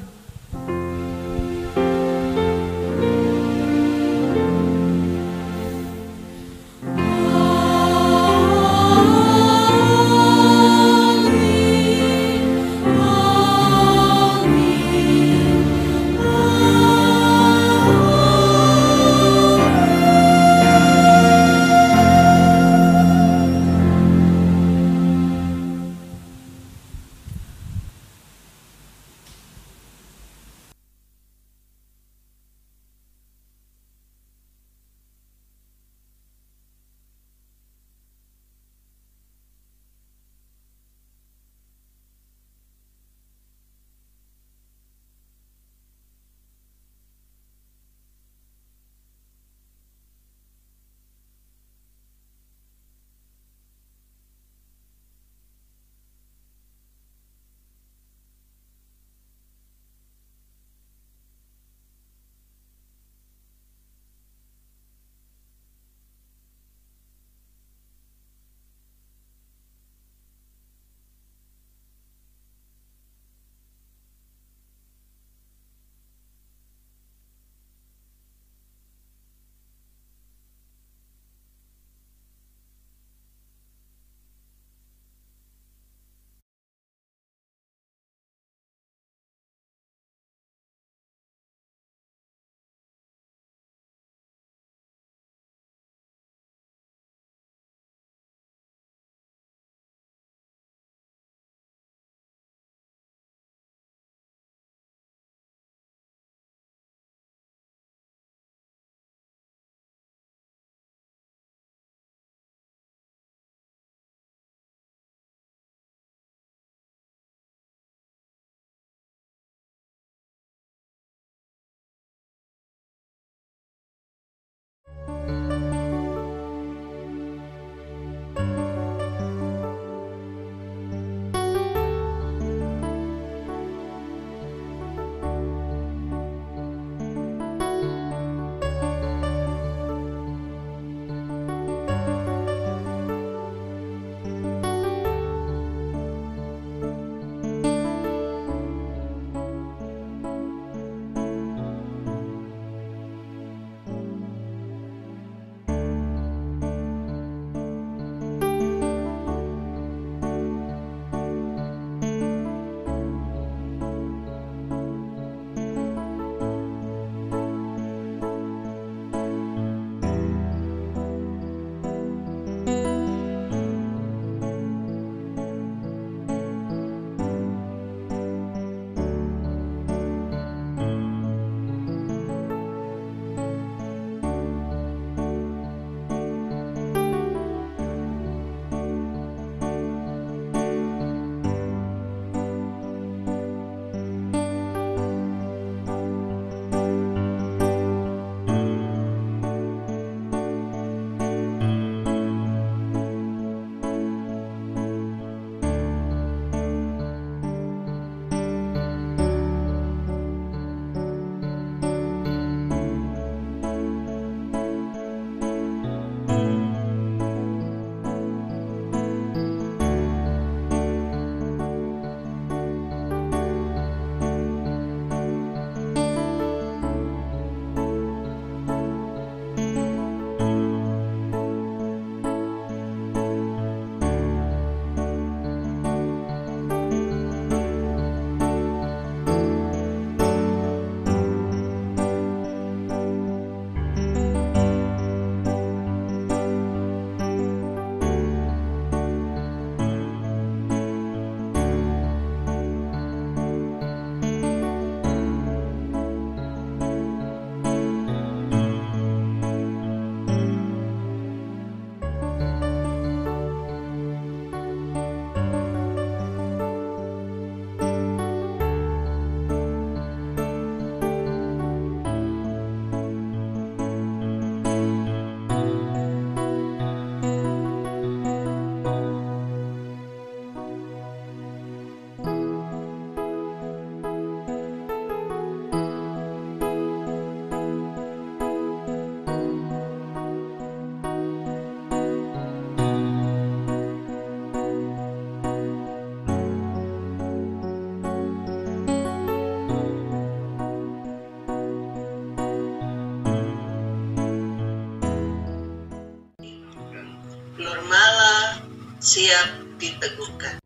siap diteguhkan.